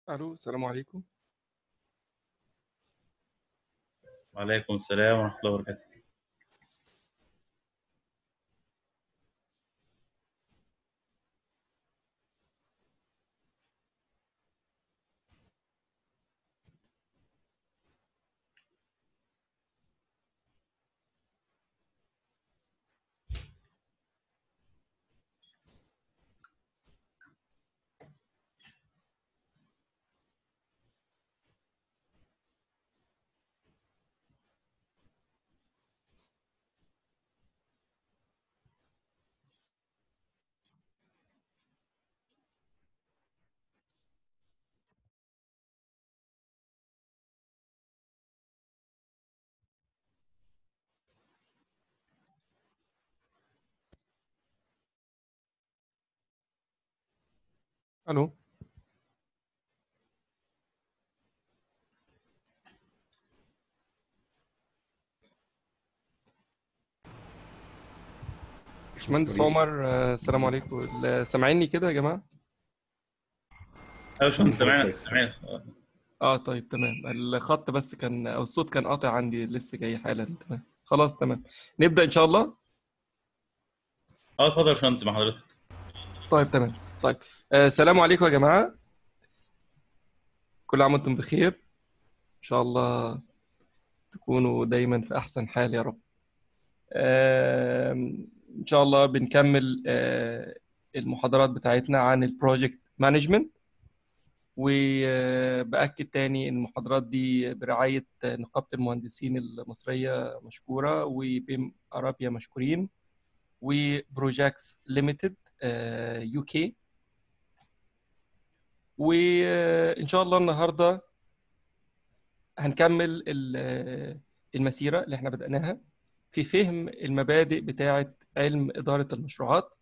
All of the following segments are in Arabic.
الو، السلام عليكم. وعليكم السلام ورحمة الله وبركاته. الو. باشمهندس عمر، السلام عليكم. سامعيني كده يا جماعه؟ أيوة سامع حضرتك تمام كويس. تمام. طيب تمام. الخط بس كان او الصوت كان قاطع عندي، لسه جاي حالا. تمام خلاص تمام. نبدا ان شاء الله. اتفضل يا باشمهندس مع حضرتك. طيب تمام. طيب، السلام عليكم يا جماعه. كل عام وانتم بخير. ان شاء الله تكونوا دايما في احسن حال يا رب. ان شاء الله بنكمل المحاضرات بتاعتنا عن البروجكت مانجمنت. وبأكد تاني إن المحاضرات دي برعاية نقابة المهندسين المصرية مشكورة، وبيم أرابيا مشكورين، وبروجاكس ليميتد يو كي. وإن شاء الله النهاردة هنكمل المسيرة اللي احنا بدأناها في فهم المبادئ بتاعة علم إدارة المشروعات.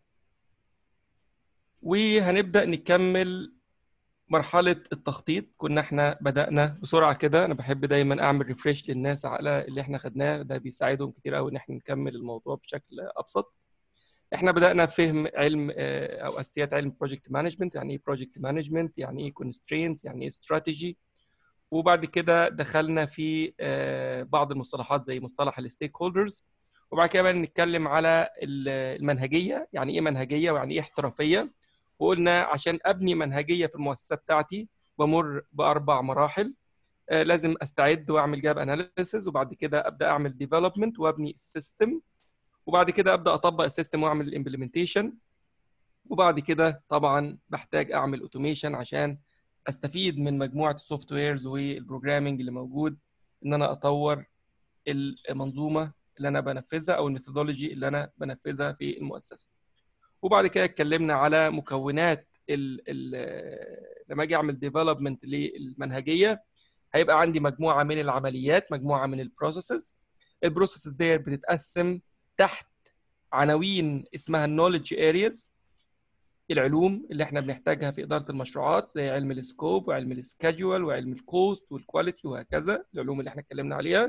وهنبدأ نكمل مرحلة التخطيط. كنا احنا بدأنا بسرعة كده. أنا بحب دايما أعمل ريفريش للناس على اللي احنا خدناه، ده بيساعدهم كتير قوي إن احنا نكمل الموضوع بشكل أبسط. احنا بدأنا بفهم علم أو أساسيات علم بروجكت مانجمنت. يعني إيه بروجكت مانجمنت؟ يعني إيه كونسترينتس؟ يعني إيه استراتيجي؟ وبعد كده دخلنا في بعض المصطلحات زي مصطلح الستيك هولدرز. وبعد كده بقى نتكلم على المنهجية. يعني إيه منهجية ويعني إيه احترافية؟ وقلنا عشان ابني منهجيه في المؤسسه بتاعتي بمر باربع مراحل. لازم استعد واعمل جاب اناليسز، وبعد كده ابدا اعمل ديفلوبمنت وابني السيستم، وبعد كده ابدا اطبق السيستم واعمل الامبلمنتيشن، وبعد كده طبعا بحتاج اعمل اوتوميشن عشان استفيد من مجموعه السوفت ويرز والبروجرامنج اللي موجود، ان انا اطور المنظومه اللي انا بنفذها او الميثودولوجي اللي انا بنفذها في المؤسسه. وبعد كده اتكلمنا على مكونات لما اجي اعمل ديفلوبمنت للمنهجيه. هيبقى عندي مجموعه من العمليات، مجموعه من البروسيسز. البروسيسز ديت بتتقسم تحت عناوين اسمها النولج ارياز، العلوم اللي احنا بنحتاجها في اداره المشروعات، زي علم السكوب وعلم السكادجول وعلم الكوست والكواليتي وهكذا، العلوم اللي احنا اتكلمنا عليها.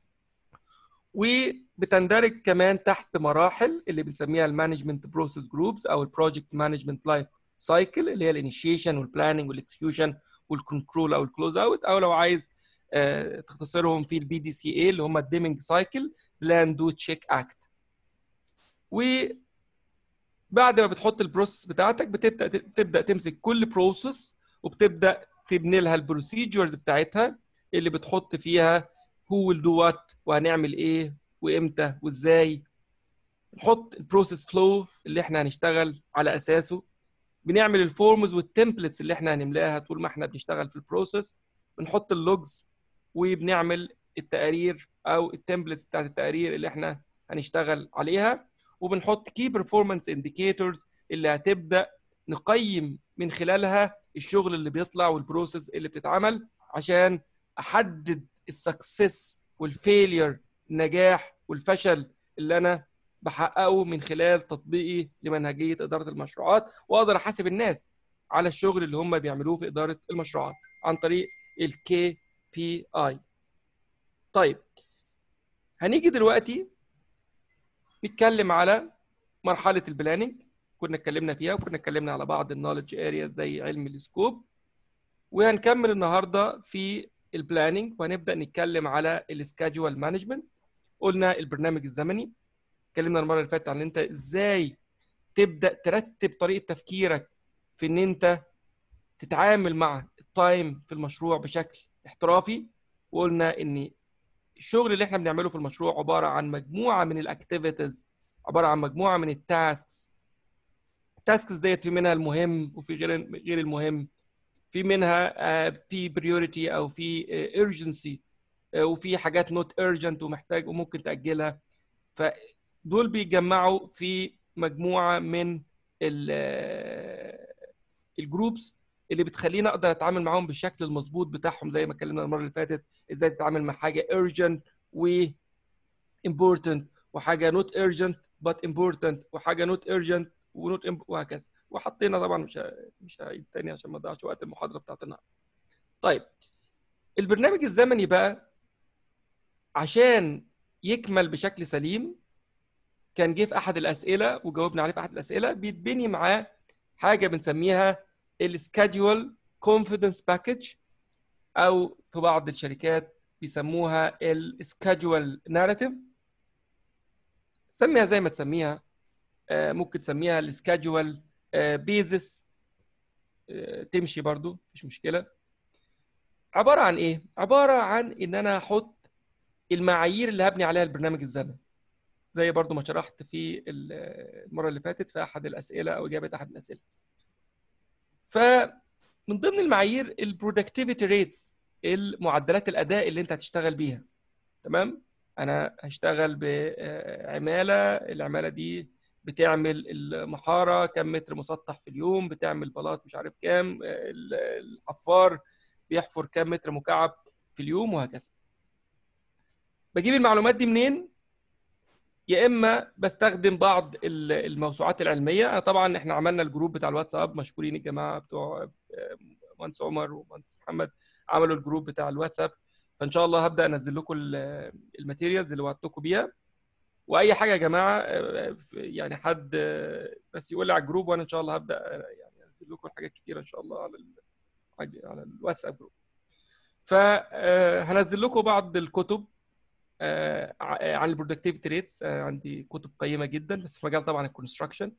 وبتندرج كمان تحت مراحل اللي بنسميها المانجمنت بروسيس جروبس او البروجكت مانجمنت لايف سايكل، اللي هي الانيشيشن والبلاننج والاكسكيوشن والكنترول او الكلوز اوت، او لو عايز تختصرهم في البي دي سي اي اللي هم الديمنج سايكل، بلان دو تشيك اكت. وبعد ما بتحط البروسيس بتاعتك بتبدا تمسك كل بروسيس وبتبدا تبني لها البروسيجرز بتاعتها اللي بتحط فيها هو ويل دو وات وهنعمل ايه وامتى وازاي. نحط البروسيس فلو اللي احنا هنشتغل على اساسه. بنعمل الفورمز والتمبلتس اللي احنا هنملاها طول ما احنا بنشتغل في البروسيس. بنحط اللوجز وبنعمل التقارير او التمبلتس بتاعت التقارير اللي احنا هنشتغل عليها. وبنحط كي بيرفورمانس انديكيتورز اللي هتبدا نقيم من خلالها الشغل اللي بيطلع والبروسيس اللي بتتعمل، عشان احدد السكسس والفيلير، النجاح والفشل اللي انا بحققه من خلال تطبيقي لمنهجيه اداره المشروعات، واقدر احاسب الناس على الشغل اللي هم بيعملوه في اداره المشروعات عن طريق الكي بي اي. طيب، هنيجي دلوقتي نتكلم على مرحله البلاننج. كنا اتكلمنا فيها وكنا اتكلمنا على بعض النولج ارياز زي علم السكوب. وهنكمل النهارده في البلاننج، وهنبدا نتكلم على السكادجوال مانجمنت. قلنا البرنامج الزمني، اتكلمنا المره اللي فاتت عن انت ازاي تبدا ترتب طريقه تفكيرك في ان انت تتعامل مع التايم في المشروع بشكل احترافي. وقلنا ان الشغل اللي احنا بنعمله في المشروع عباره عن مجموعه من الاكتيفيتيز، عباره عن مجموعه من التاسكس. التاسكس ديت في منها المهم وفي غير المهم، في منها في بريوريتي او في urgency، وفي حاجات نوت urgent ومحتاج وممكن تاجلها. فدول بيتجمعوا في مجموعه من الجروبس اللي بتخليني اقدر اتعامل معاهم بالشكل المظبوط بتاعهم، زي ما اتكلمنا المره اللي فاتت ازاي تتعامل مع حاجه urgent و important، وحاجه not urgent but important، وحاجه not urgent وهكذا. وحطينا طبعا مش هعيد تاني عشان ما اضيعش وقت المحاضره بتاعت النهارده. طيب، البرنامج الزمني بقى عشان يكمل بشكل سليم، كان جه في احد الاسئله وجاوبنا عليه في احد الاسئله، بيتبني معاه حاجه بنسميها السكادجول كونفيدنس باكج، او في بعض الشركات بيسموها السكادجول ناريتيف. سميها زي ما تسميها، ممكن تسميها السكادجول بيزس، تمشي برضو مفيش مشكله. عباره عن ايه؟ عباره عن ان انا احط المعايير اللي هبني عليها البرنامج الزمني، زي برضو ما شرحت في المره اللي فاتت في احد الاسئله او اجابه احد الاسئله. فمن ضمن المعايير البرودكتيفيتي ريتس، المعدلات الاداء اللي انت هتشتغل بيها. تمام، انا هشتغل بعماله، العماله دي بتعمل المحاره كم متر مسطح في اليوم، بتعمل بلاط مش عارف كام، الحفار بيحفر كم متر مكعب في اليوم، وهكذا. بجيب المعلومات دي منين؟ يا اما بستخدم بعض الموسوعات العلميه. انا طبعا احنا عملنا الجروب بتاع الواتساب، مشكورين الجماعه بتوع مهندس عمر ومهندس محمد، عملوا الجروب بتاع الواتساب. فان شاء الله هبدا انزل لكم الماتيريالز اللي وعدتكم بيها. واي حاجه يا جماعه يعني حد بس يقول لي على الجروب، وانا ان شاء الله هبدا يعني انزل لكم حاجات كتيره ان شاء الله على الواتساب جروب. فهنزل لكم بعض الكتب عن البرودكتيفيتي ريتس. عندي كتب قيمه جدا بس في مجال طبعا الكونستراكشن.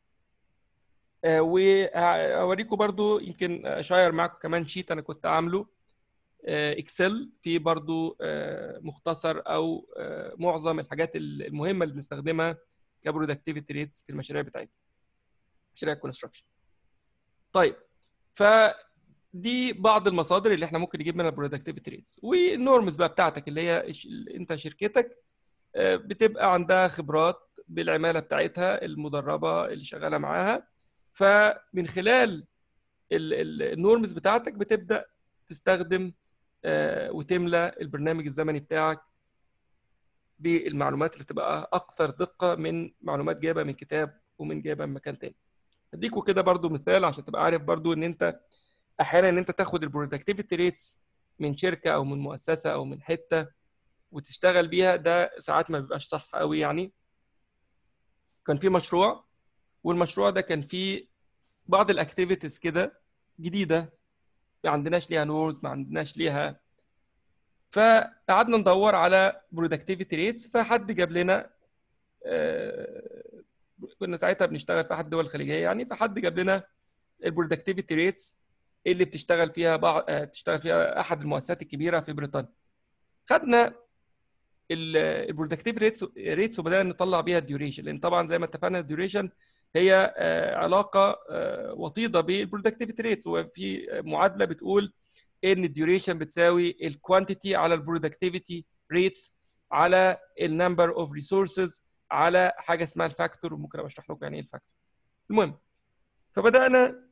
وهوريكم برضو، يمكن اشير معكم كمان شيت انا كنت عامله اكسل، في برضو مختصر او معظم الحاجات المهمه اللي بنستخدمها كبرودكتيفيتي ريتس في المشاريع بتاعتنا، مشاريع الكونستراكشن. طيب، فدي بعض المصادر اللي احنا ممكن نجيب منها البرودكتيفيتي ريتس. والنورمز بقى بتاعتك اللي هي انت شركتك بتبقى عندها خبرات بالعماله بتاعتها المدربه اللي شغاله معاها، فمن خلال النورمز بتاعتك بتبدا تستخدم وتملى البرنامج الزمني بتاعك بالمعلومات اللي تبقى اكثر دقه من معلومات جايبها من كتاب ومن جايبها من مكان تاني. اديكوا كده برضو مثال عشان تبقى عارف برضو ان انت احيانا ان انت تاخد البرودكتيفيتي ريتس من شركه او من مؤسسه او من حته وتشتغل بيها، ده ساعات ما بيبقاش صح قوي. يعني كان في مشروع، والمشروع ده كان فيه بعض الاكتيفيتيز كده جديده، ما عندناش ليها نورز، ما عندناش ليها. فقعدنا ندور على برودكتيفيتي ريتس، فحد جاب لنا كنا ساعتها بنشتغل في احد الدول الخليجيه يعني، فحد جاب لنا البرودكتيفيتي ريتس اللي بتشتغل فيها بتشتغل فيها احد المؤسسات الكبيره في بريطانيا. خدنا البرودكتيفيتي ريتس وبدانا نطلع بيها الديوريشن، لان طبعا زي ما اتفقنا الديوريشن هي علاقه وطيده بالبرودكتيفيتي ريتس، وفي معادله بتقول ان الديوريشن بتساوي الكوانتيتي على البرودكتيفيتي ريتس على النمبر اوف ريسورسز على حاجه اسمها الفاكتور، وممكن ابقى اشرح لكم يعني ايه الفاكتور. المهم، فبدانا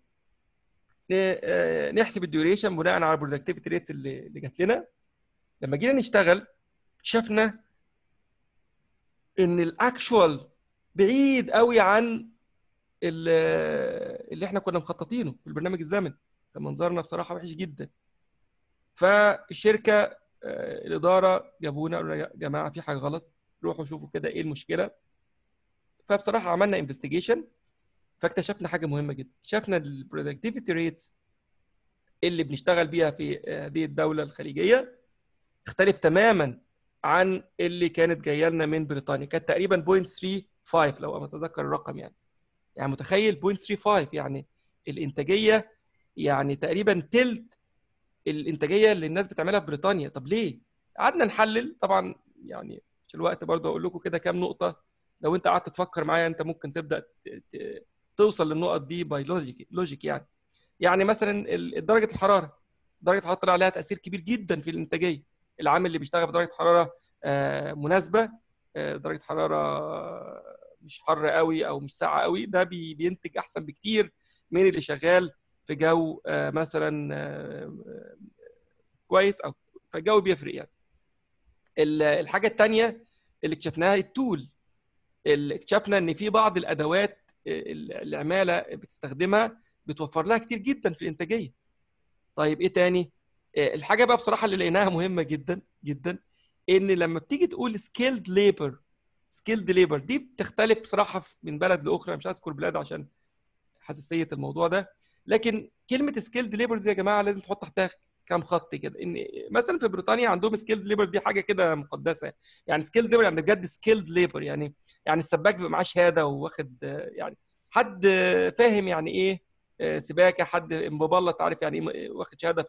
نحسب الديوريشن بناء على البرودكتيفيتي ريتس اللي جات لنا. لما جينا نشتغل اكتشفنا ان الاكشوال بعيد قوي عن اللي احنا كنا مخططينه في البرنامج الزمني. كان منظرنا بصراحه وحش جدا. فالشركه الاداره جابونا قالوا يا جماعه في حاجه غلط، روحوا شوفوا كده ايه المشكله. فبصراحه عملنا انفستيجيشن، فاكتشفنا حاجه مهمه جدا. اكتشفنا البرودكتيفيتي ريتس اللي بنشتغل بيها في هذه الدوله الخليجيه تختلف تماما عن اللي كانت جايه لنا من بريطانيا. كانت تقريبا 0.35 لو انا اتذكر الرقم يعني متخيل 0.35 يعني الانتاجيه يعني تقريبا تلت الانتاجيه اللي الناس بتعملها في بريطانيا. طب ليه؟ قعدنا نحلل طبعا يعني عشان الوقت برضه اقول لكم كده كام نقطه. لو انت قعدت تفكر معايا انت ممكن تبدا توصل للنقط دي باي لوجيك يعني مثلا درجه الحراره. درجه الحراره طلع عليها تاثير كبير جدا في الانتاجيه. العامل اللي بيشتغل في درجه حراره مناسبه، درجه حراره مش حر قوي او مش ساقعه قوي، ده بينتج احسن بكتير من اللي شغال في جو مثلا كويس او فالجو بيفرق يعني. الحاجه الثانيه اللي اكتشفناها التول. اللي اكتشفنا ان في بعض الادوات العماله بتستخدمها بتوفر لها كتير جدا في الانتاجيه. طيب ايه تاني؟ الحاجه بقى بصراحه اللي لقيناها مهمه جدا جدا، ان لما بتيجي تقول سكيلد ليبر دي بتختلف بصراحه من بلد لاخرى. مش هذكر بلاد عشان حساسيه الموضوع ده، لكن كلمه سكيلد ليبر دي يا جماعه لازم تحط تحتها كام خط كده. ان مثلا في بريطانيا عندهم سكيلد ليبر دي حاجه كده مقدسه. يعني سكيلد ليبر يعني بجد سكيلد ليبر يعني السباك بيبقى معاه شهاده وواخد يعني حد فاهم يعني ايه سباكه، حد مبلط عارف يعني ايه واخد شهاده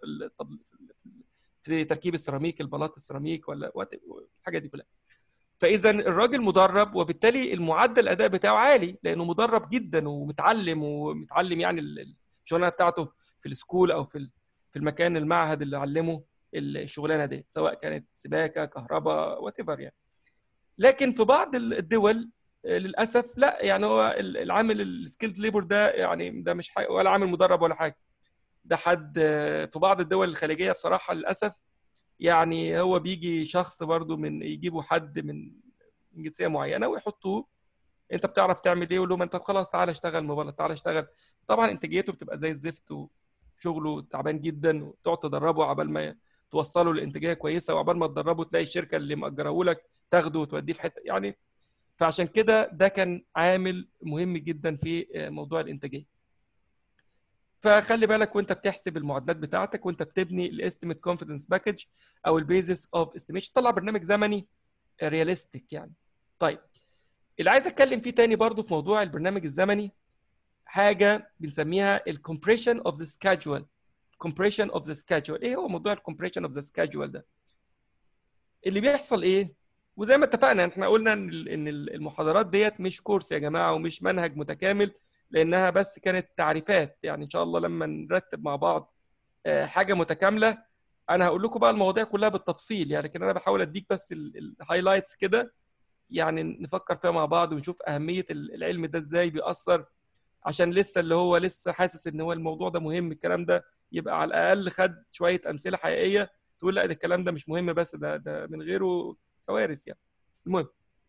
في تركيب السيراميك، البلاط السيراميك ولا الحاجه دي كلها. فاذا الراجل مدرب وبالتالي المعدل الاداء بتاعه عالي لانه مدرب جدا ومتعلم يعني الشغلانه بتاعته في السكول او في المكان المعهد اللي علمه الشغلانه دي، سواء كانت سباكه كهرباء وات ايفر يعني. لكن في بعض الدول للاسف لا، يعني هو العامل السكيلد ليبر ده يعني ده مش حاجة ولا عامل مدرب ولا حاجه. ده حد في بعض الدول الخليجيه بصراحه للاسف يعني هو بيجي شخص برضو من يجيبوا حد من جنسيه معينه ويحطوه. انت بتعرف تعمل ايه؟ يقول لهم انت خلاص تعالى اشتغل مبلط، تعالى اشتغل. طبعا انتاجيته بتبقى زي الزفت وشغله تعبان جدا، وتقعد تدربه عبال ما توصله لانتاجيه كويسه، وعبال ما تدربه تلاقي الشركه اللي مأجره لك تاخده وتوديه في حته يعني. فعشان كده ده كان عامل مهم جدا في موضوع الانتاجيه. فخلي بالك وانت بتحسب المعادلات بتاعتك وانت بتبني الاستيميت كونفيدنس باكج او البيزس اوف استيميشن، طلع برنامج زمني رياليستيك يعني. طيب اللي عايز اتكلم فيه تاني برضو في موضوع البرنامج الزمني حاجه بنسميها الكومبريشن اوف ذا سكادجول. كومبريشن اوف ذا سكادجول، ايه هو موضوع الكومبريشن اوف ذا سكادجول ده؟ اللي بيحصل ايه؟ وزي ما اتفقنا احنا قلنا ان المحاضرات ديت مش كورس يا جماعه ومش منهج متكامل، لانها بس كانت تعريفات. يعني ان شاء الله لما نرتب مع بعض حاجه متكامله انا هقول لكم بقى المواضيع كلها بالتفصيل يعني. لكن انا بحاول اديك بس الهايلايتس كده يعني نفكر فيها مع بعض ونشوف اهميه العلم ده ازاي بيأثر، عشان لسه اللي هو لسه حاسس ان هو الموضوع ده مهم الكلام ده يبقى على الاقل خد شويه امثله حقيقيه تقول لا ده الكلام ده مش مهم، بس ده من غيره كوارث يعني. المهم،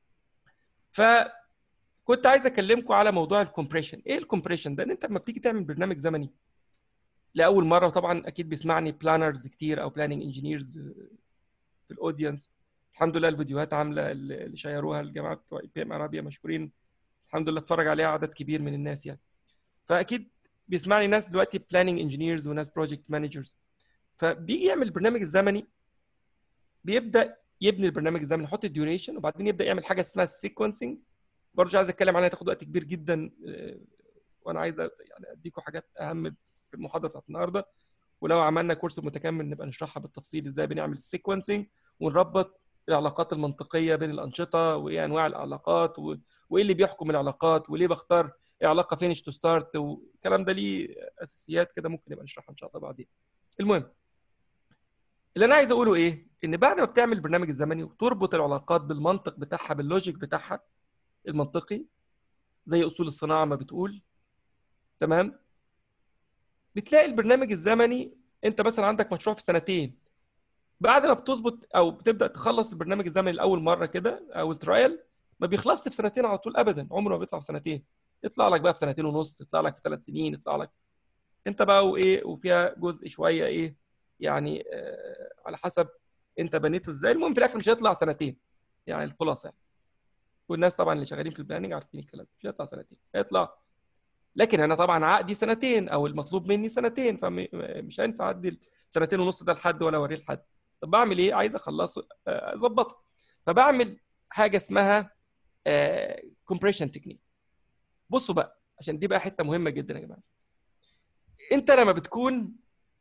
فكنت عايز اكلمكم على موضوع الكومبريشن. ايه الكومبريشن ده؟ ان انت لما بتيجي تعمل برنامج زمني لاول مره، وطبعا اكيد بيسمعني بلانرز كتير او بلاننج انجينيرز في الاودينس. الحمد لله الفيديوهات عامله اللي شيروها الجماعه بتوع اي بي ام ارابيا مشكورين، الحمد لله اتفرج عليها عدد كبير من الناس يعني. فاكيد بيسمعني ناس دلوقتي بلاننج انجينيرز وناس بروجكت مانجرز. فبيجي يعمل البرنامج الزمني، بيبدا يبني البرنامج الزمني، يحط الديوريشن، وبعدين يبدا يعمل حاجه اسمها السيكونسنج. برضه مش عايز اتكلم عنها تاخد وقت كبير جدا، وانا عايز يعني اديكم حاجات اهم في المحاضره بتاعت النهارده. ولو عملنا كورس متكامل نبقى نشرحها بالتفصيل ازاي بنعمل السيكونسنج ونربط العلاقات المنطقيه بين الانشطه وايه انواع العلاقات وايه اللي بيحكم العلاقات وليه بختار علاقه فينش تو ستارت، والكلام ده ليه اساسيات كده ممكن نبقى نشرحها ان شاء الله بعدين. المهم اللي انا عايز اقوله ايه؟ ان بعد ما بتعمل البرنامج الزمني وتربط العلاقات بالمنطق بتاعها باللوجيك بتاعها المنطقي زي اصول الصناعه ما بتقول، تمام؟ بتلاقي البرنامج الزمني انت مثلا عندك مشروع في سنتين، بعد ما بتظبط او بتبدا تخلص البرنامج الزمني لاول مره كده او الترايل، ما بيخلصش في سنتين على طول ابدا، عمره ما بيطلع في سنتين. يطلع لك بقى في سنتين ونص، يطلع لك في 3 سنين، يطلع لك انت بقى وايه، وفيها جزء شويه ايه يعني على حسب انت بنيته ازاي. المهم في الاخر مش هيطلع سنتين يعني، الخلاصه يعني. والناس طبعا اللي شغالين في البلاننج عارفين الكلام، مش هيطلع سنتين، هيطلع لكن انا طبعا عقدي سنتين او المطلوب مني سنتين، فمش هينفع ادي سنتين ونص ده لحد ولا اوريه لحد. طب بعمل ايه؟ عايز اخلصه، اظبطه. فبعمل حاجه اسمها كومبريشن تكنيك. بصوا بقى، عشان دي بقى حته مهمه جدا يا جماعه. انت لما بتكون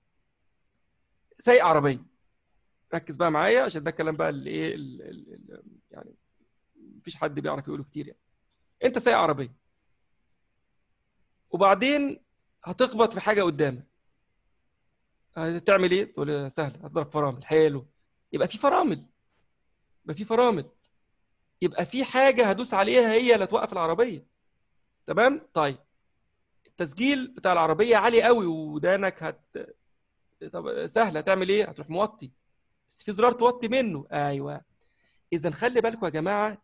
سايق عربيه، ركز بقى معايا عشان ده الكلام بقى اللي ايه يعني مفيش حد بيعرف يقوله كتير يعني. انت سايق عربيه وبعدين هتخبط في حاجه قدامك، هتعمل ايه؟ تقول سهل، هتضرب فرامل. حلو، يبقى في فرامل، يبقى في فرامل، يبقى في حاجه هدوس عليها هي اللي توقف العربيه. تمام؟ طيب التسجيل بتاع العربيه عالي قوي ودانك طب سهل، هتعمل ايه؟ هتروح موطي، بس في زرار توطي منه. ايوه. اذا خلي بالكم يا جماعه،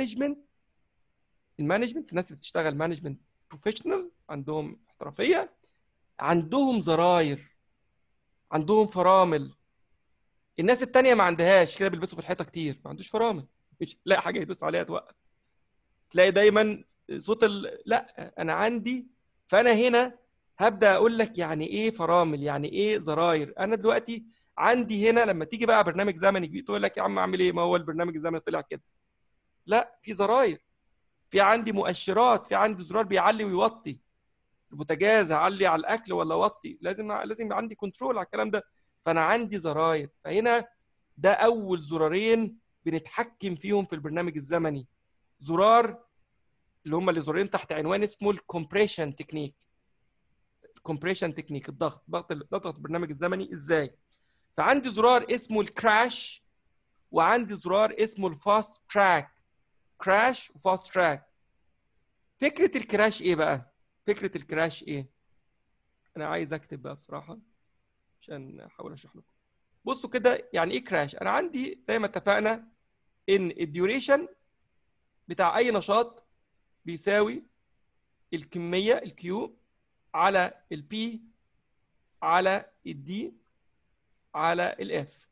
المانجمنت الناس اللي بتشتغل مانجمنت بروفيشنال عندهم احترافيه، عندهم زراير، عندهم فرامل. الناس التانية ما عندهاش كده، بيلبسوا في الحيطه كتير، ما عندوش فرامل، مش تلاقي حاجه يدوس عليها توقف. تلاقي دايما صوت لا انا عندي. فانا هنا هبدا اقول لك يعني ايه فرامل، يعني ايه زراير. انا دلوقتي عندي هنا لما تيجي بقى برنامج زمني كبير تقول لك يا عم اعمل ايه؟ ما هو البرنامج الزمني طلع كده. لا، في زراير، في عندي مؤشرات، في عندي زرار بيعلي ويوطي. البوتاجاز هعلي على الاكل ولا اوطي؟ لازم يبقى عندي كنترول على الكلام ده. فانا عندي زراير. فهنا ده اول زرارين بنتحكم فيهم في البرنامج الزمني. زرار اللي هم الزرارين تحت عنوان اسمه الكومبريشن تكنيك. الكومبريشن تكنيك، ضغط البرنامج الزمني ازاي. فعندي زرار اسمه الكراش، وعندي زرار اسمه الفاست تراك. كراش وفاست تراك. فكره الكراش ايه بقى؟ فكره الكراش ايه؟ انا عايز اكتب بقى بصراحه عشان احاول اشرح لكم. بصوا كده، يعني ايه كراش؟ انا عندي زي ما اتفقنا ان الديوريشن بتاع اي نشاط بيساوي الكميه الكيو على البي على الدي على الاف.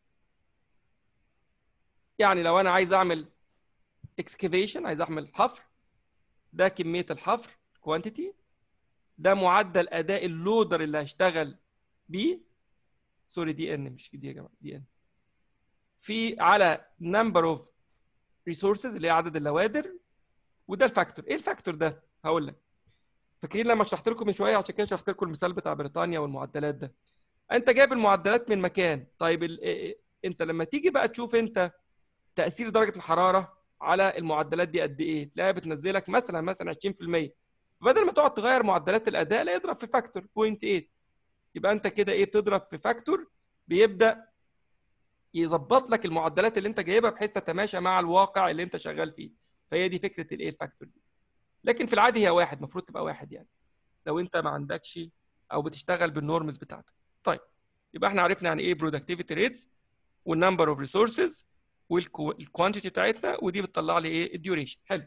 يعني لو انا عايز اعمل اكسكافيشن، عايز اعمل حفر، ده كميه الحفر كوانتيتي، ده معدل اداء اللودر اللي هشتغل بيه، سوري دي ان مش دي يا جماعه، دي ان، في على نمبر اوف ريسورسز اللي هي عدد اللوادر، وده الفاكتور. ايه الفاكتور ده؟ هقول لك. فاكرين لما شرحت لكم من شويه؟ عشان كده شرحت لكم المثال بتاع بريطانيا والمعدلات ده. انت جايب المعدلات من مكان. طيب انت لما تيجي بقى تشوف انت تاثير درجه الحراره على المعدلات دي قد ايه، تلاقيها بتنزلك مثلا 20%. بدل ما تقعد تغير معدلات الاداء، لا اضرب في فاكتور 0.8. يبقى انت كده ايه؟ بتضرب في فاكتور بيبدا يظبط لك المعدلات اللي انت جايبها بحيث تتماشى مع الواقع اللي انت شغال فيه. فهي دي فكره الايه؟ الفاكتور دي. لكن في العادي هي واحد، المفروض تبقى واحد يعني، لو انت ما عندكش او بتشتغل بالنورمز بتاعتك. طيب يبقى احنا عرفنا يعني ايه برودكتيفيتي ريتس، والنمبر اوف ريسورسز، والكوانتيتي بتاعتنا، ودي بتطلع لي ايه؟ الديوريشن. حلو.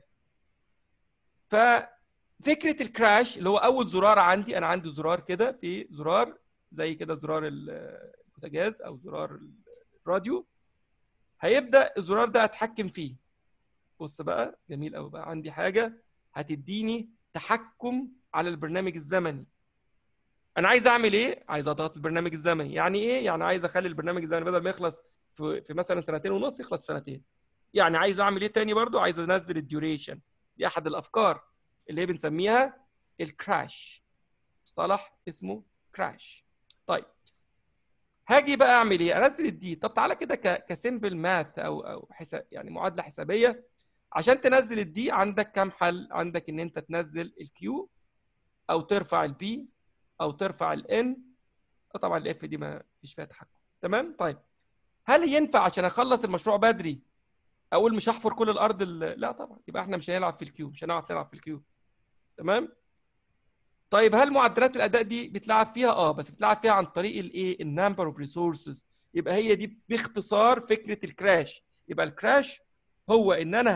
ففكره الكراش اللي هو اول زرار عندي، انا عندي زرار كده، في زرار زي كده زرار البوتاجاز او زرار الراديو، هيبدا الزرار ده اتحكم فيه. بص بقى جميل قوي، بقى عندي حاجه هتديني تحكم على البرنامج الزمني. انا عايز اعمل ايه؟ عايز اضغط البرنامج الزمني. يعني ايه؟ يعني عايز اخلي البرنامج الزمني بدل ما يخلص في مثلا سنتين ونص يخلص سنتين. يعني عايز اعمل ايه تاني برضو؟ عايز انزل الديوريشن. دي احد الافكار اللي هي بنسميها الكراش، مصطلح اسمه كراش. طيب هاجي بقى اعمل ايه؟ انزل الدي. طب تعالى كده كسيمبل ماث او حساب، يعني معادله حسابيه. عشان تنزل الدي عندك كام حل؟ عندك ان انت تنزل الكيو، او ترفع البي، او ترفع الان. طبعا الاف دي ما فيش فيها تحكم. تمام؟ طيب هل ينفع عشان اخلص المشروع بدري اقول مش هحفر كل الارض لا طبعا، يبقى احنا مش هنلعب في الكيو، مش هنعرف نلعب في الكيو. تمام؟ طيب هل معدلات الاداء دي بتلعب فيها؟ بس بتلعب فيها عن طريق الايه؟ النمبر اوف ريسورسز. يبقى هي دي باختصار فكره الكراش. يبقى الكراش هو ان انا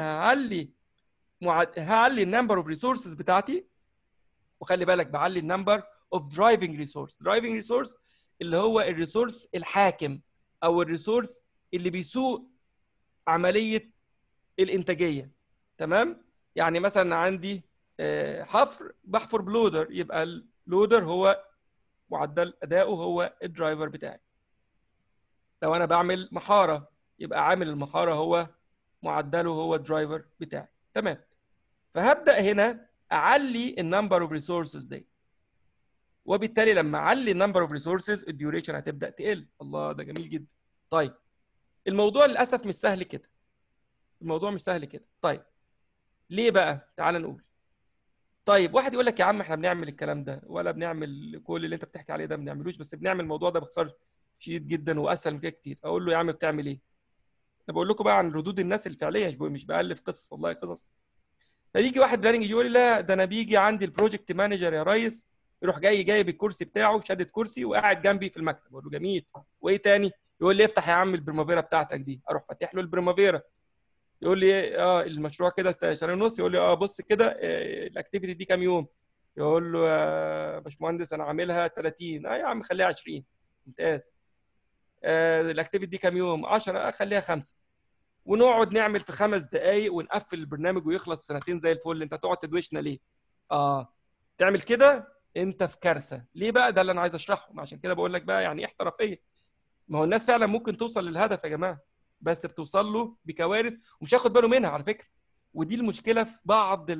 هعلي النمبر اوف ريسورسز بتاعتي. وخلي بالك بعلي النمبر اوف درايفنج ريسورس. درايفنج ريسورس اللي هو الريسورس الحاكم او الريسورس اللي بيسوق عمليه الانتاجيه. تمام؟ يعني مثلا عندي حفر بحفر بلودر، يبقى اللودر هو معدل اداؤه هو الدرايفر بتاعي. لو انا بعمل محاره يبقى عامل المحاره هو معدله هو الدرايفر بتاعي. تمام. فهبدا هنا اعلي النمبر اوف ريسورسز دي، وبالتالي لما اعلي النمبر اوف ريسورسز الديوريشن هتبدا تقل. الله، ده جميل جدا. طيب الموضوع للاسف مش سهل كده، الموضوع مش سهل كده. طيب ليه بقى؟ تعال نقول. طيب واحد يقول لك يا عم احنا بنعمل الكلام ده ولا بنعمل كل اللي انت بتحكي عليه ده، ما بنعملوش، بس بنعمل الموضوع ده باختصار شديد جدا واسهل من كده كتير. اقول له يا عم بتعمل ايه؟ انا بقول لكم بقى عن ردود الناس الفعليه، مش بالف قصص، والله قصص. فيجي واحد بلاننج يقول لي لا ده انا بيجي عندي البروجكت مانجر يا ريس، يروح جايب الكرسي بتاعه، شادد كرسي وقاعد جنبي في المكتب. اقول له جميل، وايه تاني؟ يقول لي افتح يا عم البريمافيرا بتاعتك دي. اروح فاتح له البريمافيرا، يقول لي المشروع كده شهرين ونص. يقول لي بص كده الاكتيفيتي دي كام يوم؟ يقول له يا باشمهندس انا عاملها 30. يا عم خليها 20. ممتاز. الاكتيفيتي دي كام يوم؟ 10. خليها 5. ونقعد نعمل في 5 دقائق ونقفل البرنامج ويخلص في سنتين زي الفل. انت تقعد تدوشنا ليه؟ تعمل كده انت في كارثه. ليه بقى؟ ده اللي انا عايز اشرحه. عشان كده بقول لك بقى يعني ايه احترافيه. ما هو الناس فعلا ممكن توصل للهدف يا جماعه، بس بتوصل له بكوارث ومش هياخد باله منها على فكره. ودي المشكله في بعض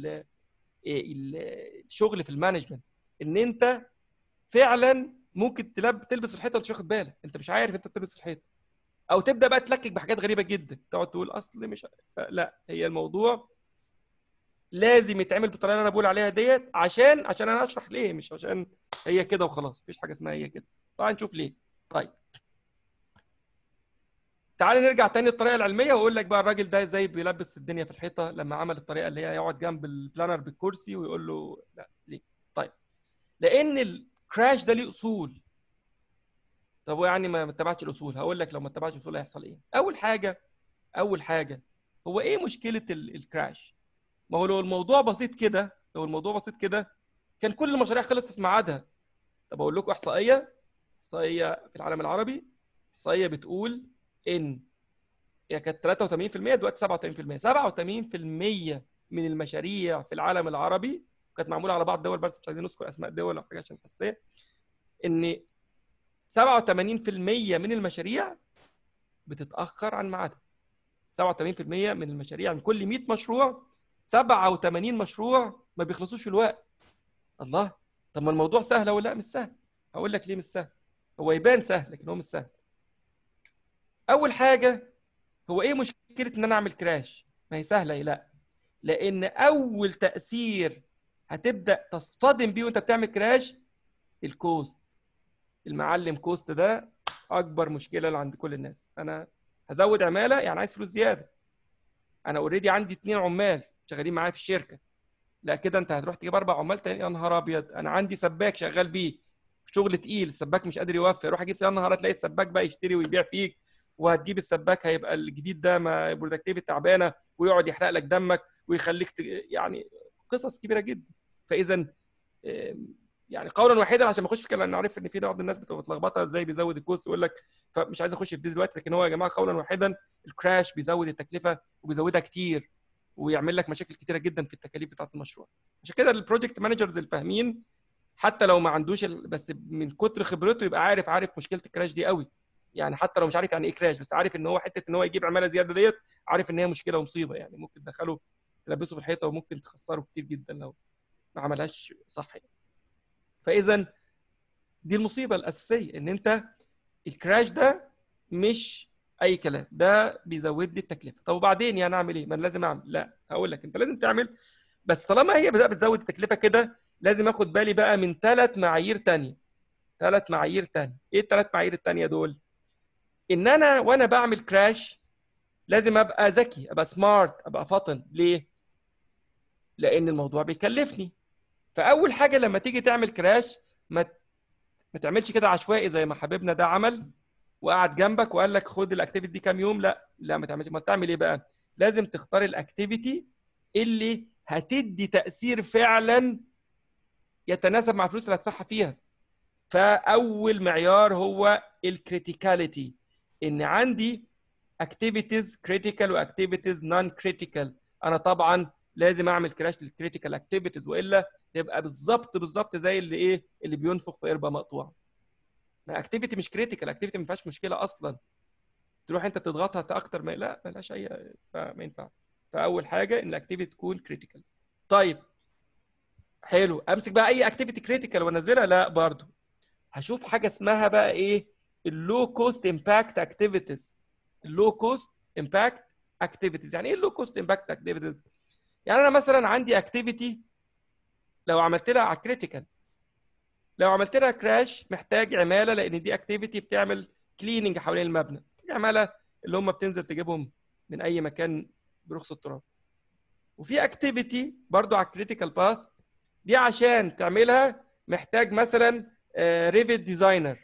الشغل في المانجمنت، ان انت فعلا ممكن تلبس الحيطه وانت مش واخد بالك، انت مش عارف انت بتلبس الحيطه، او تبدا بقى تلكك بحاجات غريبه جدا، تقعد تقول اصل مش لا. هي الموضوع لازم يتعمل بالطريقه اللي انا بقول عليها ديت، عشان انا اشرح ليه، مش عشان هي كده وخلاص. مفيش حاجه اسمها هي كده. تعال نشوف ليه. طيب تعال نرجع تاني للطريقه العلميه، واقول لك بقى الراجل ده ازاي بيلبس الدنيا في الحيطه لما عمل الطريقه اللي هي يقعد جنب البلانر بالكرسي ويقول له لا. ليه؟ طيب لان الكراش ده ليه اصول. طب يعني ما اتبعتش الاصول. هقول لك لو ما اتبعتش الاصول هيحصل ايه. اول حاجه هو ايه مشكله الكراش؟ ما هو لو الموضوع بسيط كده، كان كل المشاريع خلصت في ميعادها. طب اقول لكم احصائيه في العالم العربي. احصائيه بتقول ان هي كانت 83% دلوقتي 87%. 87% من المشاريع في العالم العربي كانت معموله على بعض الدول، بس مش عايزين نذكر اسماء دول او حاجه عشان حساسيه. ان 87% من المشاريع بتتاخر عن ميعادها. 87% من المشاريع، من كل 100 مشروع 87 مشروع ما بيخلصوش في الوقت. الله، طب ما الموضوع سهل ولا لا؟ مش سهل. هقول لك ليه مش سهل. هو يبان سهل لكن هو مش سهل. اول حاجه هو ايه مشكله ان انا اعمل كراش؟ ما هي سهله. لا، لان اول تاثير هتبدا تصطدم بيه وانت بتعمل كراش الكوست. المعلم كوست ده اكبر مشكله اللي عند كل الناس. انا هزود عماله يعني عايز فلوس زياده. انا اوريدي عندي 2 عمال شغالين معايا في الشركه. لا كده انت هتروح تجيب 4 عمال تاني؟ يا نهار ابيض. انا عندي سباك شغال بيه شغل تقيل، السباك مش قادر يوفي، اروح اجيب. يا نهار، تلاقي السباك بقى يشتري ويبيع فيك، وهتجيب السباك هيبقى الجديد ده ما برودكتيفيتي تعبانه ويقعد يحرق لك دمك ويخليك يعني قصص كبيره جدا. فاذا يعني قولا واحدا عشان ما اخش في كلام، انا عارف ان في بعض الناس بتبقى متلخبطه ازاي بيزود الكوست يقول لك، فمش عايز اخش في دي دلوقتي. لكن هو يا جماعه قولا واحدا الكراش بيزود التكلفه وبيزودها كتير ويعمل لك مشاكل كتيره جدا في التكاليف بتاعه المشروع. عشان كده البروجكت مانجرز الفاهمين حتى لو ما عندوش بس من كتر خبرته يبقى عارف مشكله الكراش دي قوي. يعني حتى لو مش عارف يعني ايه كراش، بس عارف ان هو حته ان هو يجيب عماله زياده ديت، عارف ان هي مشكله ومصيبه. يعني ممكن تدخله تلبسه في الحيطه وممكن تخسره كتير جدا لو ما عملهاش صح يعني. فاذا دي المصيبه الاساسيه، ان انت الكراش ده مش اي كلام، ده بيزود لي التكلفه. طب وبعدين يعني اعمل ايه؟ ما انا لازم اعمل. لا، هقول لك انت لازم تعمل، بس طالما هي بتزود التكلفه كده لازم اخد بالي بقى من 3 معايير تانية. 3 معايير تانية. ايه ال3 معايير التانية دول؟ ان انا وانا بعمل كراش لازم ابقى ذكي، ابقى سمارت، ابقى فطن. ليه؟ لان الموضوع بيكلفني. فاول حاجه لما تيجي تعمل كراش ما تعملش كده عشوائي زي ما حبيبنا ده عمل وقعد جنبك وقال لك خد الاكتيفيتي دي كام يوم. لا ما تعملش. ما تعمل ايه بقى؟ لازم تختار الاكتيفيتي اللي هتدي تاثير فعلا يتناسب مع الفلوس اللي هدفعها فيها. فاول معيار هو الكريتيكاليتي، ان عندي اكتيفيتيز كريتيكال واكتيفيتيز نون كريتيكال. انا طبعا لازم اعمل كراش للكريتيكال اكتيفيتيز، والا تبقى بالظبط زي اللي ايه، اللي بينفخ في قربه مقطوعه. ما اكتيفيتي مش كريتيكال، اكتيفيتي ما فيهاش مشكله اصلا، تروح انت تضغطها اكتر، ما لا ملهاش اي، ما ينفعش. فاول حاجه ان الاكتيفيتي تكون كريتيكال. طيب حلو، امسك بقى اي اكتيفيتي كريتيكال وانزلها؟ لا برضو، هشوف حاجه اسمها بقى ايه، اللو كوست امباكت اكتيفيتيز. اللو كوست امباكت اكتيفيتيز يعني ايه اللو كوست امباكت اكتيفيتيز؟ يعني انا مثلا عندي اكتيفيتي لو عملت لها على كريتيكال، لو عملت لها كراش محتاج عماله، لان دي اكتيفيتي بتعمل كليننج حوالين المبنى، عماله اللي هم بتنزل تجيبهم من اي مكان برخص التراب. وفي اكتيفيتي برضو على الكريتيكال باث، دي عشان تعملها محتاج مثلا ريفت ديزاينر.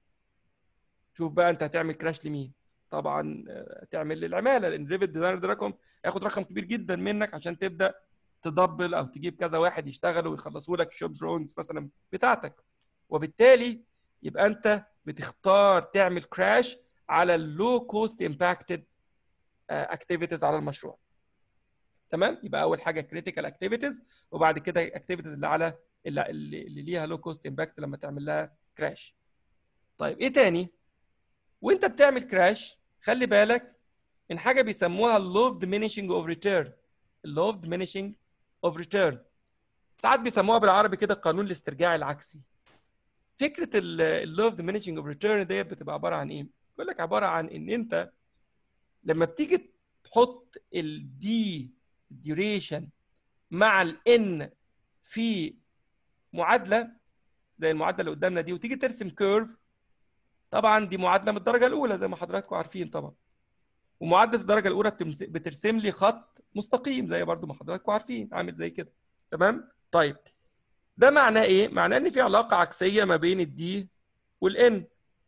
شوف بقى انت هتعمل كراش لمين؟ طبعا تعمل للعماله، لان ريفت ديزاينر ده رقم هياخد رقم كبير جدا منك عشان تبدا تدبل او تجيب كذا واحد يشتغلوا ويخلصوا لك الشوب درونز مثلا بتاعتك. وبالتالي يبقى انت بتختار تعمل كراش على اللو كوست امباكتد اكتيفيتيز على المشروع. تمام، يبقى اول حاجه كريتيكال اكتيفيتيز، وبعد كده اكتيفيتيز اللي على اللي ليها لو كوست امباكت لما تعمل لها كراش. طيب ايه تاني؟ وانت بتعمل كراش خلي بالك من حاجه بيسموها اللوف diminishing اوف ريتيرن. اللوف diminishing اوف ريتيرن ساعات بيسموها بالعربي كده قانون الاسترجاع العكسي. فكره اللوف diminishing اوف ريتيرن ديت بتبقى عباره عن ايه؟ بيقول لك عباره عن ان انت لما بتيجي تحط الدي duration مع الان في معادله زي المعادله اللي قدامنا دي، وتيجي ترسم كيرف، طبعا دي معادله من الدرجه الاولى زي ما حضراتكم عارفين طبعا، ومعادله الدرجه الاولى بترسم لي خط مستقيم زي برضو ما حضراتكم عارفين، عامل زي كده. تمام. طيب ده معناه ايه؟ معناه ان في علاقه عكسيه ما بين الدي والان،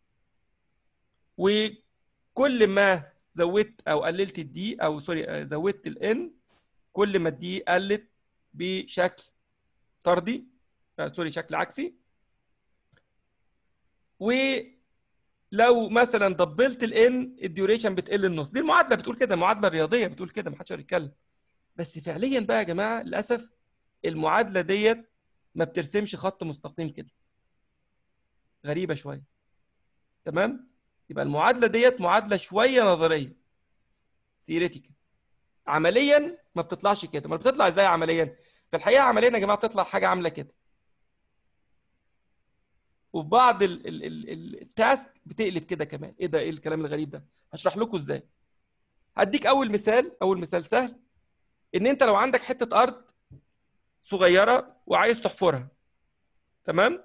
وكل ما زودت او قللت الدي او سوري زودت الان، كل ما الدي قلت بشكل طردي، سوري شكل عكسي. ولو مثلا دبلت الان الديوريشن بتقل النص. دي المعادله بتقول كده، المعادله الرياضيه بتقول كده، ما حدش يتكلم. بس فعليا بقى يا جماعه للاسف المعادله ديت ما بترسمش خط مستقيم كده، غريبه شويه. تمام، يبقى المعادله ديت معادله شويه نظريه ثيوريتيكال، عمليا ما بتطلعش كده. ما بتطلع ازاي عمليا؟ في الحقيقه عمليا يا جماعه بتطلع حاجه عامله كده، وفي بعض التاسك بتقلب كده كمان. ايه ده؟ ايه الكلام الغريب ده؟ هشرح لكم ازاي. هديك اول مثال، اول مثال سهل. ان انت لو عندك حته ارض صغيره وعايز تحفرها، تمام،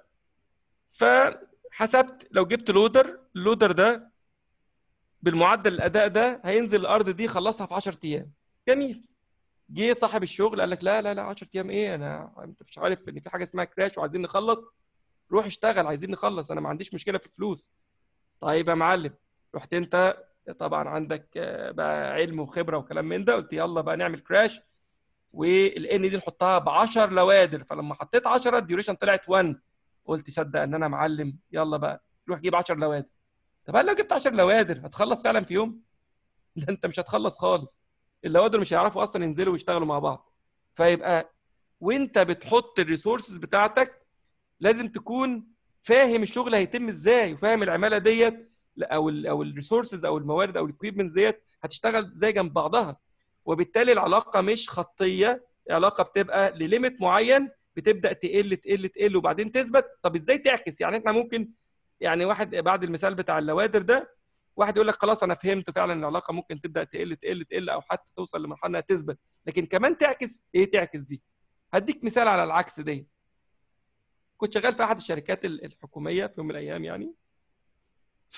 فحسبت لو جبت لودر، اللودر ده بالمعدل الاداء ده هينزل الارض دي يخلصها في 10 ايام. جميل. جه صاحب الشغل قال لك لا لا لا 10 ايام ايه، انت مش عارف ان في حاجه اسمها كراش وعايزين نخلص؟ روح اشتغل، عايزين نخلص، انا ما عنديش مشكله في الفلوس. طيب يا معلم، رحت انت طبعا عندك بقى علم وخبره وكلام من ده، قلت يلا بقى نعمل كراش، والان دي نحطها ب 10 لوادر. فلما حطيت 10 الديوريشن طلعت 1، قلت صدق ان انا معلم، يلا بقى روح جيب 10 لوادر. طب هل لو جبت 10 لوادر هتخلص فعلا في يوم؟ ده انت مش هتخلص خالص، اللوادر مش هيعرفوا اصلا ينزلوا ويشتغلوا مع بعض. فيبقى وانت بتحط الريسورسز بتاعتك لازم تكون فاهم الشغل هيتم ازاي، وفاهم العماله ديت او الريسورسز او الموارد او الاكويبمنتس ديت هتشتغل ازاي جنب بعضها. وبالتالي العلاقه مش خطيه، العلاقه بتبقى لليميت معين، بتبدا تقل تقل تقل وبعدين تثبت. طب ازاي تعكس؟ يعني احنا ممكن، يعني واحد بعد المثال بتاع اللوادر ده، واحد يقول لك خلاص انا فهمت فعلا العلاقه ممكن تبدا تقل تقل تقل او حتى توصل لمرحله انها تثبت، لكن كمان تعكس. ايه تعكس دي؟ هديك مثال على العكس دي. كنت شغال في احد الشركات الحكوميه في يوم من الايام يعني، ف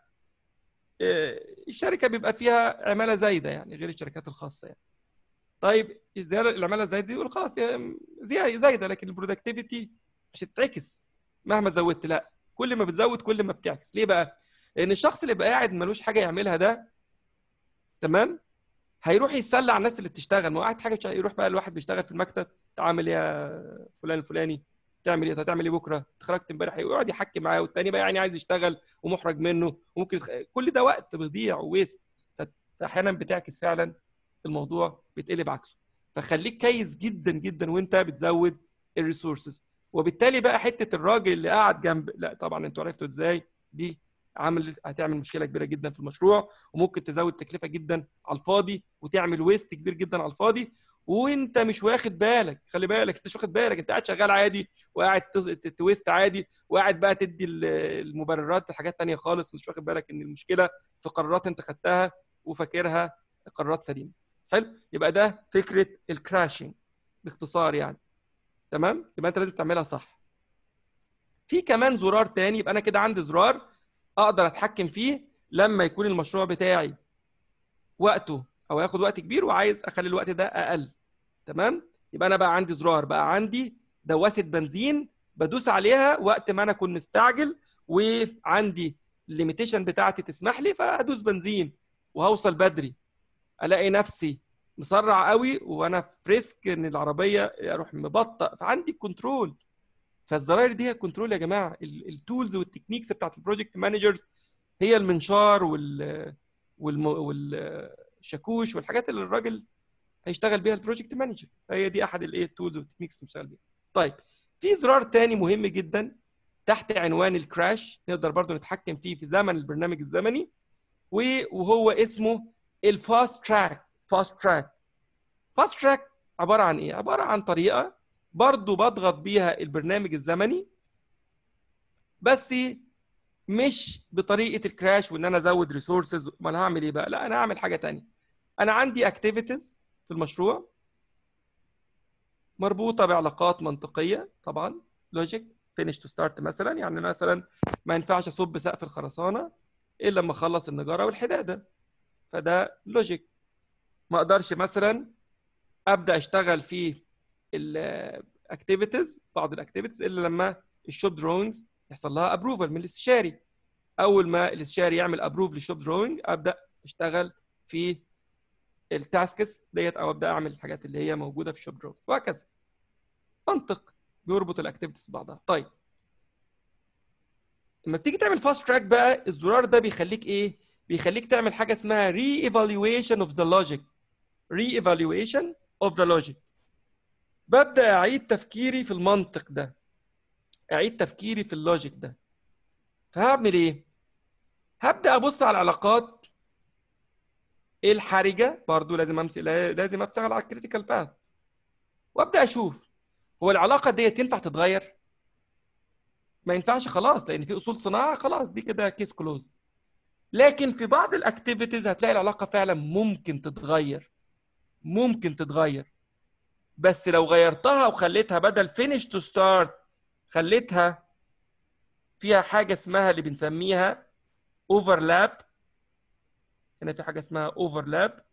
الشركه بيبقى فيها عماله زايده يعني غير الشركات الخاصه يعني. طيب الزياده العماله الزايده دي يقول خلاص زايده، لكن البرودكتيفيتي مش هتتعكس مهما زودت. لا، كل ما بتزود كل ما بتعكس. ليه بقى؟ لان الشخص اللي بقى قاعد ملوش حاجه يعملها ده، تمام، هيروح يتسلى على الناس اللي بتشتغل. ما هو قاعد حاجه يروح بقى الواحد بيشتغل في المكتب، تعمل ايه يا فلان الفلاني؟ تعمل ايه؟ هتعمل ايه بكره؟ اتخرجت امبارح؟ يقعد يحكي معاه، والتاني بقى يعني عايز يشتغل ومحرج منه، وممكن كل ده وقت بيضيع وويست. فاحيانا بتعكس فعلا، الموضوع بيتقلب عكسه. فخليك كيس جدا جدا وانت بتزود الريسورسز. وبالتالي بقى حته الراجل اللي قاعد جنب، لا طبعا انتوا عرفتوا ازاي دي هتعمل مشكله كبيره جدا في المشروع، وممكن تزود تكلفه جدا على الفاضي، وتعمل ويست كبير جدا على الفاضي، وانت مش واخد بالك. خلي بالك انت مش واخد بالك، انت قاعد شغال عادي، وقاعد تويست عادي، وقاعد بقى تدي المبررات لحاجات تانية خالص، مش واخد بالك ان المشكله في قرارات انت خدتها وفاكرها قرارات سليمه. حلو، يبقى ده فكره الكراشنج باختصار يعني. تمام، يبقى انت لازم تعملها صح. في كمان زرار تاني، يبقى انا كده عندي زرار اقدر اتحكم فيه لما يكون المشروع بتاعي وقته او ياخد وقت كبير وعايز اخلي الوقت ده اقل. تمام، يبقى انا بقى عندي زرار، بقى عندي دواسه بنزين بدوس عليها وقت ما انا اكون مستعجل، وعندي الليميتيشن بتاعتي تسمح لي فادوس بنزين وهوصل بدري. الاقي نفسي مسرع قوي وانا في ريسك ان العربيه اروح مبطئ، فعندي كنترول. فالزراير دي هي كنترول يا جماعه. التولز والتكنيكس بتاعت البروجكت مانجرز هي المنشار والشاكوش والحاجات اللي الراجل هيشتغل بيها البروجكت مانجر. هي دي احد التولز والتكنيكس اللي بنشتغل بيها. طيب، في زرار تاني مهم جدا تحت عنوان الكراش، نقدر برضو نتحكم فيه في زمن البرنامج الزمني، وهو اسمه الفاست تراك. فاست تراك. فاست تراك عباره عن ايه؟ عباره عن طريقه برضو بضغط بيها البرنامج الزمني، بس مش بطريقه الكراش وان انا ازود ريسورسز. امال هعمل ايه بقى؟ لا، انا هعمل حاجه ثانيه. انا عندي اكتيفيتيز في المشروع مربوطه بعلاقات منطقيه، طبعا لوجيك فينيش تو ستارت مثلا. يعني مثلا ما ينفعش اصب سقف الخرسانه الا لما اخلص النجاره والحداده، فده لوجيك. ما اقدرش مثلا ابدا اشتغل في الاكتيفيتيز، بعض الاكتيفيتيز، الا لما الشوب دروينجز يحصل لها ابروفال من الاستشاري. اول ما الاستشاري يعمل ابروف للشوب دروينج ابدا اشتغل في التاسكس ديت، او ابدا اعمل الحاجات اللي هي موجوده في الشوب دروينج، وهكذا. منطق بيربط الاكتيفيتيز ببعضها. طيب، لما بتيجي تعمل فاست تراك بقى، الزرار ده بيخليك ايه؟ بيخليك تعمل حاجه اسمها ري ايفالويشن اوف ذا لوجيك. ري ايفالويشن اوف ذا لوجيك. ببدا اعيد تفكيري في المنطق ده، اعيد تفكيري في اللوجيك ده. فهعمل ايه؟ هبدا ابص على العلاقات الحرجه، برضو لازم امشي، لازم اشتغل على الكريتيكال باث، وابدا اشوف هو العلاقه ديت ينفع تتغير؟ ما ينفعش خلاص، لان في اصول صناعه خلاص دي كده كيس كلوز. لكن في بعض الاكتيفيتيز هتلاقي العلاقه فعلا ممكن تتغير، ممكن تتغير. بس لو غيرتها وخليتها بدل فينيش تو ستارت، خليتها فيها حاجه اسمها اللي بنسميها اوفرلاب. هنا في حاجه اسمها اوفرلاب،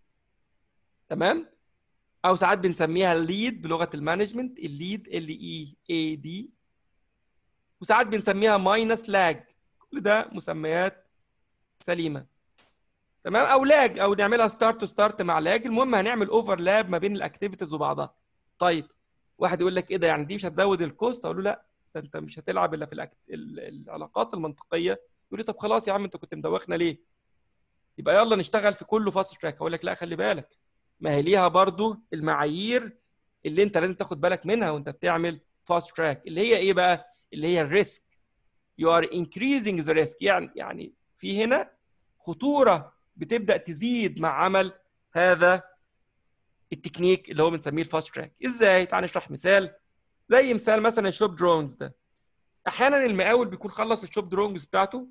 تمام؟ او ساعات بنسميها الليد بلغه المانجمنت، الليد LEAD. وساعات بنسميها ماينس لاج. كل ده مسميات سليمه، تمام؟ او لاج، او نعملها ستارت تو ستارت مع لاج. المهم هنعمل اوفرلاب ما بين الاكتيفيتيز وبعضها. طيب، واحد يقول لك ايه ده، يعني دي مش هتزود الكوست؟ اقول له لا، ده انت مش هتلعب الا في العلاقات المنطقيه. يقول لي طب خلاص يا عم، انت كنت مدوخنا ليه؟ يبقى يلا نشتغل في كله فاست تراك. اقول لك لا، خلي بالك، ما هي ليها برضو المعايير اللي انت لازم تاخد بالك منها وانت بتعمل فاست تراك. اللي هي ايه بقى؟ اللي هي الريسك. you are increasing the risk. يعني في هنا خطوره بتبدا تزيد مع عمل هذا التكنيك اللي هو بنسميه الفاست تراك. ازاي؟ تعال نشرح مثال. زي مثال مثلا الشوب درونجز ده. احيانا المقاول بيكون خلص الشوب درونجز بتاعته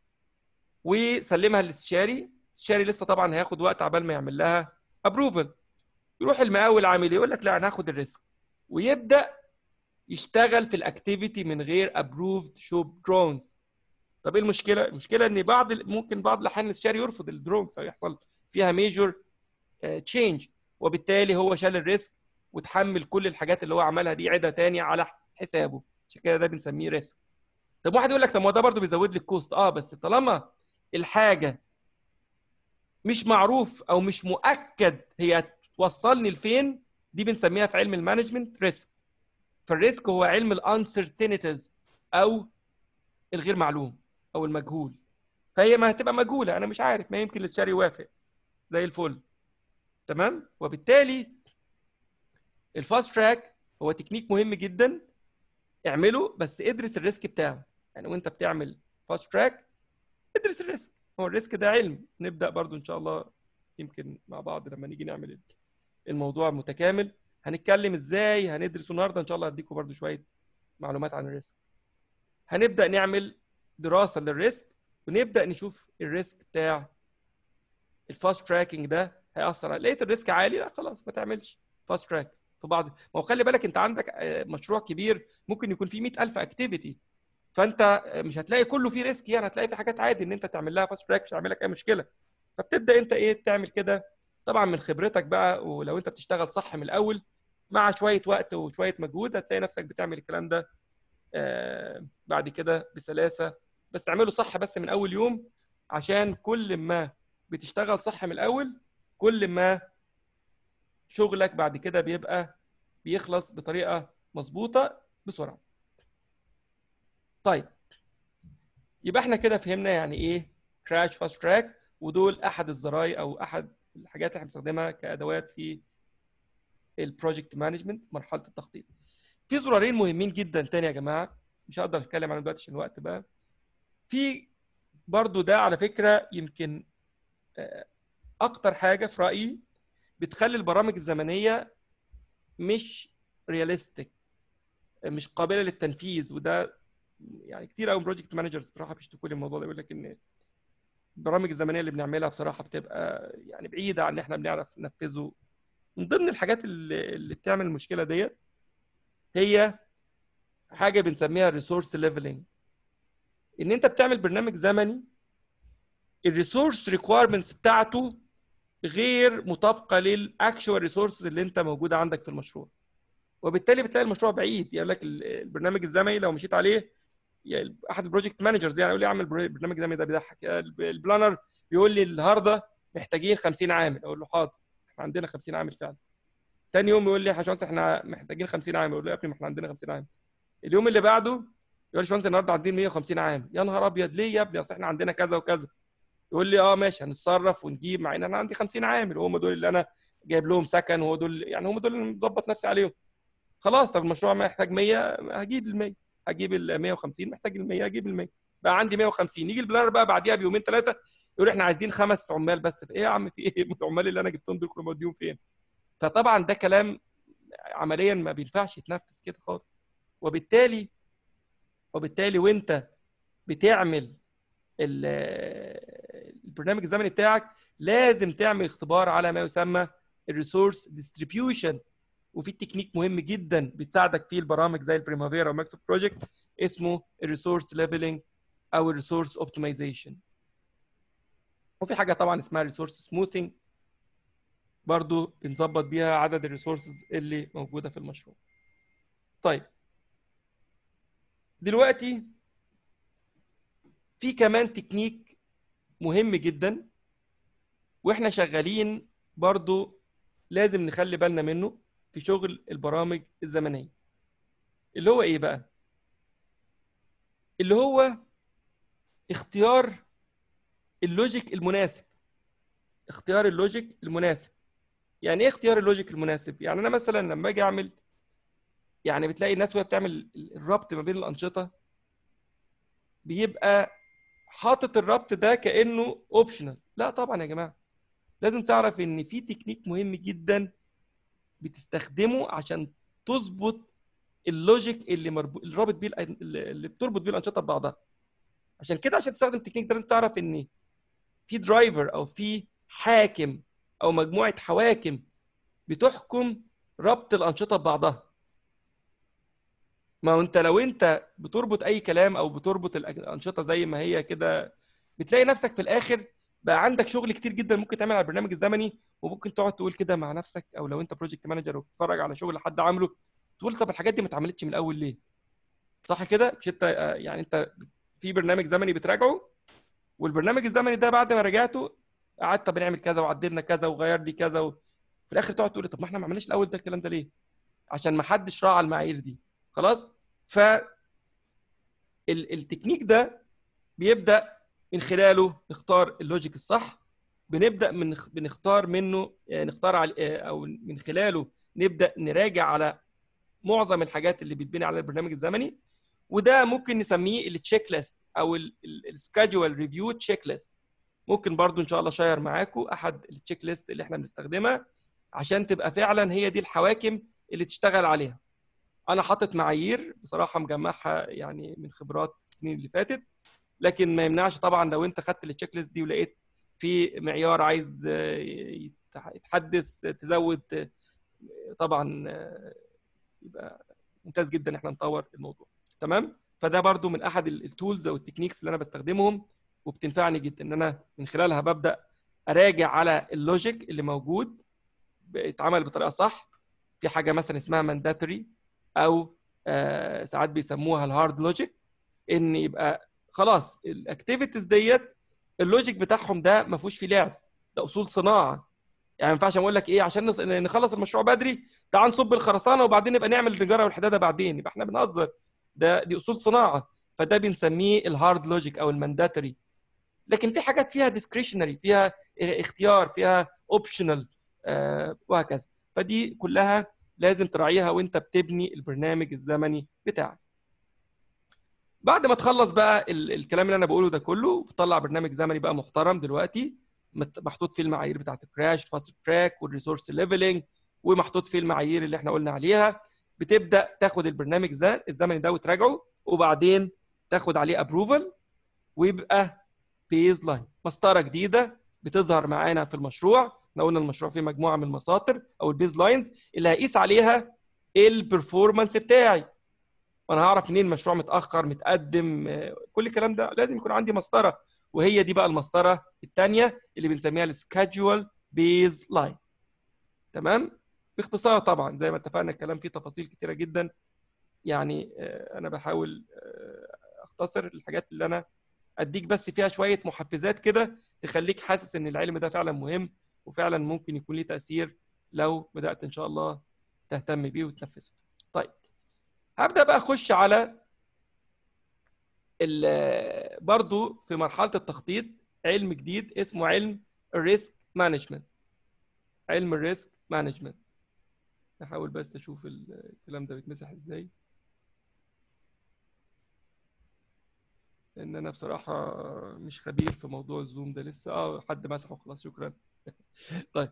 وسلمها للاستشاري. الاستشاري لسه طبعا هياخد وقت عبال ما يعمل لها ابروفل. يروح المقاول عامل ايه؟ يقول لك لا، انا هاخد الريسك، ويبدا يشتغل في الاكتيفيتي من غير ابروفد شوب درونجز. طب ايه المشكله؟ المشكله ان ممكن بعض الاحيان الاستشاري يرفض الدرونجز او يحصل فيها ميجور تشينج، وبالتالي هو شال الريسك وتحمل كل الحاجات اللي هو عملها دي عيدها تاني على حسابه. عشان كده ده بنسميه ريسك. طب واحد يقول لك طب ما ده برضه بيزود لي الكوست. بس طالما الحاجه مش معروف او مش مؤكد هي توصلني لفين، دي بنسميها في علم المانجمنت ريسك. فالريسك هو علم الانسرتينيتيز او الغير معلوم او المجهول. فهي ما هتبقى مجهوله، انا مش عارف، ما يمكن الاستشاري يوافق زي الفل، تمام؟ وبالتالي الفاست تراك هو تكنيك مهم جدا، اعمله بس ادرس الريسك بتاعه. يعني وانت بتعمل فاست تراك ادرس الريسك، هو الريسك ده علم. نبدا برضو ان شاء الله يمكن مع بعض لما نيجي نعمل الموضوع متكامل هنتكلم ازاي هندرسه. النهارده ان شاء الله هديكم برضو شويه معلومات عن الريسك. هنبدا نعمل دراسه للريسك ونبدا نشوف الريسك بتاع الفاست تراكنج ده هيأثر على. لقيت الريسك عالي، لا خلاص ما تعملش فاست تراك في بعض. ما هو خلي بالك انت عندك مشروع كبير ممكن يكون فيه 100,000 اكتيفيتي، فانت مش هتلاقي كله فيه ريسك، يعني هتلاقي في حاجات عادي ان انت تعمل لها فاست تراك مش هيعمل لك اي مشكله. فبتبدا انت ايه تعمل كده طبعا من خبرتك بقى، ولو انت بتشتغل صح من الاول مع شويه وقت وشويه مجهود هتلاقي نفسك بتعمل الكلام ده بعد كده بسلاسه. بس تعمله صح بس من اول يوم، عشان كل ما بتشتغل صح من الاول كل ما شغلك بعد كده بيبقى بيخلص بطريقه مظبوطه بسرعه. طيب يبقى احنا كده فهمنا يعني ايه كراش فاست تراك، ودول احد الزراير او احد الحاجات اللي احنا بنستخدمها كادوات في البروجكت مانجمنت مرحله التخطيط. في زرارين مهمين جدا تاني يا جماعه مش هقدر اتكلم عنهم دلوقتي عشان الوقت بقى. في برضو ده على فكره يمكن اكتر حاجه في رايي بتخلي البرامج الزمنيه مش رياليستيك، مش قابله للتنفيذ. وده يعني كتير قوي بروجكت مانجرز بصراحه بيشتكوا لي الموضوع ده، يقول لك ان البرامج الزمنيه اللي بنعملها بصراحه بتبقى يعني بعيده عن ان احنا بنعرف ننفذه. من ضمن الحاجات اللي بتعمل المشكله ديت هي حاجه بنسميها الريسورس ليفلنج. ان انت بتعمل برنامج زمني الريسورس ريكويرمنتس بتاعته غير مطابقه للاكشوال ريسورسز اللي انت موجوده عندك في المشروع، وبالتالي بتلاقي المشروع بعيد. يقول لك البرنامج الزمني لو مشيت عليه، يعني احد البروجكت مانجرز يعني يقول لي اعمل برنامج زمني، ده بيضحك. البلانر بيقول لي النهارده محتاجين 50 عامل، اقول له حاضر احنا عندنا 50 عامل فعلا. تاني يوم يقول لي يا باشمهندس احنا محتاجين 50 عامل، اقول له يا ابني ما احنا عندنا 50 عامل. اليوم اللي بعده يقول لي يا باشمهندس النهارده عندنا 150 عامل. يا نهار ابيض ليه يا ابني؟ اصل احنا عندنا كذا وكذا. يقول لي اه ماشي هنتصرف ونجيب، مع ان انا عندي 50 عامل وهم دول اللي انا جايب لهم سكن، وهو دول يعني هم دول اللي مظبط نفسي عليهم. خلاص طب المشروع ما يحتاج 100 هجيب ال 100، هجيب ال 150 محتاج ال 100 هجيب ال 100، بقى عندي 150. يجي البلانر بقى بعديها بيومين ثلاثه يقول احنا عايزين 5 عمال بس. في ايه يا عم في ايه؟ العمال اللي انا جبتهم دول كلهم موديهم فين؟ فطبعا ده كلام عمليا ما بينفعش يتنفذ كده خالص. وبالتالي وانت بتعمل البرنامج الزمني بتاعك لازم تعمل اختبار على ما يسمى الريسورس ديستريبيوشن. وفي تكنيك مهم جدا بتساعدك فيه البرامج زي البريمافيرا وماكتوب بروجكت اسمه الريسورس ليفلنج او الريسورس اوبتمايزيشن. وفي حاجه طبعا اسمها ريسورس سموثينج برضو بنظبط بيها عدد الريسورسز اللي موجوده في المشروع. طيب دلوقتي في كمان تكنيك مهم جدا واحنا شغالين برضو لازم نخلي بالنا منه في شغل البرامج الزمنيه، اللي هو ايه بقى؟ اللي هو اختيار اللوجيك المناسب. اختيار اللوجيك المناسب. يعني ايه اختيار اللوجيك المناسب؟ يعني انا مثلا لما اجي اعمل، يعني بتلاقي الناس وهي بتعمل الربط ما بين الانشطه بيبقى حاطط الربط ده كانه اوبشنال. لا طبعا يا جماعه، لازم تعرف ان في تكنيك مهم جدا بتستخدمه عشان تظبط اللوجيك اللي رابط بيه اللي بتربط بيه الانشطه ببعضها. عشان كده عشان تستخدم التكنيك ده لازم تعرف ان في درايفر او في حاكم او مجموعه حواكم بتحكم ربط الانشطه ببعضها. ما هو انت لو انت بتربط اي كلام او بتربط الانشطه زي ما هي كده بتلاقي نفسك في الاخر بقى عندك شغل كتير جدا ممكن تعمل على البرنامج الزمني، وممكن تقعد تقول كده مع نفسك، او لو انت بروجكت مانجر وبتتفرج على شغل حد عامله تقول طب الحاجات دي ما اتعملتش من الاول ليه؟ صح كده؟ مش انت يعني انت في برنامج زمني بتراجعه، والبرنامج الزمني ده بعد ما راجعته قعدت بنعمل كذا وعدلنا كذا وغير لي كذا في الاخر تقعد تقول طب ما احنا ما عملناش الاول ده الكلام ده ليه؟ عشان ما حدش راعى المعايير دي. خلاص؟ ف التكنيك ده بيبدا من خلاله نختار اللوجيك الصح. بنبدا بنختار منه نختار على او من خلاله نبدا نراجع على معظم الحاجات اللي بتبني على البرنامج الزمني، وده ممكن نسميه التشيك ليست او السكادجول ريفيو تشيك ليست. ممكن برضو ان شاء الله شير معاكم احد التشيك ليست اللي احنا بنستخدمها عشان تبقى فعلا هي دي الحواكم اللي تشتغل عليها. انا حاطط معايير بصراحه مجمعها يعني من خبرات السنين اللي فاتت، لكن ما يمنعش طبعا لو انت خدت التشيك ليست دي ولقيت في معيار عايز يتحدث تزود، طبعا يبقى ممتاز جدا احنا نطور الموضوع. تمام؟ فده برضو من احد التولز او التكنيكس اللي انا بستخدمهم وبتنفعني جدا، ان انا من خلالها ببدا اراجع على اللوجيك اللي موجود بيتعمل بطريقه صح. في حاجه مثلا اسمها مانداتوري او ساعات بيسموها الهارد لوجيك، ان يبقى خلاص الاكتيفيتيز ديت اللوجيك بتاعهم ده ما فيهوش فيه لعب، ده اصول صناعه. يعني ما ينفعش اقول لك ايه عشان نخلص المشروع بدري تعال نصب الخرسانه وبعدين نبقى نعمل النجاره والحداده بعدين، يبقى احنا بنهزر. دي اصول صناعه، فده بنسميه الهارد لوجيك او المانداتوري. لكن في حاجات فيها ديسكريشنري، فيها اختيار، فيها اوبشنال وهكذا. فدي كلها لازم تراعيها وانت بتبني البرنامج الزمني بتاعك. بعد ما تخلص بقى الكلام اللي انا بقوله ده كله، بتطلع برنامج زمني بقى محترم دلوقتي محطوط فيه المعايير بتاعت الكراش فاست تراك والريسورس ليفلنج، ومحطوط فيه المعايير اللي احنا قلنا عليها. بتبدا تاخد البرنامج ده الزمني ده وتراجعه، وبعدين تاخد عليه ابروفل، ويبقى بيز لاين، مسطره جديده بتظهر معانا في المشروع. احنا قلنا المشروع فيه مجموعه من المساطر او البيز لاينز اللي هقيس عليها البرفورمانس بتاعي. وانا هعرف منين المشروع متاخر متقدم؟ كل الكلام ده لازم يكون عندي مسطره، وهي دي بقى المسطره الثانيه اللي بنسميها السكادجول بيز لاين. تمام؟ باختصار طبعا زي ما اتفقنا الكلام فيه تفاصيل كتيره جدا، يعني انا بحاول اختصر الحاجات اللي انا اديك بس فيها شويه محفزات كده تخليك حاسس ان العلم ده فعلا مهم وفعلا ممكن يكون ليه تاثير لو بدات ان شاء الله تهتم بيه وتنفذه. طيب هبدا بقى اخش على برضو في مرحله التخطيط علم جديد اسمه علم الريسك مانجمنت. علم الريسك مانجمنت، نحاول بس اشوف الكلام ده بيتمسح ازاي، لان انا بصراحه مش خبير في موضوع الزوم ده لسه. حد مسحه خلاص، شكرا. طيب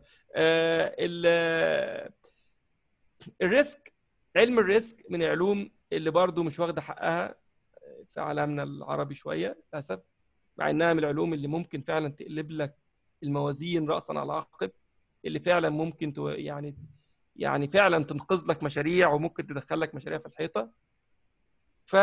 الريسك، علم الريسك من العلوم اللي برضو مش واخده حقها في عالمنا العربي شويه للاسف، مع انها من العلوم اللي ممكن فعلا تقلب لك الموازين راسا على عقب، اللي فعلا ممكن يعني فعلا تنقذ لك مشاريع وممكن تدخل لك مشاريع في الحيطه. ف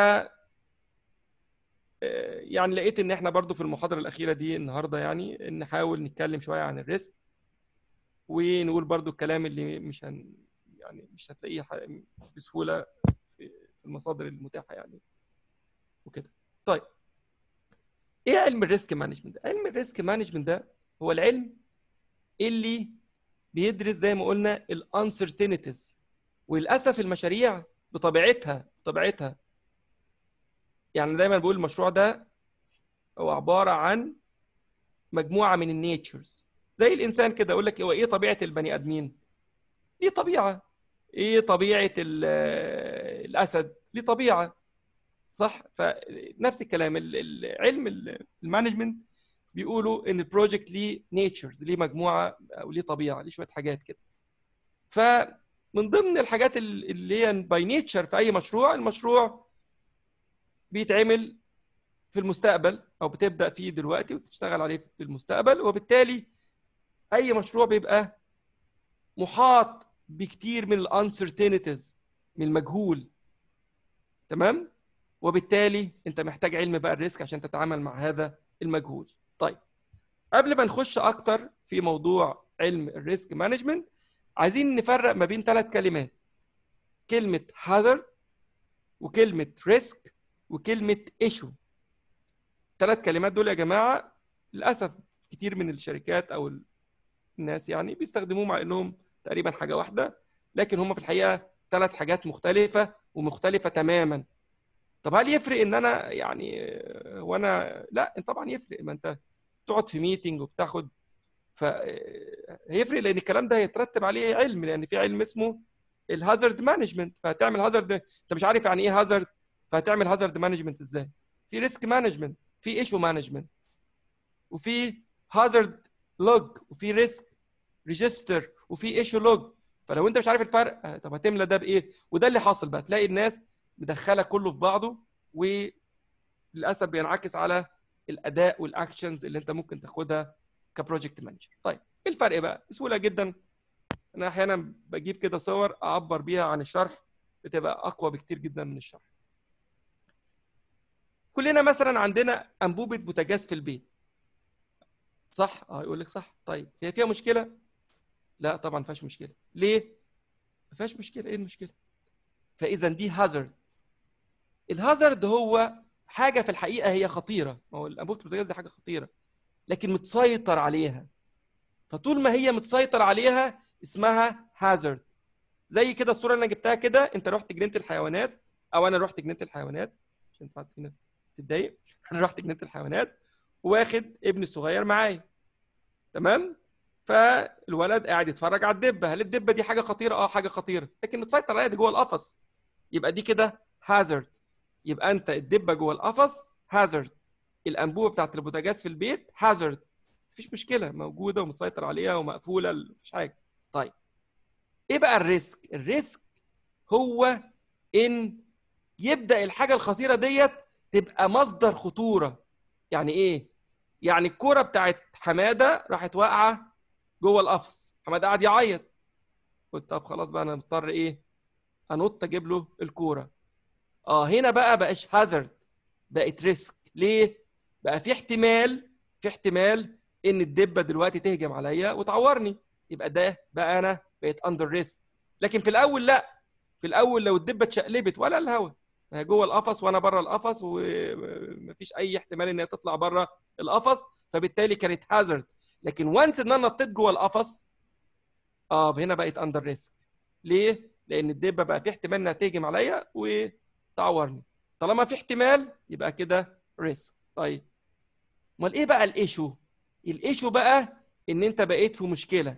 يعني لقيت ان احنا برضو في المحاضره الاخيره دي النهارده يعني نحاول نتكلم شويه عن الريسك، ونقول برضو الكلام اللي يعني مش هتلاقيه بسهوله في المصادر المتاحه يعني وكده. طيب ايه علم الريسك مانجمنت؟ علم الريسك مانجمنت ده هو العلم اللي بيدرس زي ما قلنا الانسرتينتيز. وللاسف المشاريع بطبيعتها يعني دايما بقول المشروع ده هو عباره عن مجموعه من النيتشرز، زي الانسان كده. اقول لك هو ايه طبيعه البني ادمين؟ ليه طبيعه. ايه طبيعه الاسد؟ ليه طبيعه، صح؟ فنفس الكلام العلم المانجمنت بيقولوا ان البروجكت ليه نيتشرز، ليه مجموعه او ليه طبيعه، ليه شويه حاجات كده. فمن ضمن الحاجات اللي هي باي نيتشر في اي مشروع، المشروع بيتعمل في المستقبل او بتبدا فيه دلوقتي وتشتغل عليه في المستقبل، وبالتالي اي مشروع بيبقى محاط بكتير من الانسرتينتيز، من المجهول. تمام؟ وبالتالي انت محتاج علم بقى الريسك عشان تتعامل مع هذا المجهول. طيب قبل ما نخش اكتر في موضوع علم الريسك مانجمنت، عايزين نفرق ما بين 3 كلمات: كلمه hazard، وكلمه ريسك، وكلمه ايشو. 3 كلمات دول يا جماعه للاسف كتير من الشركات او الناس يعني بيستخدموهم مع انهم تقريبا حاجه واحده، لكن هم في الحقيقه 3 حاجات مختلفه ومختلفه تماما. طب هل يفرق ان انا يعني وانا لا طبعا يفرق، ما انت تقعد في ميتنج وبتاخد هيفرق، لان الكلام ده هيترتب عليه علم، لان في علم اسمه الهازارد مانجمنت، فهتعمل هازارد. انت مش عارف يعني ايه هازارد، فهتعمل هازارد مانجمنت ازاي؟ في ريسك مانجمنت، في ايشو مانجمنت، وفي هازارد لوج، وفي ريسك ريجستر، وفي ايشو لوج. فلو انت مش عارف الفرق، طب هتملى ده بايه؟ وده اللي حاصل بقى، تلاقي الناس مدخله كله في بعضه، وللاسف بينعكس على الاداء والاكشنز اللي انت ممكن تاخدها كبروجكت مانجر. طيب ايه الفرق بقى؟ بسهوله جدا. انا احيانا بجيب كده صور اعبر بيها عن الشرح، بتبقى اقوى بكتير جدا من الشرح. كلنا مثلا عندنا انبوبه بوتاجاز في البيت، صح؟ يقول لك صح. طيب هي فيها مشكله؟ لا طبعا ما فيهاش مشكله. ليه؟ ما فيهاش مشكله. ايه المشكله؟ فاذا دي هازارد. الهازارد هو حاجه في الحقيقه هي خطيره، ما هو انبوبه البوتاجاز دي حاجه خطيره، لكن متسيطر عليها. فطول ما هي متسيطر عليها اسمها هازارد. زي كده الصوره اللي انا جبتها كده، انت رحت جنينه الحيوانات، او انا رحت جنينه الحيوانات، عشان ساعات في ناس تتضايق. انا رحت جنينه الحيوانات واخد ابني الصغير معايا، تمام؟ فالولد قاعد يتفرج على الدبه. هل الدبه دي حاجه خطيره؟ حاجه خطيره، لكن متسيطر عليها، دي جوه القفص، يبقى دي كده هازارد. يبقى انت الدبه جوه القفص هازارد، الانبوبه بتاعت البوتاجاز في البيت هازارد، مفيش مشكله، موجوده ومتسيطر عليها ومقفوله، مفيش حاجه. طيب ايه بقى الريسك؟ الريسك هو ان يبدا الحاجه الخطيره ديت تبقى مصدر خطوره. يعني ايه؟ يعني الكوره بتاعت حماده راحت واقعه جوه القفص، حماده قاعد يعيط، قلت طب خلاص بقى انا مضطر ايه؟ انط اجيب له الكوره. هنا بقى بقاش هازارد، بقت ريسك. ليه؟ بقى في احتمال ان الدبه دلوقتي تهجم عليا وتعورني، يبقى ده بقى انا بقيت اندر ريسك. لكن في الاول لا، في الاول لو الدبه اتشقلبت ولا الهوا، ما هي جوه القفص وانا بره القفص، ومفيش اي احتمال ان هي تطلع بره القفص، فبالتالي كانت هازارد. لكن وانس ان انا نطيت جوه القفص، هنا بقت اندر ريسك. ليه؟ لان الدبه بقى في احتمال انها تهجم عليا وتعورني. طالما في احتمال يبقى كده ريسك. طيب امال ايه بقى الايشو؟ الايشو بقى ان انت بقيت في مشكله.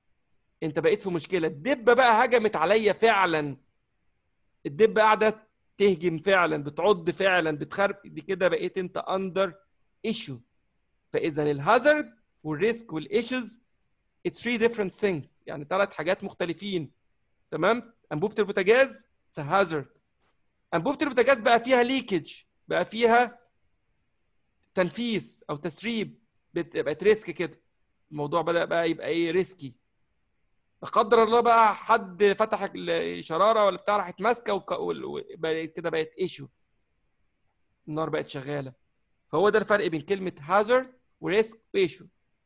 الدبه بقى هجمت عليا فعلا، الدبه قاعده تهجم فعلا، بتعض فعلا، بتخرب، دي كده بقيت انت اندر ايشو. فاذا الهازارد والريسك والايشوز it's three different things، يعني 3 حاجات مختلفين. تمام؟ انبوبه البوتاجاز it's a hazard. انبوبه البوتاجاز بقى فيها ليكج، بقى فيها تنفيس او تسريب، بقت ريسك كده. الموضوع بدأ بقى يبقى ايه؟ ريسكي. لا قدر الله بقى حد فتح الشراره ولا بتاع، راحت ماسكه وبقت كده، بقت ايشو، النار بقت شغاله. فهو ده الفرق بين كلمه هازارد وريسك وايشو.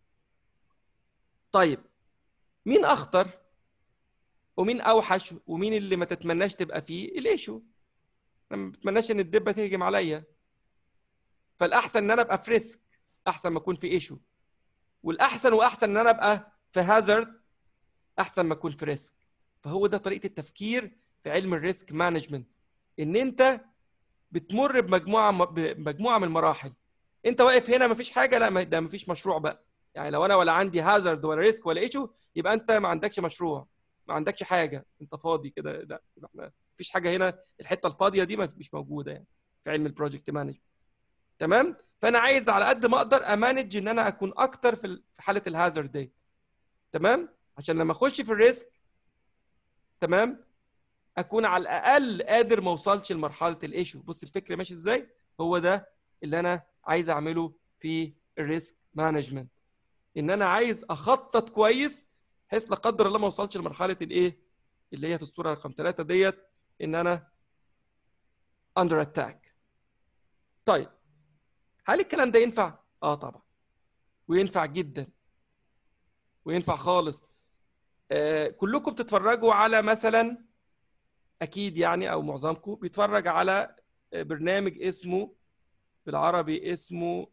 طيب مين اخطر ومين اوحش ومين اللي ما تتمناش تبقى فيه؟ الايشو. انا ما بتمناش ان الدبه تهجم عليا، فالاحسن ان انا ابقى في ريسك احسن ما اكون في ايشو، والاحسن واحسن ان انا ابقى في هازارد احسن ما اكون في ريسك. فهو ده طريقه التفكير في علم الريسك مانجمنت، ان انت بتمر بمجموعه من المراحل. انت واقف هنا مفيش حاجه، لا ده مفيش مشروع بقى. يعني لو انا ولا عندي هازارد ولا ريسك ولا ايشو، يبقى انت ما عندكش مشروع، ما عندكش حاجه، انت فاضي كده. لا، يبقى احنا مفيش حاجه هنا، الحته الفاضيه دي مش موجوده يعني في علم البروجكت مانجمنت. تمام؟ فانا عايز على قد ما اقدر امانج ان انا اكون اكتر في حاله الهازارد دي، تمام؟ عشان لما اخش في الريسك، تمام، اكون على الاقل قادر ما اوصلش لمرحله الايشو. بص الفكره ماشي ازاي؟ هو ده اللي انا عايز اعمله في الريسك مانجمنت، ان انا عايز اخطط كويس بحيث لا قدر الله ما اوصلش لمرحله الايه اللي هي في الصوره رقم 3 ديت، ان انا اندر اتاك. طيب هل الكلام ده ينفع؟ طبعا، وينفع جدا، وينفع خالص. كلكم بتتفرجوا على مثلا، اكيد يعني، او معظمكم بيتفرج على برنامج اسمه بالعربي اسمه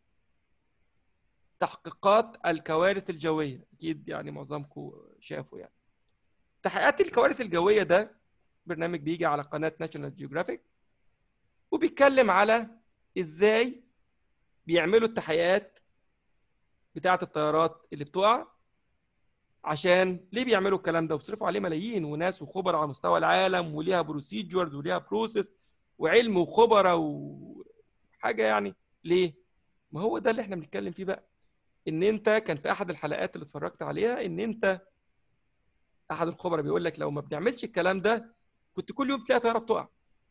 تحقيقات الكوارث الجويه، اكيد يعني معظمكم شافوا يعني. تحقيقات الكوارث الجويه ده برنامج بيجي على قناه ناشونال جيوغرافيك، وبيتكلم على ازاي بيعملوا التحقيقات بتاعه الطيارات اللي بتقع، عشان ليه بيعملوا الكلام ده وبيصرفوا عليه ملايين وناس وخبراء على مستوى العالم وليها بروسيجرز وليها بروسيس وعلم وخبراء وحاجه يعني. ليه؟ ما هو ده اللي احنا بنتكلم فيه بقى. ان انت كان في احد الحلقات اللي اتفرجت عليها ان انت احد الخبراء بيقول لك لو ما بنعملش الكلام ده كنت كل يوم تلاقي طياره بتقع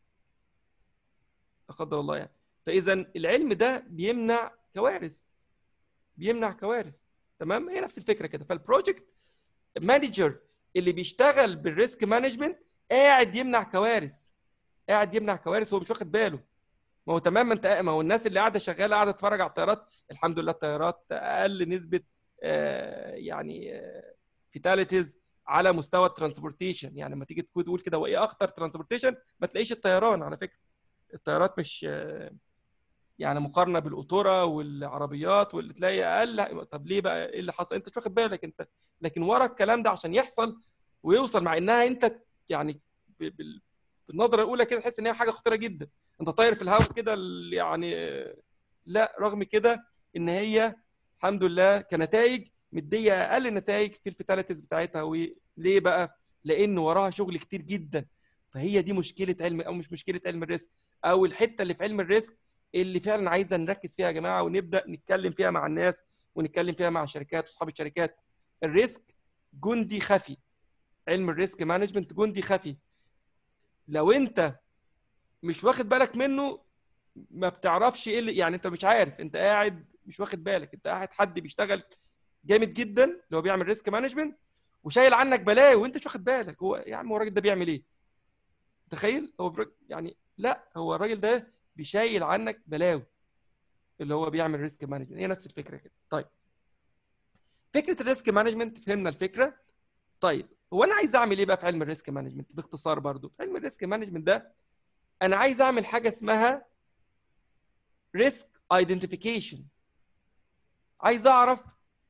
لا قدر الله يعني. فاذا العلم ده بيمنع كوارث، بيمنع كوارث. تمام، هي نفس الفكره كده. فالبروجكت مانجر اللي بيشتغل بالريسك مانجمنت قاعد يمنع كوارث، قاعد يمنع كوارث وهو مش واخد باله. ما هو تمام، ما هو الناس اللي قاعده شغاله قاعده تتفرج على الطيارات، الحمد لله الطيارات اقل نسبه يعني فيتاليتيز على مستوى الترانسبورتيشن. يعني لما تيجي تقول كده وايه اخطر ترانسبورتيشن ما تلاقيش الطيران على فكره. الطيارات مش يعني مقارنه بالقطوره والعربيات واللي تلاقي اقل. طب ليه بقى؟ ايه اللي حصل؟ انت مش واخد بالك انت. لكن ورا الكلام ده عشان يحصل ويوصل، مع انها انت يعني بالنظره الاولى كده تحس ان هي حاجه خطيره جدا، انت طاير في الهواء كده يعني. لا، رغم كده ان هي الحمد لله كنتائج مديه اقل نتائج في الفيتاليتيز بتاعتها. وليه بقى؟ لان وراها شغل كتير جدا. فهي دي مشكله علم، او مش مشكله علم الريسك، او الحته اللي في علم الريسك اللي فعلا عايزه نركز فيها يا جماعه ونبدا نتكلم فيها مع الناس ونتكلم فيها مع الشركات واصحاب الشركات. الريسك جندي خفي، علم الريسك مانجمنت جندي خفي. لو انت مش واخد بالك منه ما بتعرفش ايه اللي يعني، انت مش عارف، انت قاعد مش واخد بالك، انت قاعد حد بيشتغل جامد جدا اللي هو بيعمل ريسك مانجمنت وشايل عنك بلاوي وانت مش واخد بالك. هو يا عم هو الراجل ده بيعمل ايه؟ تخيل هو يعني لا، هو الراجل ده بيشايل عنك بلاوي اللي هو بيعمل ريسك مانجمنت. هي نفس الفكره كده. طيب، فكره الريسك مانجمنت فهمنا الفكره. طيب هو انا عايز اعمل ايه بقى في علم الريسك مانجمنت باختصار؟ برضو في علم الريسك مانجمنت ده انا عايز اعمل حاجه اسمها ريسك ايدنتيفيكيشن. عايز اعرف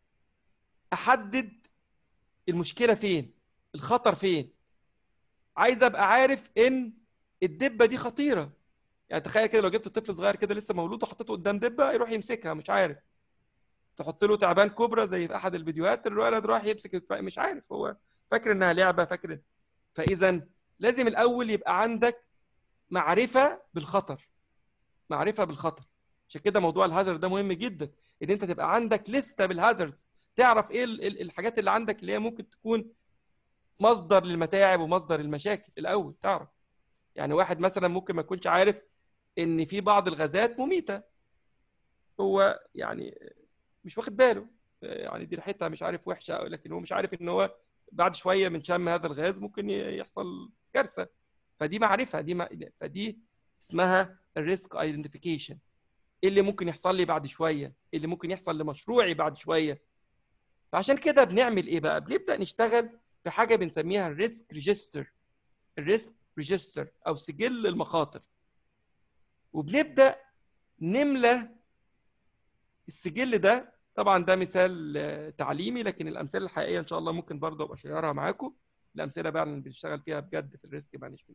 احدد المشكله فين، الخطر فين. عايز ابقى عارف ان الدبه دي خطيره. يعني تخيل كده لو جبت طفل صغير كده لسه مولود وحطيته قدام دبه يروح يمسكها مش عارف. تحط له تعبان كوبرا زي في احد الفيديوهات الولد راح يمسك مش عارف، هو فاكر انها لعبه، فاكر. فاذا لازم الاول يبقى عندك معرفه بالخطر، معرفه بالخطر. عشان كده موضوع الهازارد ده مهم جدا، ان انت تبقى عندك لسته بالهازاردز، تعرف ايه الحاجات اللي عندك اللي هي ممكن تكون مصدر للمتاعب ومصدر المشاكل. الاول تعرف يعني واحد مثلا ممكن ما يكونش عارف ان في بعض الغازات مميته، هو يعني مش واخد باله، يعني دي ريحتها مش عارف وحشه، لكن هو مش عارف ان هو بعد شويه من شم هذا الغاز ممكن يحصل كارثه. فدي معرفه، فدي اسمها الريسك ايدنتيفيكيشن. ايه اللي ممكن يحصل لي بعد شويه؟ ايه اللي ممكن يحصل لمشروعي بعد شويه؟ فعشان كده بنعمل ايه بقى؟ بنبدا نشتغل في حاجه بنسميها الريسك ريجستر، الريسك ريجستر او سجل المخاطر. وبنبدا نملى السجل ده. طبعا ده مثال تعليمي، لكن الامثله الحقيقيه ان شاء الله ممكن برضه ابقى اشيرها معاكم. الامثله بقى اللي بنشتغل فيها بجد في الريسك مانجمنت.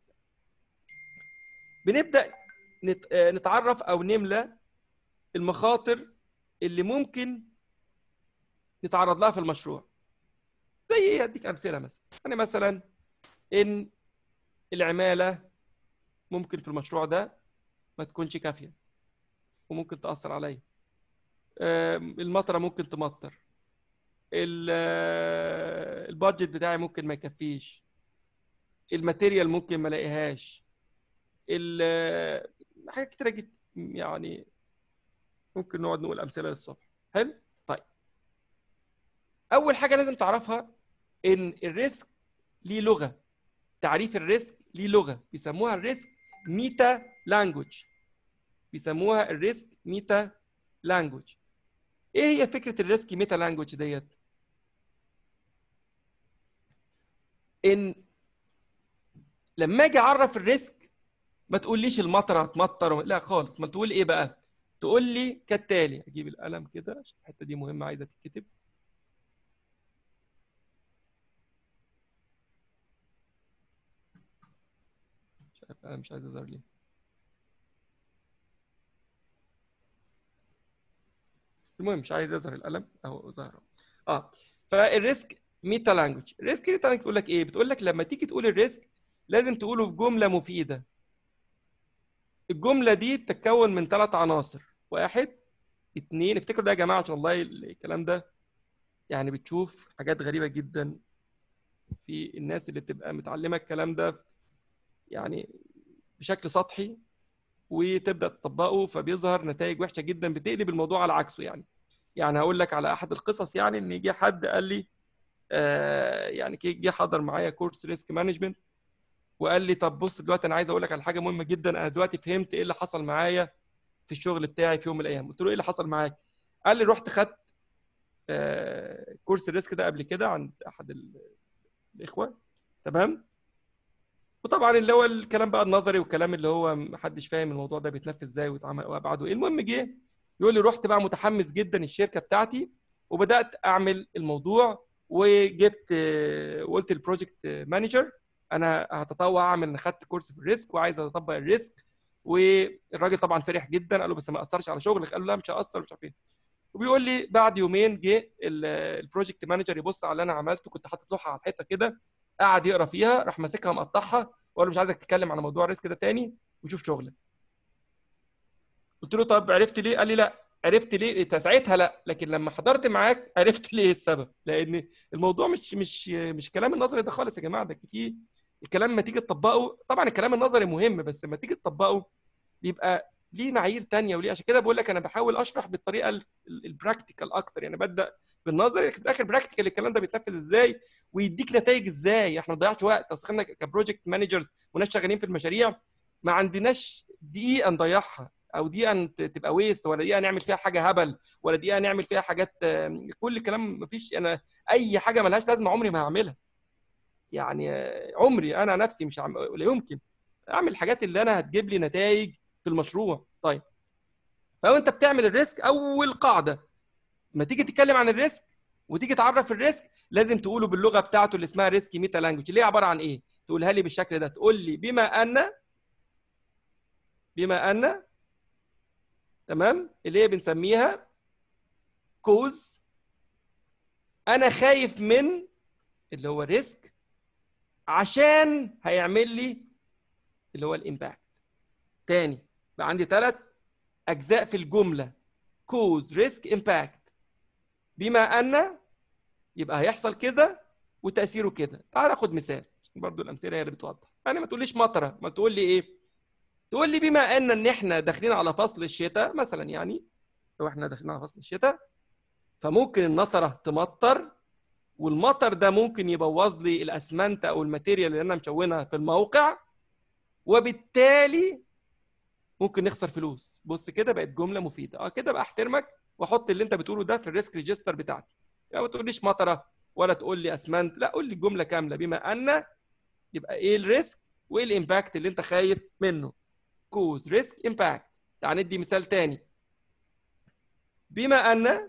بنبدا نتعرف او نملى المخاطر اللي ممكن نتعرض لها في المشروع. زي ايه؟ اديك امثله. مثلا يعني مثلا ان العماله ممكن في المشروع ده ما تكونش كافيه وممكن تاثر عليا. المطره ممكن تمطر، البادجت بتاعي ممكن ما يكفيش، الماتيريال ممكن ما الاقيهاش، حاجات كتيره جدا يعني. ممكن نقعد نقول امثله للصبح. حلو. طيب، اول حاجه لازم تعرفها ان الريسك ليه لغه. تعريف الريسك ليه لغه بيسموها الريسك ميتا لانجوج، بيسموها الريسك ميتا لانجوج. ايه هي فكره الريسك ميتا لانجوج ديت؟ ان لما اجي اعرف الريسك ما تقوليش المطره هتمطر لا خالص، ما تقول ايه بقى؟ تقول لي كالتالي. اجيب القلم كده عشان الحته دي مهمه عايزه تتكتب. مش عارف انا مش عايز اظهر ليه. المهم مش عايز يظهر القلم اهو ظهر. فالريسك ميتا لانجوج. الريسك ميتا لانجوج بتقول لك ايه؟ بتقول لك لما تيجي تقول الريسك لازم تقوله في جمله مفيده. الجمله دي بتتكون من 3 عناصر. 1 2، افتكروا ده يا جماعه عشان والله الكلام ده يعني بتشوف حاجات غريبه جدا في الناس اللي بتبقى متعلمه الكلام ده يعني بشكل سطحي وتبدا تطبقه، فبيظهر نتائج وحشه جدا بتقلب الموضوع على عكسه. يعني هقول لك على احد القصص، يعني ان جه حد قال لي يعني جه حضر معايا كورس ريسك مانجمنت وقال لي طب بص دلوقتي انا عايز اقول لك على حاجه مهمه جدا، انا دلوقتي فهمت ايه اللي حصل معايا في الشغل بتاعي في يوم من الايام. قلت له ايه اللي حصل معاك؟ قال لي رحت خدت كورس الريسك ده قبل كده عند احد الاخوه، تمام؟ وطبعا اللي هو الكلام بقى النظري والكلام اللي هو محدش فاهم الموضوع ده بيتنفذ ازاي ويتعمل وابعاده ايه. المهم جه يقول لي رحت بقى متحمس جدا الشركه بتاعتي وبدات اعمل الموضوع وجبت وقلت البروجكت مانجر انا هتطوع اعمل، انا خدت كورس في الريسك وعايز اطبق الريسك. والراجل طبعا فرح جدا، قال له بس ما اثرش على شغلك؟ قال له لا مش هاثر مش عارف ايه. وبيقول لي بعد يومين جه البروجكت مانجر يبص على اللي انا عملته، كنت حاطط لوحه على الحيطه كده، قعد يقرا فيها، راح ماسكها مقطعها وقال له مش عايزك تتكلم على موضوع الريسك ده تاني وشوف شغلك. قلت له طب عرفت ليه؟ قال لي لا. عرفت ليه ساعتها؟ لا، لكن لما حضرت معاك عرفت ليه السبب. لان الموضوع مش كلام النظري ده خالص يا جماعه، ده في الكلام لما تيجي تطبقه، طبعا الكلام النظري مهم بس لما تيجي تطبقه بيبقى ليه معايير تانية وليه. عشان كده بقول لك انا بحاول اشرح بالطريقه البراكتيكال اكتر، يعني ببدا بالنظري في الاخر براكتيكال الكلام ده بيتنفذ ازاي ويديك نتائج ازاي. احنا ما ضيعش وقت، اصل احنا كبروجكت مانجرز وناس شغالين في المشاريع ما عندناش دقيقه نضيعها او دقيقه تبقى ويست، ولا دقيقه نعمل فيها حاجه هبل، ولا دقيقه نعمل فيها حاجات كل الكلام ما فيش. انا اي حاجه ملهاش لازمه عمري ما هعملها، يعني عمري انا نفسي مش لا يمكن اعمل الحاجات اللي انا هتجيب لي نتائج في المشروع. طيب، فلو انت بتعمل الريسك اول قاعده ما تيجي تتكلم عن الريسك وتيجي تعرف الريسك لازم تقوله باللغه بتاعته اللي اسمها ريسك ميتا لانجوج، اللي هي عباره عن ايه؟ تقولها لي بالشكل ده، تقول لي بما ان تمام، اللي هي بنسميها كوز، انا خايف من اللي هو ريسك عشان هيعمل لي اللي هو الامباكت. تاني بقى عندي 3 اجزاء في الجمله، كوز ريسك امباكت. بما ان يبقى هيحصل كده وتاثيره كده. تعال ناخد مثال برضو، الامثله هي اللي بتوضح. يعني ما تقوليش مطره، ما تقول لي ايه؟ تقول لي بما ان احنا داخلين على فصل الشتاء مثلا، يعني لو احنا داخلين على فصل الشتاء فممكن المطره تمطر، والمطر ده ممكن يبوظ لي الاسمنت او الماتيريال اللي انا مشونها في الموقع، وبالتالي ممكن نخسر فلوس. بص كده بقت جمله مفيده. كده بقى احترمك واحط اللي انت بتقوله ده في الريسك ريجستر بتاعتي. يعني ما تقوليش مطره ولا تقول لي اسمنت، لا قول لي الجمله كامله. بما ان يبقى ايه الريسك وايه الامباكت اللي انت خايف منه. كوز ريسك امباكت. تعال ندي مثال تاني. بما ان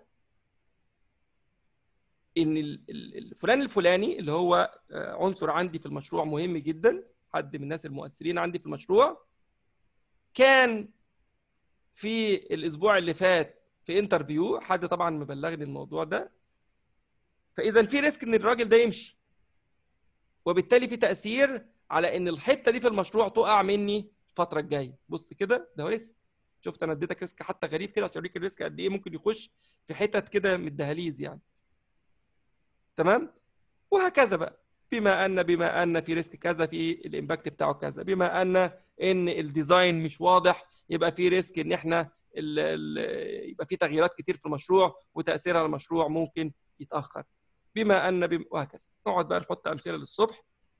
الفلان الفلاني اللي هو عنصر عندي في المشروع مهم جدا، حد من الناس المؤثرين عندي في المشروع، كان في الاسبوع اللي فات في انترفيو، حد طبعا مبلغني الموضوع ده، فاذا في ريسك ان الراجل ده يمشي، وبالتالي في تاثير على ان الحته دي في المشروع تقع مني الفتره الجايه. بص كده ده ريسك. شفت انا اديتك ريسك حتى غريب كده عشان اوريك الريسك قد ايه ممكن يخش في حتت كده من الدهاليز يعني. تمام؟ وهكذا بقى. بما ان في ريسك كذا، في الامباكت بتاعه كذا. بما ان الديزاين مش واضح، يبقى في ريسك ان احنا يبقى في تغييرات كتير في المشروع وتاثيرها على المشروع ممكن يتاخر. وهكذا. نقعد بقى نحط امثله للصبح.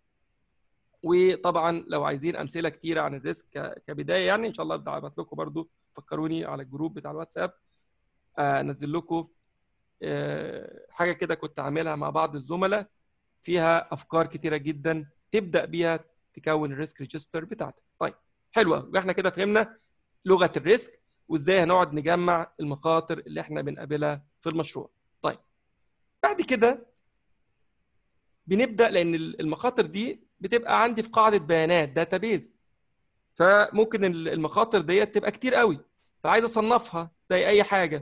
وطبعا لو عايزين امثله كتيره عن الريسك كبدايه، يعني ان شاء الله ابعت لكم برضو، فكروني على الجروب بتاع الواتساب انزل لكم حاجه كده كنت عاملها مع بعض الزملاء، فيها افكار كتيره جدا تبدا بيها تكون الريسك ريجستر بتاعتك. طيب حلوه، احنا كده فهمنا لغه الريسك وازاي هنقعد نجمع المخاطر اللي احنا بنقابلها في المشروع. طيب بعد كده بنبدا، لان المخاطر دي بتبقى عندي في قاعده بيانات داتابيز، فممكن المخاطر ديت تبقى كتير قوي، فعايز اصنفها زي اي حاجه.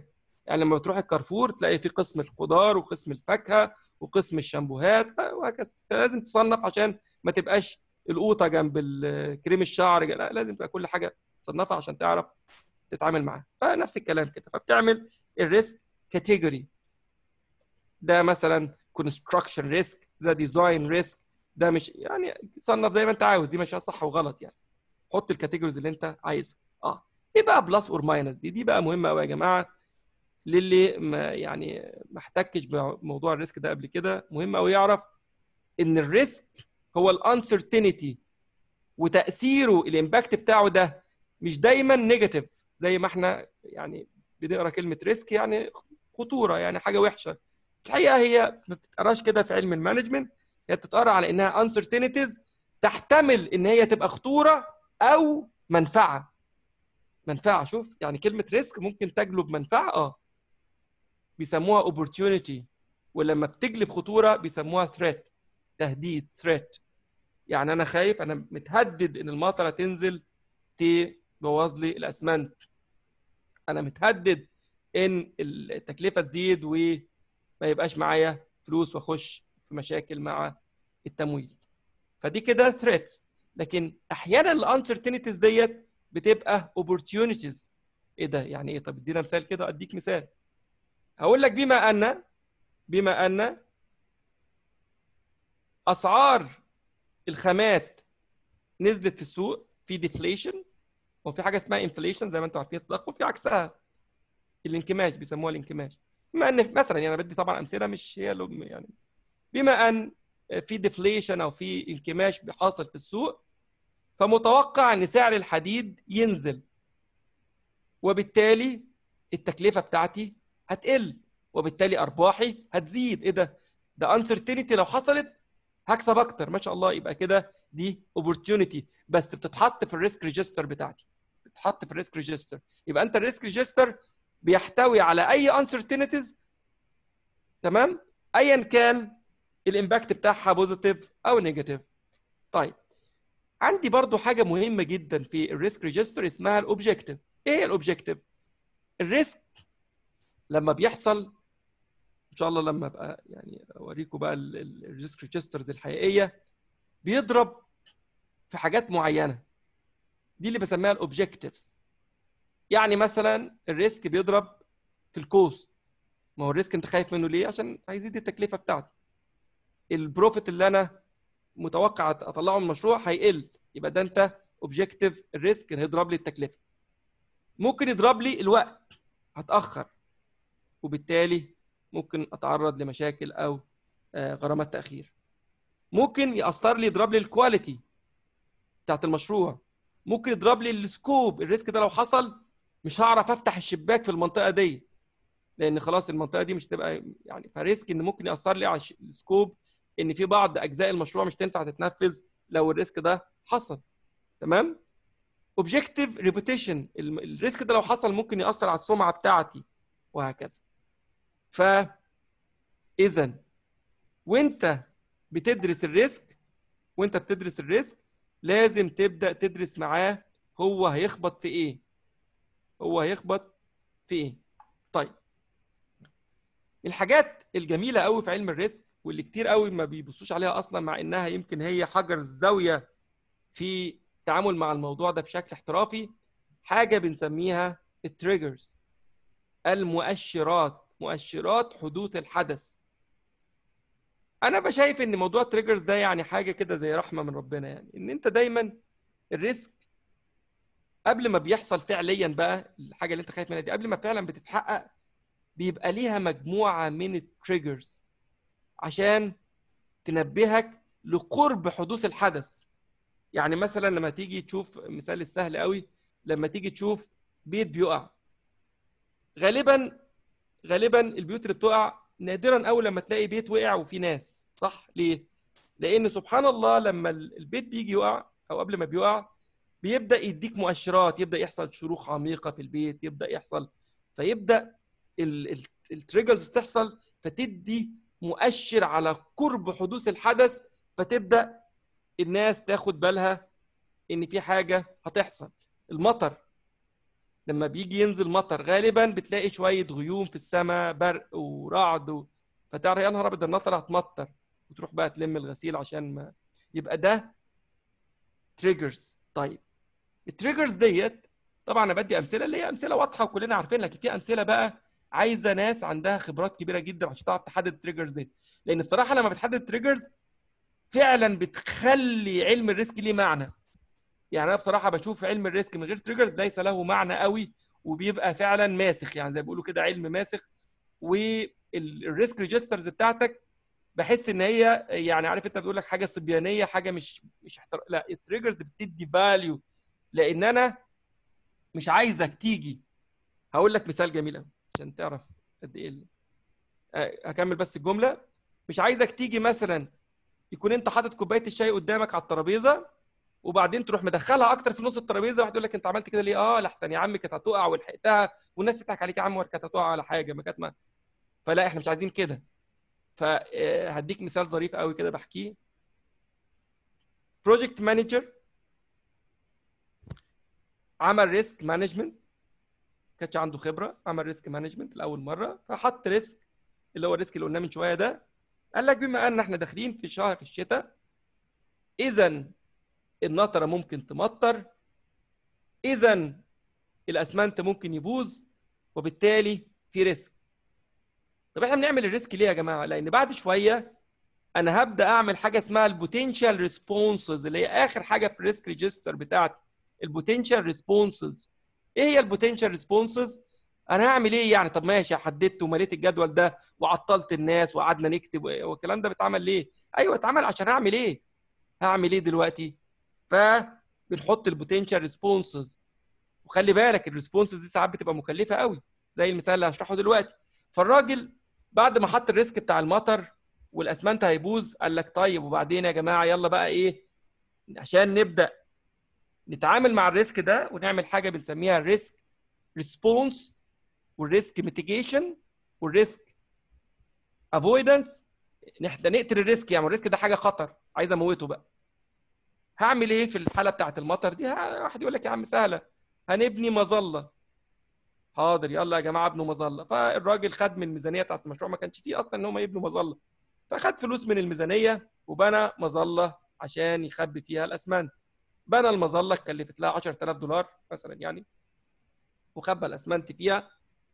يعني لما بتروح الكارفور تلاقي في قسم الخضار وقسم الفاكهه وقسم الشامبوهات وهكذا. فلازم تصنف عشان ما تبقاش القوطه جنب كريم الشعر، لا، لازم تبقى كل حاجه تصنفها عشان تعرف تتعامل معاها. فنفس الكلام كده، فبتعمل الريسك كاتيجوري. ده مثلا كونستراكشن ريسك، ده ديزاين ريسك، ده مش يعني صنف زي ما انت عاوز، دي مش صح وغلط يعني. حط الكاتيجوريز اللي انت عايزها. ايه بقى بلس اور ماينس؟ دي بقى مهمه قوي يا جماعه، للي ما يعني ما احتكش بموضوع الريسك ده قبل كده. مهم قوي يعرف ان الريسك هو الانسرتينتي، وتاثيره الامباكت بتاعه ده مش دايما نيجاتيف زي ما احنا يعني بنقرا كلمه ريسك يعني خطوره، يعني حاجه وحشه. الحقيقه هي ما بتتقراش كده في علم المانجمنت، هي بتتقرا على انها uncertainties تحتمل ان هي تبقى خطوره او منفعه. منفعه، شوف يعني كلمه ريسك ممكن تجلب منفعه، بيسموها opportunity، ولما بتجلب خطوره بيسموها threat، تهديد، threat. يعني انا خايف، انا متهدد ان المطره تنزل تبوظ لي الاسمنت، انا متهدد ان التكلفه تزيد وما يبقاش معايا فلوس واخش في مشاكل مع التمويل. فدي كده threats. لكن احيانا الانسرتينيتيز ديت بتبقى opportunities. ايه ده يعني ايه؟ طب ادينا مثال كده، اديك مثال. هقول لك بما ان اسعار الخامات نزلت في السوق، في ديفليشن وفي حاجه اسمها انفليشن زي ما انتم عارفين، التضخم، في عكسها الانكماش، بيسموها الانكماش. بما ان مثلا يعني انا بدي طبعا امثله مش هي يعني بما ان في ديفليشن او في انكماش بيحصل في السوق، فمتوقع ان سعر الحديد ينزل، وبالتالي التكلفه بتاعتي هتقل، وبالتالي ارباحي هتزيد. ايه ده انسرتينتي، لو حصلت هكسب اكتر ما شاء الله. يبقى كده دي اوبورتيونيتي، بس بتتحط في الريسك ريجستر بتاعتي، بتتحط في الريسك ريجستر. يبقى انت الريسك ريجستر بيحتوي على اي انسرتينتيز، تمام، ايا كان الامباكت بتاعها بوزيتيف او نيجاتيف. طيب عندي برضو حاجه مهمه جدا في الريسك ريجستر اسمها الاوبجكتيف. ايه هي الاوبجكتيف؟ الريسك لما بيحصل، ان شاء الله لما ابقى يعني اوريكم بقى الريسك ريجسترز الحقيقيه، بيضرب في حاجات معينه، دي اللي بسميها الاوبجكتيفز. يعني مثلا الريسك بيضرب في الكوست. ما هو الريسك انت خايف منه ليه؟ عشان هيزيد التكلفه بتاعتي. البروفيت اللي انا متوقع اطلعه من المشروع هيقل، يبقى ده انت اوبجكتيف الريسك هيضرب لي التكلفه. ممكن يضرب لي الوقت، هتاخر، وبالتالي ممكن اتعرض لمشاكل او غرامات تاخير. ممكن ياثر لي، يضرب لي الكواليتي بتاعت المشروع. ممكن يضرب لي السكوب، الريسك ده لو حصل مش هعرف افتح الشباك في المنطقه دي، لان خلاص المنطقه دي مش تبقى يعني، فريسك ان ممكن ياثر لي على السكوب، ان في بعض اجزاء المشروع مش تنفع تتنفذ لو الريسك ده حصل. تمام. اوبجكتيف ريبوتيشن، الريسك ده لو حصل ممكن ياثر على السمعه بتاعتي، وهكذا. فاذا وانت بتدرس الريسك، لازم تبدا تدرس معاه هو هيخبط في ايه، طيب الحاجات الجميله قوي في علم الريسك واللي كتير قوي ما بيبصوش عليها اصلا، مع انها يمكن هي حجر الزاويه في التعامل مع الموضوع ده بشكل احترافي، حاجه بنسميها التريجرز، المؤشرات، مؤشرات حدوث الحدث. انا بشايف ان موضوع التريجرز ده يعني حاجه كده زي رحمه من ربنا، يعني ان انت دايما الريسك قبل ما بيحصل فعليا بقى الحاجه اللي انت خايف منها دي، قبل ما فعلا بتتحقق، بيبقى ليها مجموعه من التريجرز عشان تنبهك لقرب حدوث الحدث. يعني مثلا لما تيجي تشوف مثال السهل قوي، لما تيجي تشوف بيت بيقع، غالبا البيوت اللي بتقع نادرا قوي لما تلاقي بيت وقع وفيه ناس، صح؟ ليه؟ لان سبحان الله لما البيت بيجي يقع او قبل ما بيقع بيبدا يديك مؤشرات، يبدا يحصل شروخ عميقه في البيت، يبدا يحصل، فيبدا التريجرز تحصل، فتدي مؤشر على قرب حدوث الحدث، فتبدا الناس تاخد بالها ان في حاجه هتحصل. المطر، لما بيجي ينزل مطر غالبا بتلاقي شويه غيوم في السماء، برق ورعد فتعرف يا نهار ابيض النطره هتمطر، وتروح بقى تلم الغسيل عشان ما يبقى ده تريجرز. طيب التريجرز ديت طبعا انا بدي امثله اللي هي امثله واضحه وكلنا عارفين، لكن في امثله بقى عايزه ناس عندها خبرات كبيره جدا عشان تعرف تحدد التريجرز دي، لان بصراحه لما بتحدد التريجرز فعلا بتخلي علم الريسك ليه معنى. يعني انا بصراحه بشوف علم الريسك من غير تريجرز ليس له معنى قوي، وبيبقى فعلا ماسخ، يعني زي ما بيقولوا كده علم ماسخ. والريسك ريجسترز بتاعتك بحس ان هي يعني عارف انت بتقول لك حاجه صبيانيه، حاجه مش لا التريجرز بتدي فاليو، لان انا مش عايزك تيجي. هقول لك مثال جميل قوي عشان تعرف قد ايه هكمل بس الجمله. مش عايزك تيجي مثلا يكون انت حاطط كوبايه الشاي قدامك على الترابيزه، وبعدين تروح مدخلها اكتر في نص الترابيزه، واحد يقول لك انت عملت كده ليه؟ لحسن يا عم كانت هتقع ولحقتها، والناس تضحك عليك يا عم كانت هتقع على حاجه ما كانت ما. فلا احنا مش عايزين كده. فهديك مثال ظريف قوي كده بحكيه. بروجكت مانجر عمل ريسك مانجمنت، كانش عنده خبره، عمل ريسك مانجمنت لاول مره، فحط ريسك اللي هو الريسك اللي قلناه من شويه ده. قال لك بما ان احنا داخلين في شهر الشتاء، اذا النطره ممكن تمطر، اذا الاسمنت ممكن يبوظ، وبالتالي في ريسك. طب احنا بنعمل الريسك ليه يا جماعه؟ لان بعد شويه انا هبدا اعمل حاجه اسمها البوتنشال ريسبونسز، اللي هي اخر حاجه في الريسك ريجستر بتاعتي. البوتنشال ريسبونسز ايه هي البوتنشال ريسبونسز؟ انا هعمل ايه يعني؟ طب ماشي حددت ومليت الجدول ده وعطلت الناس وقعدنا نكتب والكلام ده بيتعمل ليه؟ ايوه اتعمل عشان هعمل ايه؟ هعمل ايه دلوقتي؟ فبنحط البوتنشال ريسبونسز. وخلي بالك الريسبونسز دي ساعات بتبقى مكلفه قوي، زي المثال اللي هشرحه دلوقتي. فالراجل بعد ما حط الريسك بتاع المطر والاسمنت هيبوظ، قال لك طيب وبعدين يا جماعه يلا بقى ايه عشان نبدا نتعامل مع الريسك ده ونعمل حاجه بنسميها الريسك ريسبونس والريسك ميتيجيشن والريسك افويدنس. نحن نقتل الريسك، يعني الريسك ده حاجه خطر عايز اموته بقى. هعمل ايه في الحاله بتاعه المطر دي؟ واحد يقول لك يا عم سهله، هنبني مظله. حاضر يلا يا جماعه ابنوا مظله. فالراجل خد من الميزانيه بتاعت المشروع، ما كانش فيه اصلا ان هم يبنوا مظله، فخد فلوس من الميزانيه وبنى مظله عشان يخبي فيها الاسمنت. بنى المظله كلفت لها $10,000 مثلا يعني، وخبى الاسمنت فيها.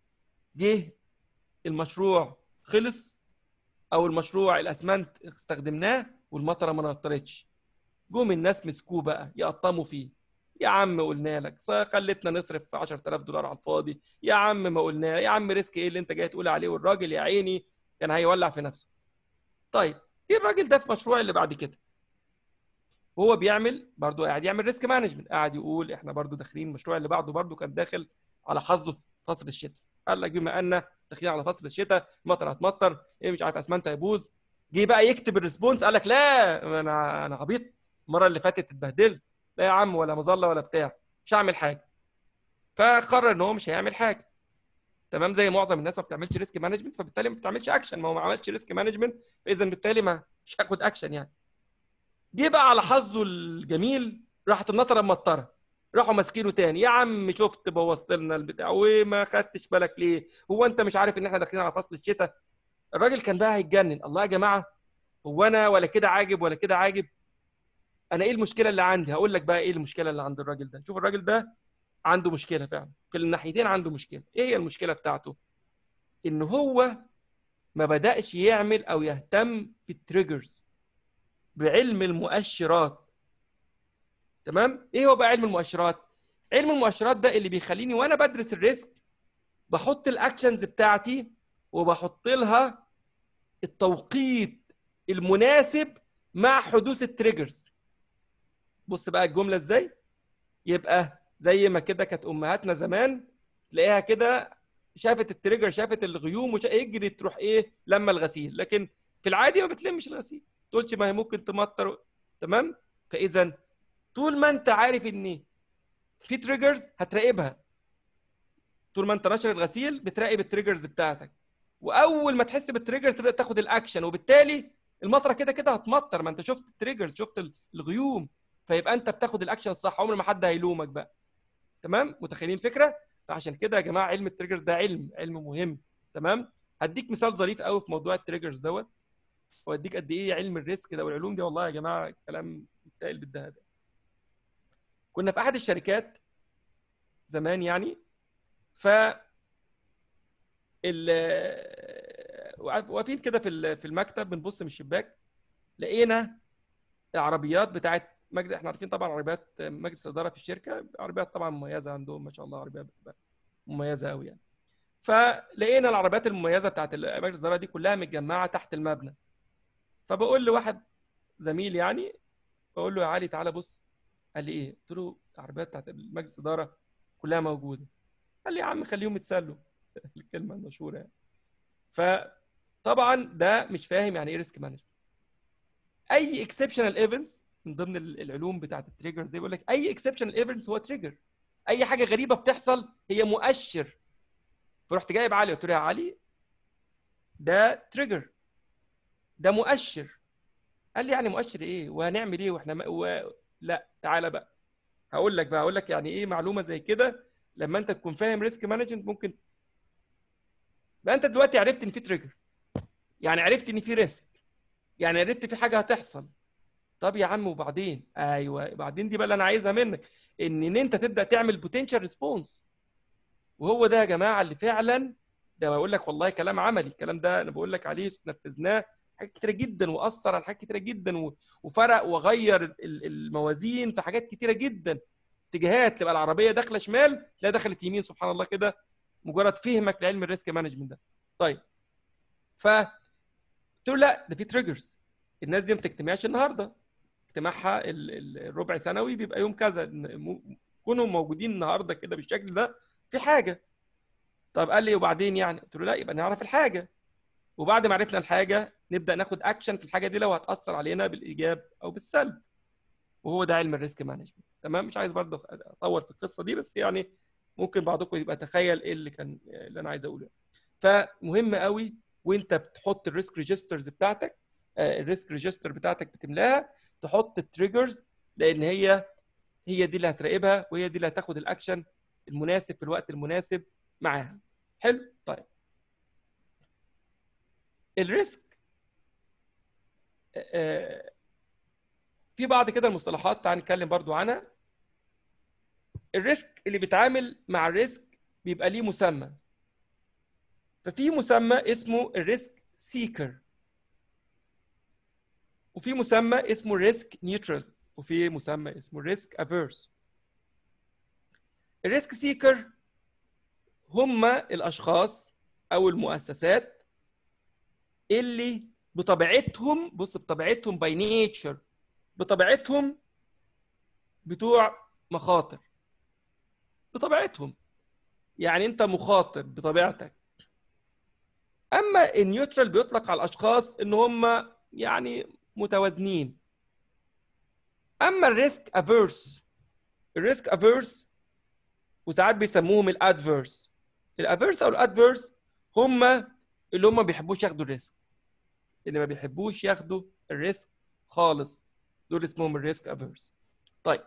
جه المشروع خلص، او المشروع الاسمنت استخدمناه والمطره ما نطرتش. جم الناس مسكوه بقى يقطموا فيه. يا عم قلنا لك خلتنا نصرف $10,000 على الفاضي، يا عم ما قلنا، يا عم ريسك ايه اللي انت جاي تقول عليه؟ والراجل يا عيني كان هيولع في نفسه. طيب ايه الراجل ده في مشروع اللي بعد كده وهو بيعمل برضه قاعد يعمل ريسك مانجمنت، قاعد يقول احنا برضه داخلين المشروع اللي بعده برضه كان داخل على حظه في فصل الشتاء. قال لك بما ان داخلين على فصل الشتاء المطر هتمطر، ايه مش عارف اسمنت هيبوظ. جه بقى يكتب الريسبونس، قال لك لا انا عبيط، المره اللي فاتت اتبهدلت، لا يا عم ولا مظله ولا بتاع، مش هعمل حاجه. فقرر ان هو مش هيعمل حاجه. تمام، زي معظم الناس ما بتعملش ريسك مانجمنت فبالتالي ما بتعملش اكشن، ما هو ما عملش ريسك مانجمنت فاذا بالتالي ما مش هاخد اكشن يعني. جه بقى على حظه الجميل راحت النطره مطره، راحوا ماسكينه تاني. يا عم شفت بوظت لنا البتاع وما خدتش بالك ليه؟ هو انت مش عارف ان احنا داخلين على فصل الشتاء؟ الراجل كان بقى هيتجنن. الله يا جماعه، هو انا ولا كده عاجب ولا كده عاجب؟ انا ايه المشكله اللي عندي؟ هقول لك بقى ايه المشكله اللي عند الراجل ده. شوف الراجل ده عنده مشكله فعلا في الناحيتين، عنده مشكله. ايه هي المشكله بتاعته؟ ان هو ما بدأش يعمل او يهتم بالتريجرز، بعلم المؤشرات. تمام، ايه هو بقى علم المؤشرات؟ علم المؤشرات ده اللي بيخليني وانا بدرس الريسك بحط الاكشنز بتاعتي وبحط لها التوقيت المناسب مع حدوث التريجرز. بص بقى الجمله ازاي. يبقى زي ما كده كانت امهاتنا زمان تلاقيها كده شافت التريجر، شافت الغيوم يجري تروح ايه لما الغسيل، لكن في العادي ما بتلمش الغسيل، تقولش ما هي ممكن تمطر. تمام، فاذا طول ما انت عارف ان في تريجرز هتراقبها. طول ما انت ناشر الغسيل بتراقب التريجرز بتاعتك، واول ما تحس بالتريجرز تبدا تاخد الاكشن، وبالتالي المطره كده كده هتمطر، ما انت شفت التريجرز شفت الغيوم، فيبقى انت بتاخد الاكشن الصح، عمر ما حد هيلومك بقى. تمام، متخيلين الفكره؟ فعشان كده يا جماعه علم التريجرز ده علم مهم. تمام. هديك مثال ظريف قوي في موضوع التريجرز دوت، واديك قد ايه علم الريسك ده والعلوم دي والله يا جماعه كلام متقل بالذهب. كنا في احد الشركات زمان يعني، ف واقفين كده في المكتب بنبص من الشباك، لقينا العربيات بتاعت مجلس، احنا عارفين طبعا عربيات مجلس الاداره في الشركه، عربيات طبعا مميزه عندهم ما شاء الله، عربيات بتبقى مميزه قوي يعني. فلقينا العربيات المميزه بتاعت مجلس الاداره دي كلها متجمعه تحت المبنى. فبقول لواحد زميل يعني، بقول له يا علي تعالى بص. قال لي ايه؟ قلت له العربيات بتاعت مجلس الاداره كلها موجوده. قال لي يا عم خليهم يتسلوا الكلمه المشهوره يعني. فطبعا ده مش فاهم يعني ايه ريسك مانجمنت. اي اكسبشنال ايفنتس من ضمن العلوم بتاعت التريجرز دي بيقول لك اي اكسبشنال ايفنتس هو تريجر. اي حاجه غريبه بتحصل هي مؤشر. فرحت جايب علي قلت له يا علي ده تريجر، ده مؤشر. قال لي يعني مؤشر ايه وهنعمل ايه واحنا لا تعالى بقى هقول لك يعني ايه معلومه زي كده. لما انت تكون فاهم ريسك مانجمنت ممكن بقى انت دلوقتي عرفت ان في تريجر، يعني عرفت ان في ريسك، يعني عرفت في حاجه هتحصل. طب يا عم وبعدين؟ ايوه بعدين دي بقى اللي انا عايزها منك، ان انت تبدا تعمل بوتنشال ريسبونس. وهو ده يا جماعه اللي فعلا، ده بقول لك والله كلام عملي، الكلام ده انا بقول لك عليه نفذناه حاجات كتيره جدا، واثر على حاجات كتيره جدا، وفرق وغير الموازين في حاجات كتيره جدا. اتجاهات تبقى العربيه داخله شمال تلاقي دخلت يمين، سبحان الله كده، مجرد فهمك لعلم الريسك مانجمنت ده. طيب ف قلت له لا ده في تريجرز، الناس دي ما بتجتمعش النهارده، اجتماعها الربع سنوي بيبقى يوم كذا، كونهم موجودين النهارده كده بالشكل ده في حاجه. طب قال لي وبعدين يعني؟ قلت له لا يبقى نعرف الحاجه، وبعد ما عرفنا الحاجه نبدا ناخد اكشن في الحاجه دي لو هتاثر علينا بالايجاب او بالسلب. وهو ده علم الريسك مانجمنت. تمام. مش عايز برضه اطول في القصه دي، بس يعني ممكن بعضكم يبقى تخيل ايه اللي انا عايز اقوله. فمهم قوي وانت بتحط الريسك ريجسترز بتاعتك، الريسك ريجستر بتاعتك بتملاها، تحط التريجرز، لان هي دي اللي هتراقبها، وهي دي اللي هتاخد الاكشن المناسب في الوقت المناسب معاها. حلو. طيب الريسك في بعض كده المصطلحات تعال نتكلم برضو عنها. الريسك اللي بيتعامل مع الريسك بيبقى ليه مسمى. ففي مسمى اسمه الريسك سيكر، وفي مسمى اسمه ريسك نيوترال، وفي مسمى اسمه ريسك افيرس. الريسك سيكر هم الاشخاص او المؤسسات اللي بطبيعتهم، بص بطبيعتهم باي نيتشر، بطبيعتهم بتوع مخاطر، بطبيعتهم يعني انت مخاطر بطبيعتك. اما النيوترال بيطلق على الاشخاص ان هم يعني متوازنين. اما الريسك افيرس، الريسك افيرس وساعات بيسموهم الادفيرس. الافيرس او الادفيرس هم اللي هم ما بيحبوش ياخدوا الريسك، اللي ما بيحبوش ياخدوا الريسك خالص، دول اسمهم الريسك افيرس. طيب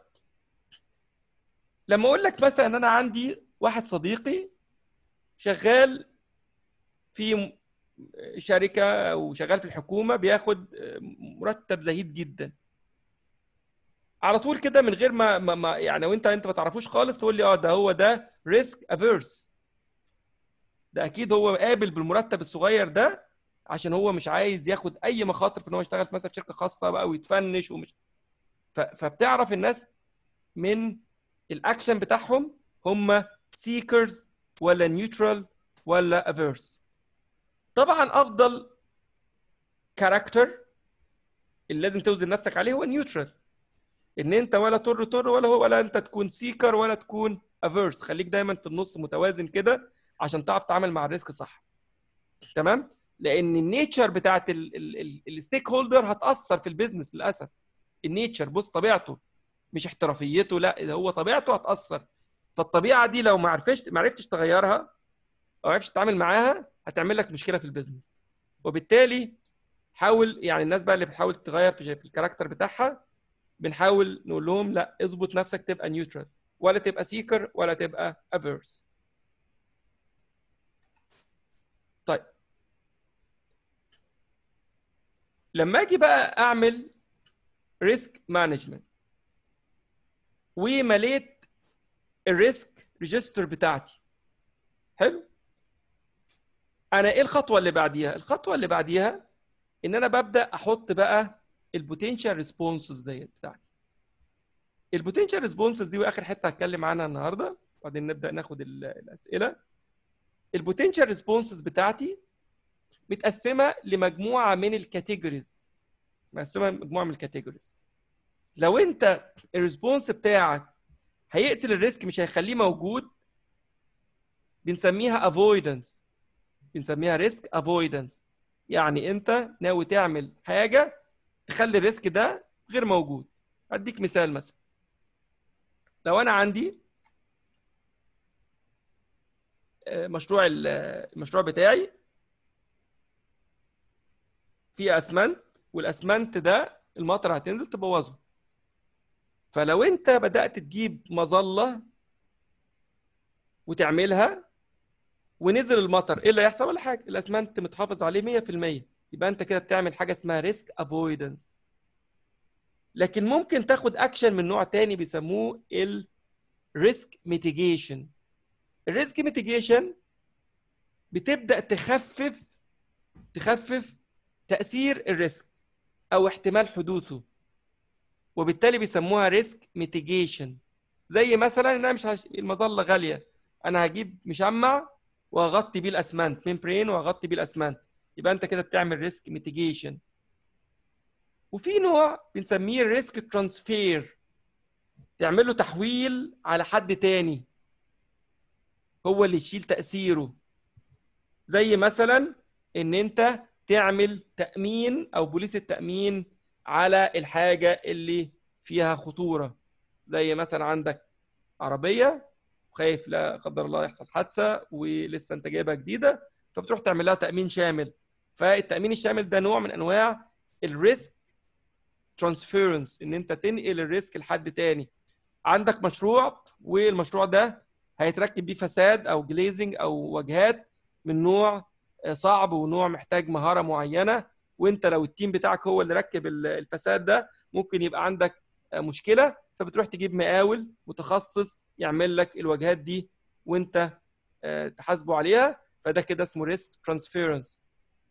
لما اقول لك مثلا ان انا عندي واحد صديقي شغال في شركه او شغال في الحكومه بياخد مرتب زهيد جدا، على طول كده من غير ما يعني وانت ما تعرفوش خالص تقول لي اه ده هو ده ريسك افيرس. ده اكيد هو قابل بالمرتب الصغير ده عشان هو مش عايز ياخد اي مخاطر في ان هو يشتغل في مثلا شركه خاصه بقى ويتفنش ومش فبتعرف الناس من الاكشن بتاعهم هم سيكرز ولا نيوترال ولا افيرس. طبعا افضل كاركتر اللي لازم توزن نفسك عليه هو نيوترال، ان انت ولا تر ولا انت تكون سيكر ولا تكون افيرس، خليك دايما في النص متوازن كده عشان تعرف تتعامل مع الريسك صح. تمام. لان النيتشر بتاعت الستيك هولدر هتاثر في البيزنس للاسف. النيتشر بص طبيعته مش احترافيته، لا ده هو طبيعته هتاثر. فالطبيعه دي لو ما عرفتش تغيرها او عرفتش تتعامل معاها هتعمل لك مشكله في البيزنس. وبالتالي حاول يعني الناس بقى اللي بتحاول تغير في الكاركتر بتاعها بنحاول نقول لهم لا اظبط نفسك تبقى نيوترال، ولا تبقى سيكر ولا تبقى افيرس. لما اجي بقى اعمل ريسك مانجمنت ومليت الريسك ريجستر بتاعتي، حلو، انا ايه الخطوه اللي بعديها؟ الخطوه اللي بعديها ان انا ببدا احط بقى البوتنشال ريسبونسز ديت بتاعتي. البوتنشال ريسبونسز دي واخر حته هتكلم عنها النهارده، بعدين نبدا ناخد الاسئله. البوتنشال ريسبونسز بتاعتي متقسمه لمجموعه من الكاتيجوريز، مقسمه مجموعه من الكاتيجوريز. لو انت الريسبونس بتاعك هيقتل الريسك، مش هيخليه موجود، بنسميها avoidance، بنسميها ريسك افويدنس. يعني انت ناوي تعمل حاجه تخلي الريسك ده غير موجود. اديك مثال، مثلا لو انا عندي المشروع بتاعي فيه اسمنت، والاسمنت ده المطر هتنزل تبوظه. فلو انت بدات تجيب مظله وتعملها ونزل المطر، ايه اللي هيحصل؟ ولا حاجه، الاسمنت متحافظ عليه 100%. يبقى انت كده بتعمل حاجه اسمها ريسك افويدنس. لكن ممكن تاخد اكشن من نوع تاني بيسموه الريسك ميتيجيشن. الريسك ميتيجيشن بتبدا تخفف تاثير الريسك او احتمال حدوثه، وبالتالي بيسموها ريسك ميتيجيشن. زي مثلا ان انا مش المظله غاليه، انا هجيب مشمع واغطي بيه الاسمنت، ممبرين واغطي بيه الاسمنت، يبقى انت كده بتعمل ريسك ميتيجيشن. وفي نوع بنسميه الريسك ترانسفير، تعمل له تحويل على حد تاني هو اللي يشيل تاثيره. زي مثلا ان انت تعمل تامين او بوليس التامين على الحاجه اللي فيها خطوره. زي مثلا عندك عربيه خايف لا قدر الله يحصل حادثه ولسه انت جايبها جديده، فبتروح تعمل لها تامين شامل. فالتامين الشامل ده نوع من انواع الريسك ترانسفيرنس، ان انت تنقل الريسك لحد تاني. عندك مشروع والمشروع ده هيتركب بيه فساد او جليزنج او واجهات من نوع صعب ونوع محتاج مهاره معينه، وانت لو التيم بتاعك هو اللي ركب الفساد ده ممكن يبقى عندك مشكله، فبتروح تجيب مقاول متخصص يعمل لك الواجهات دي وانت تحاسبه عليها. فده كده اسمه ريسك ترانسفيرنس.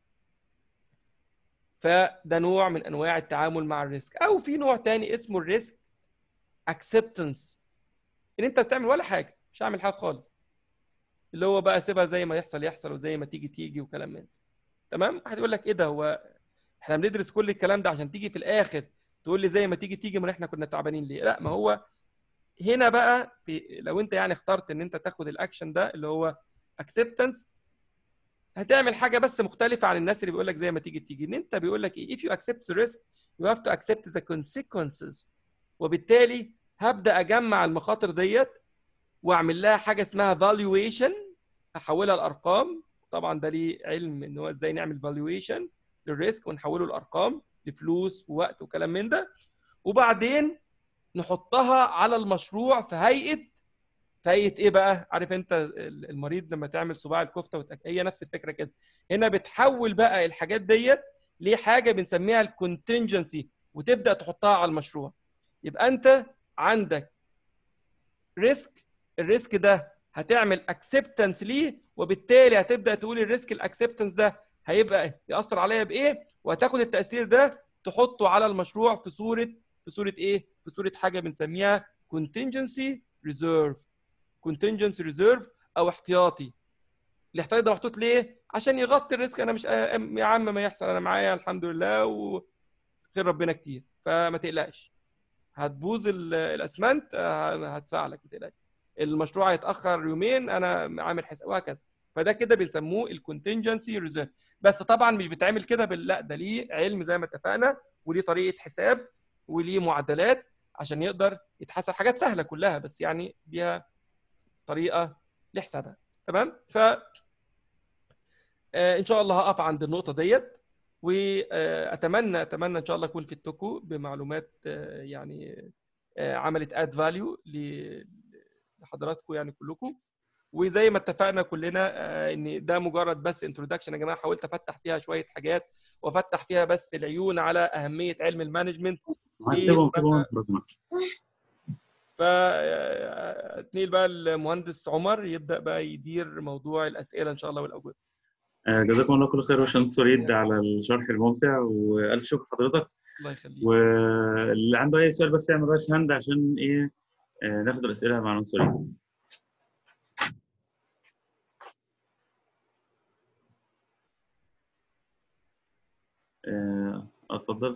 فده نوع من انواع التعامل مع الريسك. او في نوع تاني اسمه الريسك اكسبتنس، ان انت بتعمل ولا حاجه، مش هعمل حاجه خالص، اللي هو بقى سيبها زي ما يحصل يحصل وزي ما تيجي تيجي وكلام من ده. تمام. واحد يقول لك ايه ده، هو احنا بندرس كل الكلام ده عشان تيجي في الاخر تقول لي زي ما تيجي تيجي، ما احنا كنا تعبانين ليه؟ لا، ما هو هنا بقى لو انت يعني اخترت ان انت تاخد الاكشن ده اللي هو اكسبتنس، هتعمل حاجه بس مختلفه عن الناس اللي بيقول لك زي ما تيجي تيجي. ان انت بيقول لك ايه؟ if you accept the risk you have to accept the consequences. وبالتالي هبدا اجمع المخاطر ديت واعمل لها حاجه اسمها valuation، احولها لارقام. طبعا ده ليه علم ان هو ازاي نعمل valuation للريسك ونحوله لارقام، لفلوس ووقت وكلام من ده، وبعدين نحطها على المشروع في هيئه ايه بقى؟ عارف انت المريض لما تعمل صباع الكفته هي نفس الفكره كده. هنا بتحول بقى الحاجات ديت لحاجه بنسميها الكونتنجنسي وتبدا تحطها على المشروع. يبقى انت عندك ريسك، الريسك ده هتعمل اكسبتنس ليه، وبالتالي هتبدا تقول الريسك الاكسبتنس ده هيبقى ياثر عليا بايه، وهتاخد التاثير ده تحطه على المشروع في صوره ايه؟ في صوره حاجه بنسميها contingency reserve. contingency reserve او احتياطي. الاحتياطي ده محطوط ليه؟ عشان يغطي الريسك. انا مش يا عم ما يحصل، انا معايا الحمد لله وخير ربنا كتير، فما تقلقش. هتبوظ الاسمنت هدفع لك، ما تقلقش. المشروع هيتاخر يومين انا عامل حساب، وهكذا. فده كده بنسموه الكونتنجنسي ريزيرف. بس طبعا مش بيتعمل كده لا، ده ليه علم زي ما اتفقنا، وليه طريقه حساب، وليه معادلات عشان يقدر يتحسب. حاجات سهله كلها بس يعني ليها طريقه لحسابها. تمام. ف ان شاء الله هقف عند النقطه ديت، واتمنى ان شاء الله اكون فدتكم بمعلومات يعني عملت اد فاليو لحضراتكم يعني كلكم. وزي ما اتفقنا كلنا ان ده مجرد بس انترودكشن يا جماعه. حاولت افتح فيها شويه حاجات وافتح فيها بس العيون على اهميه علم المانجمنت. سيبهم اتنيل بقى المهندس عمر يبدا بقى يدير موضوع الاسئله ان شاء الله والاجوبه. جزاكم الله كل خير يا باشمهندس وليد على الشرح الممتع، والف شكر لحضرتك. الله يخليك. واللي عنده اي سؤال بس يعمل رايس هاند عشان ايه ناخد الاسئله مع المهندس وليد. اتفضل.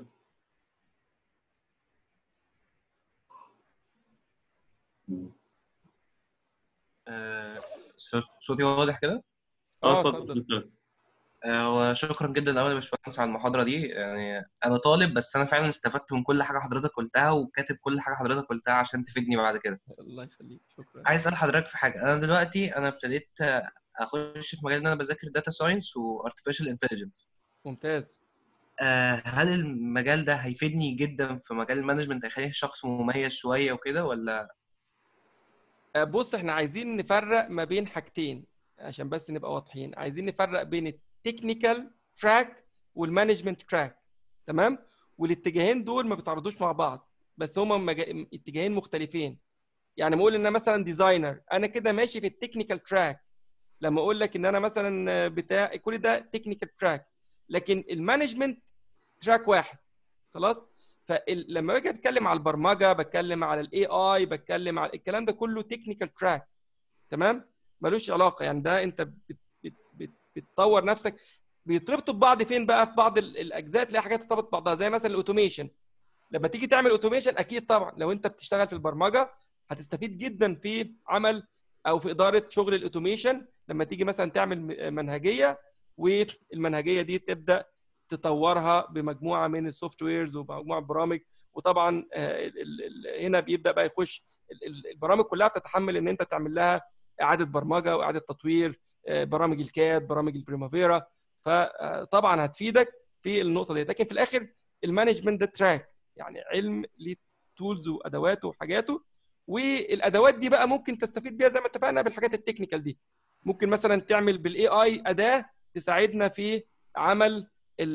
صوتي واضح كده؟ اتفضل. وشكرا جدا أوي يا باشمهندس على المحاضرة دي. يعني أنا طالب بس أنا فعلا استفدت من كل حاجة حضرتك قلتها، وكاتب كل حاجة حضرتك قلتها عشان تفيدني بعد كده. الله يخليك، شكرا. عايز أسأل حضرتك في حاجة. أنا دلوقتي ابتديت أخش في مجال إن أنا بذاكر داتا ساينس وارتفيشال انتليجنس. ممتاز. هل المجال ده هيفيدني جدا في مجال المانجمنت، هيخليني شخص مميز شوية وكده ولا؟ بص، احنا عايزين نفرق ما بين حاجتين عشان بس نبقى واضحين. عايزين نفرق بين التكنيكال تراك والمانجمنت تراك، تمام؟ والاتجاهين دول ما بيتعارضوش مع بعض، بس هما اتجاهين مختلفين. يعني ما اقول ان انا مثلا ديزاينر، انا كده ماشي في التكنيكال تراك. لما اقول لك ان انا مثلا بتاع كل ده تكنيكال تراك، لكن المانجمنت تراك واحد، خلاص. فلما باجي اتكلم على البرمجه، بتكلم على الاي اي، بتكلم على الكلام ده كله تكنيكال تراك، تمام؟ ملوش علاقه. يعني ده انت بتطور نفسك. بيتربطوا ببعض فين بقى؟ في بعض الاجزاء تلاقي حاجات ترتبط ببعضها، زي مثلا الاوتوميشن. لما تيجي تعمل اوتوميشن، اكيد طبعا لو انت بتشتغل في البرمجه هتستفيد جدا في عمل او في اداره شغل الاوتوميشن. لما تيجي مثلا تعمل منهجيه، والمنهجيه دي تبدا تطورها بمجموعه من السوفت ويرز ومجموعه برامج. وطبعا هنا بيبدا بقى يخش البرامج كلها بتتحمل ان انت تعمل لها اعاده برمجه واعاده تطوير. برامج الكاد، برامج البريمافيرا، فطبعا هتفيدك في النقطه دي. لكن في الاخر المانجمنت ده تراك، يعني علم ليه تولز وادواته وحاجاته. والادوات دي بقى ممكن تستفيد بيها زي ما اتفقنا بالحاجات التكنيكال دي. ممكن مثلا تعمل بالاي اي اداه تساعدنا في عمل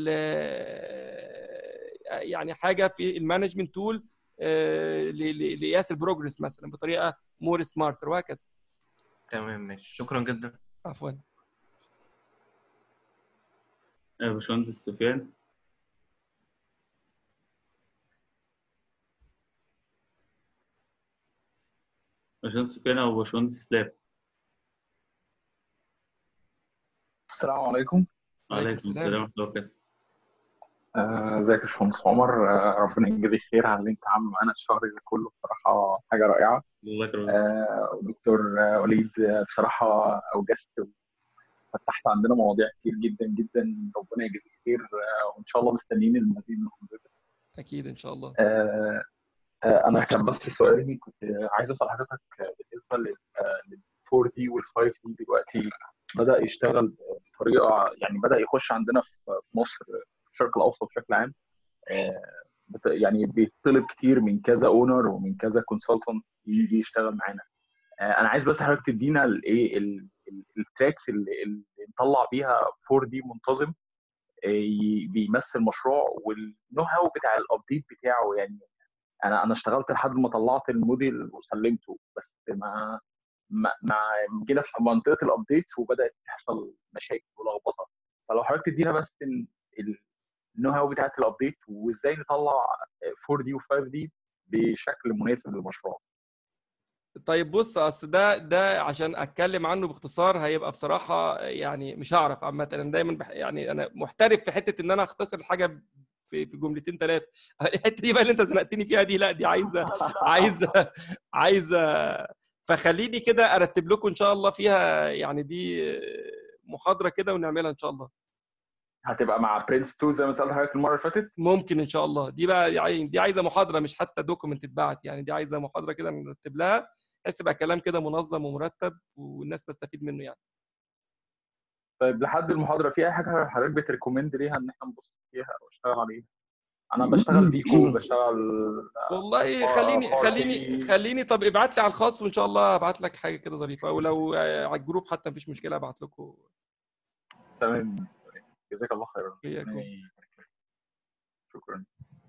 يعني حاجه في المانجمنت تول لقياس البروجرس مثلا بطريقه مور سمارتر، وهكذا. تمام، ماشي، شكرا جدا. عفوا. باشمهندس سفيان. باشمهندس سفيان او باشمهندس اسلام. السلام عليكم. وعليكم السلام ورحمه الله وبركاته. ازيك يا باشمهندس عمر؟ ربنا يجزيك خير على اللي انت عامله معانا الشهر ده كله، بصراحه حاجه رائعه. الله يكرمك. دكتور وليد، بصراحه اوجزت وفتحت عندنا مواضيع كتير جدا جدا، ربنا يجزيك خير. وان شاء الله مستنيين المزيد من حضرتك. اكيد ان شاء الله. انا كان بس سؤالي، كنت عايز اسال حضرتك بالنسبه لل 4 دي وال 5 دي دلوقتي بدا يشتغل بطريقه، يعني بدا يخش عندنا في مصر، في الشرق الاوسط بشكل عام. يعني بيطلب كتير من كذا اونر ومن كذا كونسلتنت يجي يشتغل معانا. انا عايز بس حضرتك تدينا الايه التراكس اللي نطلع بيها 4 دي منتظم بيمثل مشروع، والنو هاو بتاع الابديت بتاعه. يعني انا اشتغلت لحد ما طلعت الموديل وسلمته، بس مع جينا في منطقه الابديت وبدات تحصل مشاكل ولخبطه. فلو حضرتك تدينا بس النو هاو بتاعت الابديت، وازاي نطلع 4 دي و5 دي بشكل مناسب للمشروع. طيب بص، اصل ده عشان اتكلم عنه باختصار هيبقى بصراحه يعني مش هعرف. عامه انا دايما يعني انا محترف في حته ان انا اختصر الحاجه في جملتين ثلاثه. الحته دي بقى اللي انت زنقتني فيها دي، لا دي عايزه. فخليني كده ارتب لكم ان شاء الله فيها، يعني دي محاضره كده ونعملها ان شاء الله. هتبقى مع برنس 2 زي ما سالت حضرتك المره اللي فاتت. ممكن ان شاء الله. دي بقى يعني دي عايزه محاضره، مش حتى دوكيمنت تتبعت. يعني دي عايزه محاضره كده نرتب لها، بحيث يبقى كلام كده منظم ومرتب والناس تستفيد منه يعني. طيب لحد المحاضره في اي حاجه حضرتك بتريكومند ليها ان احنا نبص فيها او نشتغل عليها؟ انا بشتغل بيكو، بشتغل والله فارتي. خليني طب ابعت لي على الخاص وان شاء الله ابعت لك حاجه كده ظريفه، او لو على الجروب حتى مفيش مشكله ابعت لكم. تمام، جزاك الله خيرا. إياكم. شكرا.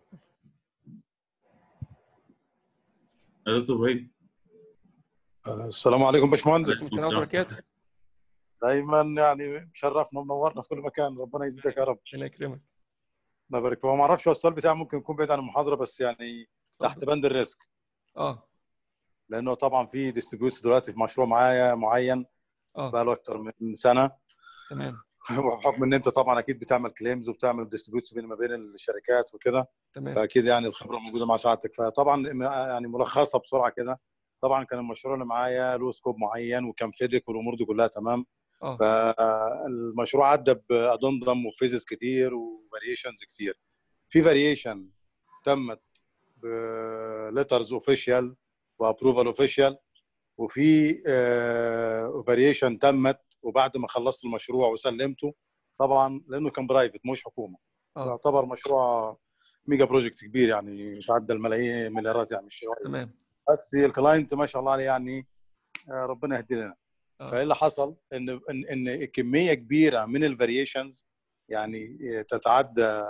يا دكتور ابراهيم. السلام عليكم باشمهندس. عليكم السلام ورحمه الله وبركاته. دايما يعني مشرفنا ومنورنا في كل مكان، ربنا يزيدك يا رب. ربنا يكرمك. الله يبارك فيك. ما اعرفش السؤال بتاعي ممكن يكون بعيد عن المحاضره، بس يعني تحت بند الريسك، لانه طبعا في ديستريبيوتس دلوقتي في مشروع معايا معين بقى له اكتر من سنه. تمام. وبحكم ان انت طبعا اكيد بتعمل كليمز وبتعمل ديستريبيوتس ما بين الشركات وكده، تمام. فاكيد يعني الخبره موجوده مع سعادتك. فطبعا يعني ملخصها بسرعه كده، طبعا كان المشروع اللي معايا له سكوب معين وكان فيديك والامور دي كلها تمام. فالمشروع عدى بادندم وفيزز كتير وفاريشنز كتير. في فاريشن تمت بليترز اوفيشال وابروفال اوفيشال، وفي فاريشن تمت وبعد ما خلصت المشروع وسلمته، طبعا لانه كان برايفت مش حكومه. يعتبر مشروع ميجا بروجكت كبير يعني يتعدى الملايين مليارات يعني، مش شويه. تمام. بس الكلاينت ما شاء الله عليه يعني ربنا يهدي لنا. فايه اللي حصل؟ ان كميه كبيره من الفاريشنز يعني تتعدى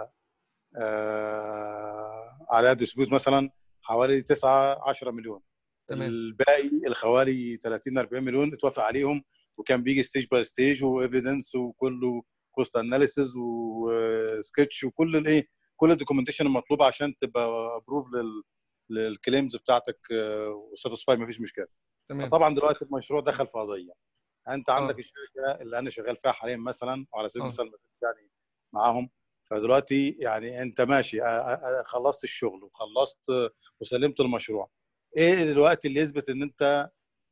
على ديسبيوت مثلا حوالي 9-10 مليون. تمام. الباقي الحوالي 30-40 مليون اتوافق عليهم، وكان بيجي ستيج باي ستيج وايفيدنس وكله كوست اناليسيز وسكتش وكل الايه، كل الدوكيومنتيشن المطلوبه عشان تبقى ابروف للكليمز بتاعتك وساتسفاي، ما فيش مشكله. تمام. طبعا دلوقتي المشروع دخل في قضيه. انت عندك الشركه اللي انا شغال فيها حاليا مثلا، وعلى سبيل المثال يعني معاهم، فدلوقتي يعني انت ماشي خلصت الشغل وخلصت وسلمت المشروع، ايه الوقت اللي يثبت ان انت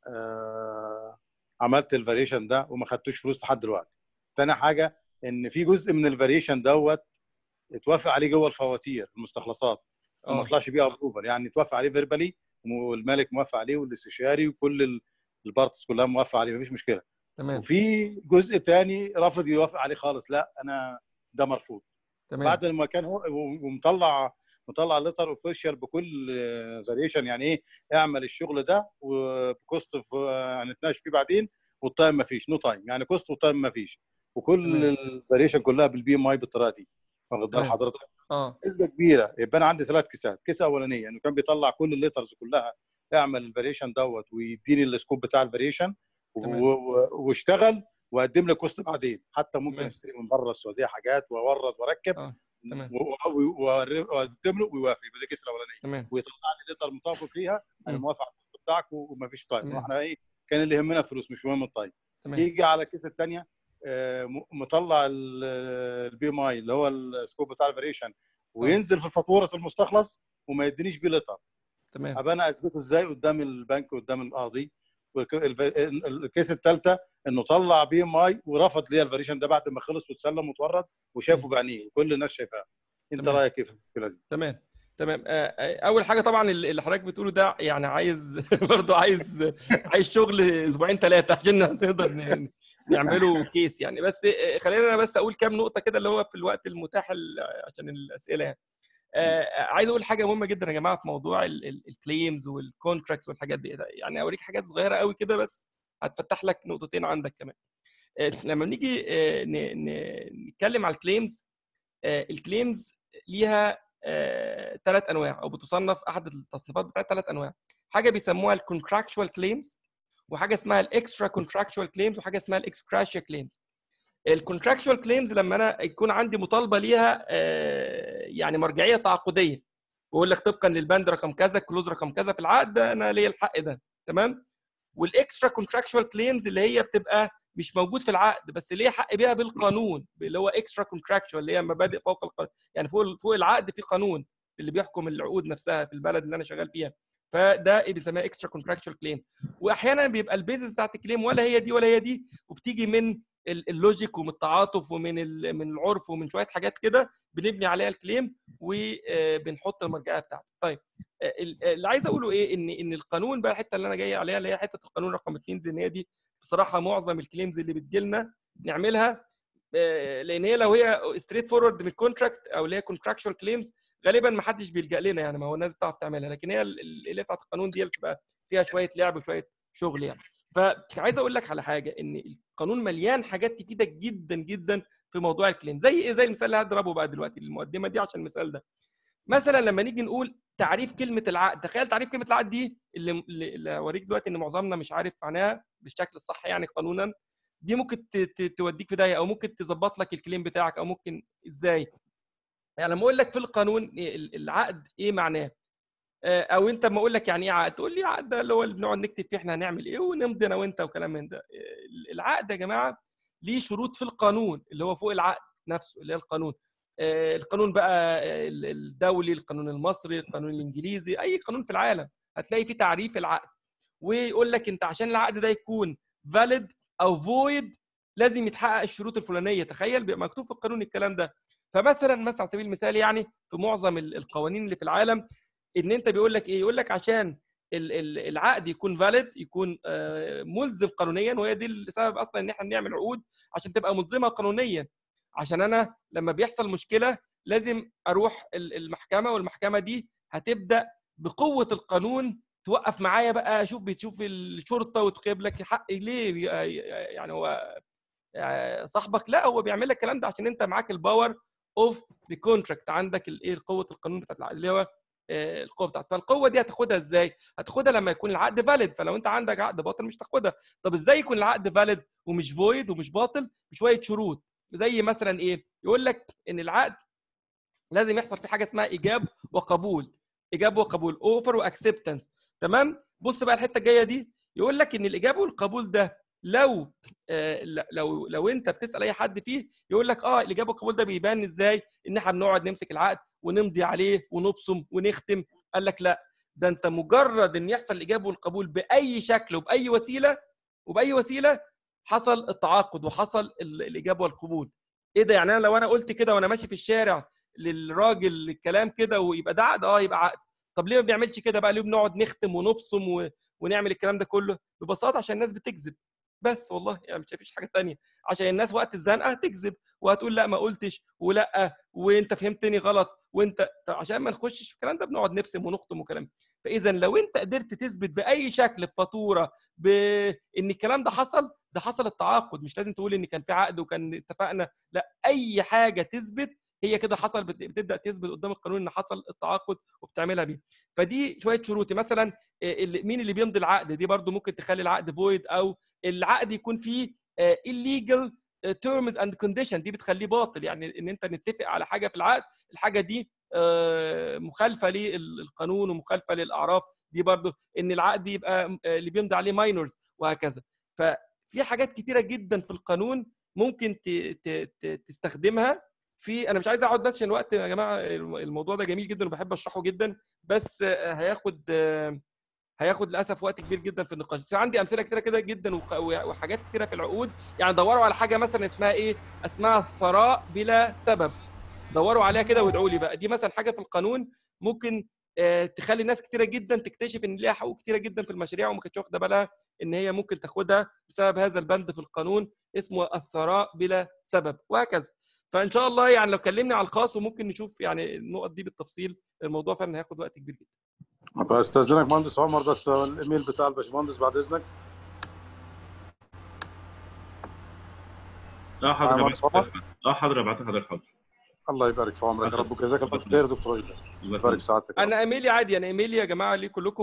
عملت الفاريشن ده وما خدتوش فلوس لحد دلوقتي؟ تاني حاجه ان في جزء من الفاريشن دوت اتوافق عليه جوه الفواتير المستخلصات وما طلعش بيه ابروفل، يعني اتوافق عليه فيربالي والمالك موافق عليه والاستشاري وكل البارتس كلها موافق عليه، مفيش مشكله. تمام. وفي جزء تاني رافض يوافق عليه خالص، لا انا ده مرفوض. تمام. بعد ما كان هو ومطلع ليتر اوفيشال بكل فاريشن، يعني ايه اعمل الشغل ده وبكوست هنتناقش فيه بعدين، والتايم ما فيش، نو تايم يعني كوست وتايم ما فيش، وكل الفاريشن كلها بالبي ام اي بالطريقه دي. واخد بال حضرتك؟ نسبه كبيره. يبقى انا عندي 3 كيسات. كيسه اولانيه انه كان بيطلع كل الليترز كلها اعمل الفاريشن دوت ويديني السكوب بتاع الفاريشن واشتغل وقدم لي كوست بعدين، حتى ممكن اشتري من بره السعوديه حاجات واورد واركب واقدم له ويوافق. يبقى دي الكيسه الاولانيه، ويطلع لي ليتر مطابق فيها انا موافق على الكوست بتاعك ومفيش تايم، واحنا ايه كان اللي يهمنا فلوس مش مهم التايم. يجي على الكيسه الثانيه مطلع البي ام اي اللي هو السكوب بتاع الفاريشن وينزل في الفاتوره المستخلص وما يدينيش بيه ليتر. تمام. ابقى انا اثبته ازاي قدام البنك قدام القاضي؟ الكيس الثالثه انه طلع بي ام اي ورفض لي الفاريشن ده بعد ما خلص واتسلم واتورد وشافه بعينيه وكل الناس شايفاه. انت رايك كيف في المشكله دي؟ تمام. اول حاجه طبعا اللي حضرتك بتقوله ده يعني عايز برضه عايز شغل 2-3 عشان نقدر نعمله كيس يعني. بس خلينا انا بس اقول كام نقطه كده اللي هو في الوقت المتاح عشان الاسئله يعني. عايز اقول حاجه مهمه جدا يا جماعه في موضوع الكليمز والكونتراكتس والحاجات دي، يعني اوريك حاجات صغيره قوي كده بس هتفتح لك نقطتين عندك كمان. لما نيجي نتكلم على الكليمز، الكليمز ليها 3 انواع او بتصنف احد التصنيفات بتاعت 3 انواع. حاجه بيسموها الكونتراكتشوال كليمز، وحاجه اسمها الاكسترا كونتراكتشوال كليمز، وحاجه اسمها الاكسكراشيا كليمز. الكونتراكتشوال كليمز لما انا يكون عندي مطالبه ليها يعني مرجعيه تعاقديه، بقول لك طبقا للبند رقم كذا كلوز رقم كذا في العقد انا ليا الحق ده، تمام. والاكسترا كونتراكتشوال كليمز اللي هي بتبقى مش موجود في العقد بس ليه حق بيها بالقانون، اللي هو اكسترا كونتراكتشوال اللي هي مبادئ فوق القانون، يعني فوق العقد في قانون اللي بيحكم العقود نفسها في البلد اللي انا شغال فيها، فده بنسميها اكسترا كونتراكتشوال كليم. واحيانا بيبقى البيزنس بتاعت الكليم ولا هي دي ولا هي دي، وبتيجي من اللوجيك ومن التعاطف ومن العرف ومن شويه حاجات كده بنبني عليها الكليم وبنحط المرجعيه بتاعته. طيب اللي عايز اقوله ايه، ان القانون بقى الحته اللي انا جاي عليها اللي هي حته القانون رقم 2 دي، ان هي دي بصراحه معظم الكليمز اللي بتجيلنا نعملها، لان هي لو هي ستريت فورورد من الكونتراكت او اللي هي كونتراكشوال كليمز غالبا ما حدش بيلجأ لنا يعني، ما هو الناس بتعرف تعملها، لكن هي اللي بتاعت القانون دي اللي بتبقى فيها شويه لعب وشويه شغل يعني. فعايز اقول لك على حاجه، ان القانون مليان حاجات تفيدك جدا جدا في موضوع الكليم. زي ايه؟ زي المثال اللي هضربه بقى دلوقتي، المقدمه دي عشان المثال ده. مثلا لما نيجي نقول تعريف كلمه العقد، تخيل تعريف كلمه العقد دي اللي اوريك دلوقتي ان معظمنا مش عارف معناها بالشكل الصح يعني قانونا. دي ممكن توديك في داهيه، او ممكن تظبط لك الكليم بتاعك، او ممكن ازاي يعني. لما اقول لك في القانون العقد ايه معناه، او انت لما اقول لك يعني ايه عقد، تقول لي عقد ده اللي هو اللي بنقعد نكتب فيه احنا هنعمل ايه ونمضي انا وانت وكلام من ده. العقد يا جماعه ليه شروط في القانون اللي هو فوق العقد نفسه اللي هي القانون. القانون بقى الدولي، القانون المصري، القانون الانجليزي، اي قانون في العالم هتلاقي فيه تعريف العقد، ويقول لك انت عشان العقد ده يكون valid او void لازم يتحقق الشروط الفلانيه. تخيل بيبقى مكتوب في القانون الكلام ده. فمثلا على سبيل المثال يعني في معظم القوانين اللي في العالم ان انت بيقول لك ايه، يقول لك عشان العقد يكون فاليد، يكون ملزم قانونيا، وهي دي السبب اصلا ان احنا بنعمل عقود عشان تبقى ملزمه قانونيا. عشان انا لما بيحصل مشكله لازم اروح المحكمه، والمحكمه دي هتبدا بقوه القانون توقف معايا بقى، بتشوف الشرطه وتجيب لك حق ليه يعني. هو صاحبك لا، هو بيعمل لك الكلام ده عشان انت معاك الباور اوف ذا كونتراكت، عندك الايه قوه القانون بتاعت العقد اللي هو القوه بتاعتك. فالقوه دي هتاخدها ازاي؟ هتاخدها لما يكون العقد فاليد. فلو انت عندك عقد باطل مش تاخدها. طب ازاي يكون العقد فاليد ومش فويد ومش باطل؟ بشويه شروط. زي مثلا ايه؟ يقول لك ان العقد لازم يحصل فيه حاجه اسمها ايجاب وقبول. ايجاب وقبول، اوفر واكسبتنس. تمام؟ بص بقى الحته الجايه دي، يقول لك ان الايجاب والقبول ده لو انت بتسال اي حد فيه يقول لك الايجاب والقبول ده بيبان ازاي؟ ان احنا بنقعد نمسك العقد ونمضي عليه ونبصم ونختم. قال لك لا، ده انت مجرد ان يحصل الايجاب والقبول باي شكل وباي وسيله حصل التعاقد وحصل الايجاب والقبول. ايه ده يعني؟ انا لو انا قلت كده وانا ماشي في الشارع للراجل الكلام كده ويبقى ده عقد؟ يبقى عقد. طب ليه ما بنعملش كده بقى؟ ليه بنقعد نختم ونبصم ونعمل الكلام ده كله؟ ببساطه عشان الناس بتكذب بس، والله يعني مش فيش حاجه ثانيه. عشان الناس وقت الزنقه هتكذب وهتقول لا ما قلتش، ولا وانت فهمتني غلط، وانت عشان ما نخشش في الكلام ده بنقعد نبسم ونختم وكلام. فاذا لو انت قدرت تثبت باي شكل بفاتوره بان الكلام ده حصل، ده حصل التعاقد. مش لازم تقول ان كان في عقد وكان اتفقنا، لا، اي حاجه تثبت هي كده حصل، بتبدا تثبت قدام القانون ان حصل التعاقد وبتعملها بيه. فدي شويه شروط. مثلا مين اللي بيمضي العقد؟ دي برضو ممكن تخلي العقد فويد، او العقد يكون فيه illegal terms and conditions، دي بتخليه باطل. يعني ان انت نتفق على حاجه في العقد، الحاجه دي مخالفه للقانون ومخالفه للاعراف، دي برضو ان العقد يبقى اللي بيمضي عليه ماينورز وهكذا. ففي حاجات كتيره جدا في القانون ممكن تستخدمها في. انا مش عايز اقعد بس عشان الوقت يا جماعه، الموضوع ده جميل جدا وبحب اشرحه جدا، بس هياخد للاسف وقت كبير جدا في النقاش. بس عندي امثله كتيره كده جدا وحاجات كتيره في العقود. يعني دوروا على حاجه مثلا اسمها ايه؟ اسمها الثراء بلا سبب. دوروا عليها كده وادعوا لي بقى. دي مثلا حاجه في القانون ممكن تخلي ناس كتيره جدا تكتشف ان ليها حقوق كتيره جدا في المشاريع وما كانتش واخده بالها ان هي ممكن تاخدها بسبب هذا البند في القانون، اسمه الثراء بلا سبب، وهكذا. فان شاء الله يعني لو كلمني على الخاص وممكن نشوف يعني النقط دي بالتفصيل، الموضوع فعلا هياخد وقت كبير جدا. بستاذنك مهندس عمر، بس الايميل بتاع الباشمهندس بعد اذنك. حاضر ابعته. حاضر. الله يبارك في عمرك يا رب، وجزاك الله خير دكتور. الله يبارك في سعادتك. انا ايميلي عادي، انا ايميلي يا جماعه ليه كلكم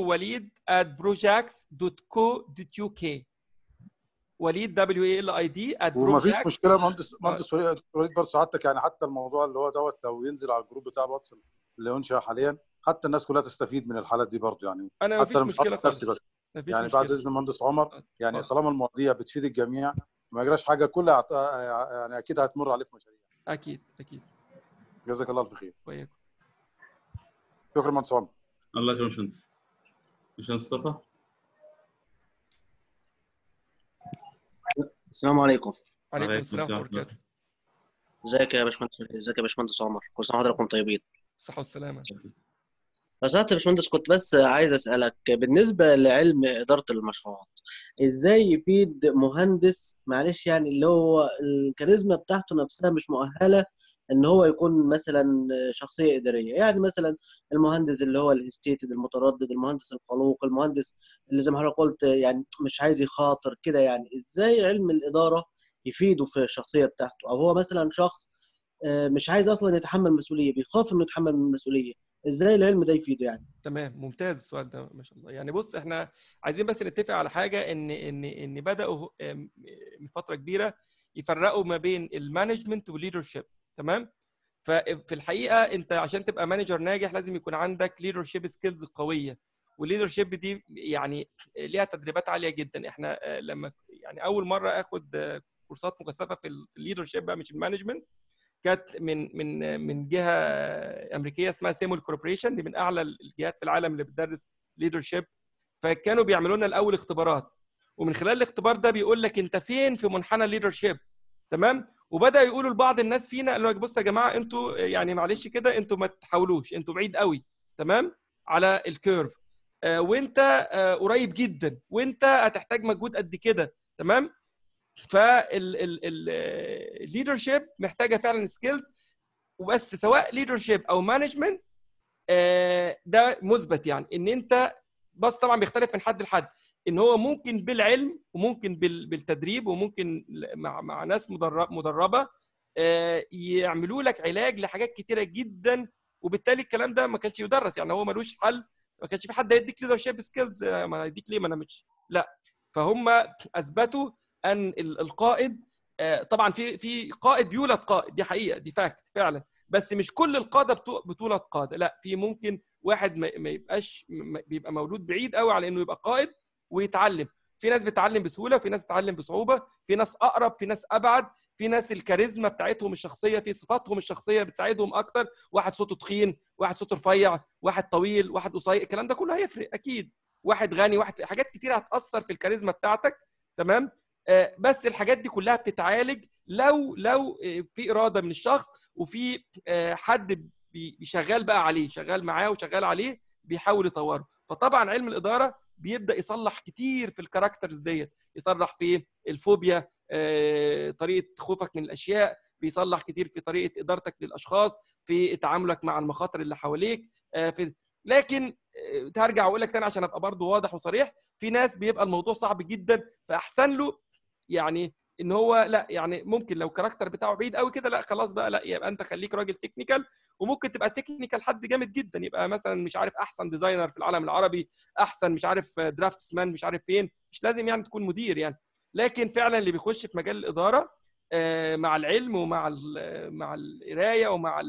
walid@brojax.co.uk. وليد WALID وما فيش مشكله مهندس وليد برضه سعادتك. يعني حتى الموضوع اللي هو دوت لو ينزل على الجروب بتاع الواتس اللي انشا حاليا، حتى الناس كلها تستفيد من الحالات دي برضه. يعني انا ما فيش مشكله خالص بس يعني بعد اذن المهندس عمر، يعني طالما المواضيع بتفيد الجميع ما يجراش حاجه، كلها يعني اكيد هتمر عليه في مشاريع. اكيد. جزاك الله الف خير. وياكم. شكرا مهندس عمر. الله يكرمك يا باشمهندس مصطفى. السلام عليكم. وعليكم السلام ورحمه الله وبركاته. ازيك يا باشمهندس؟ ازيك يا باشمهندس عمر؟ كل سنه وحضراتكم طيبين. الصحه والسلامه. بس يا باشمهندس كنت بس عايز اسالك بالنسبه لعلم اداره المشروعات، ازاي يفيد مهندس معلش يعني اللي هو الكاريزما بتاعته نفسها مش مؤهله ان هو يكون مثلا شخصيه اداريه. يعني مثلا المهندس اللي هو الهستيتد المتردد، المهندس الخلوق، المهندس اللي زي ما حضرتك قلت يعني مش عايز يخاطر كده. يعني ازاي علم الاداره يفيده في الشخصيه بتاعته؟ او هو مثلا شخص مش عايز اصلا يتحمل مسؤوليه، بيخاف انه يتحمل المسؤوليه، ازاي العلم ده يفيده يعني؟ تمام، ممتاز السؤال ده ما شاء الله. يعني بص، احنا عايزين بس نتفق على حاجه، ان بداوا من فتره كبيره يفرقوا ما بين المانجمنت والليدرشيب. تمام. ففي الحقيقه انت عشان تبقى مانجر ناجح لازم يكون عندك ليدرشيب سكيلز قويه، والليدرشيب دي يعني ليها تدريبات عاليه جدا. احنا لما يعني اول مره اخد كورسات مكثفه في الليدرشيب بقى مش المانجمنت، كانت من جهه امريكيه اسمها سيمول كوربوريشن، دي من اعلى الجهات في العالم اللي بتدرس ليدرشيب. فكانوا بيعملوا لنا الاول اختبارات، ومن خلال الاختبار ده بيقول لك انت فين في منحنى الليدرشيب. تمام. وبدا يقولوا لبعض الناس فينا، قالوا لك بصوا يا جماعه انتوا يعني معلش كده انتوا ما تحاولوش، انتوا بعيد قوي تمام على الكيرف، وانت قريب جدا، وانت هتحتاج مجهود قد كده. تمام. فالليدرشيب محتاجه فعلا سكيلز وبس، سواء ليدرشيب او مانجمنت. ده مثبت يعني ان انت، بس طبعا بيختلف من حد لحد، ان هو ممكن بالعلم وممكن بالتدريب وممكن مع ناس مدربه يعملوا لك علاج لحاجات كتيره جدا. وبالتالي الكلام ده ما كانش يدرس، يعني هو ملوش حل. ما كانش في حد هيديك ليدرشيب سكيلز، ما هيديك ليه؟ ما انا مش، لا. فهم اثبتوا ان القائد، طبعا في قائد بيولد قائد، دي حقيقه، دي فاكت فعلا، بس مش كل القاده بتولد قاده. لا، في ممكن واحد ما يبقاش بيبقى مولود بعيد قوي على انه يبقى قائد ويتعلم. في ناس بتتعلم بسهوله، في ناس بتتعلم بصعوبه، في ناس اقرب، في ناس ابعد، في ناس الكاريزما بتاعتهم الشخصيه، في صفاتهم الشخصيه بتساعدهم اكتر. واحد صوته تخين، واحد صوته رفيع، واحد طويل، واحد قصير، الكلام ده كله هيفرق اكيد. واحد غني، واحد، حاجات كتير هتاثر في الكاريزما بتاعتك. تمام. بس الحاجات دي كلها بتتعالج لو في اراده من الشخص، وفي حد بيشغال بقى عليه، شغال معاه وشغال عليه، بيحاول يطوره. فطبعا علم الاداره بيبدا يصلح كتير في الكاركترز ديت، يصلح في الفوبيا، طريقه خوفك من الاشياء، بيصلح كتير في طريقه ادارتك للاشخاص، في تعاملك مع المخاطر اللي حواليك. لكن هرجع اقول لك تاني عشان ابقى برضو واضح وصريح، في ناس بيبقى الموضوع صعب جدا، فاحسن له يعني ان هو لا، يعني ممكن لو الكاركتر بتاعه بعيد قوي كده، لا خلاص بقى، لا يبقى انت خليك راجل تكنيكال. وممكن تبقى تكنيكال حد جامد جدا، يبقى مثلا مش عارف احسن ديزاينر في العالم العربي، احسن مش عارف درافتسمان مش عارف فين، مش لازم يعني تكون مدير يعني. لكن فعلا اللي بيخش في مجال الاداره مع العلم ومع مع القرايه ومع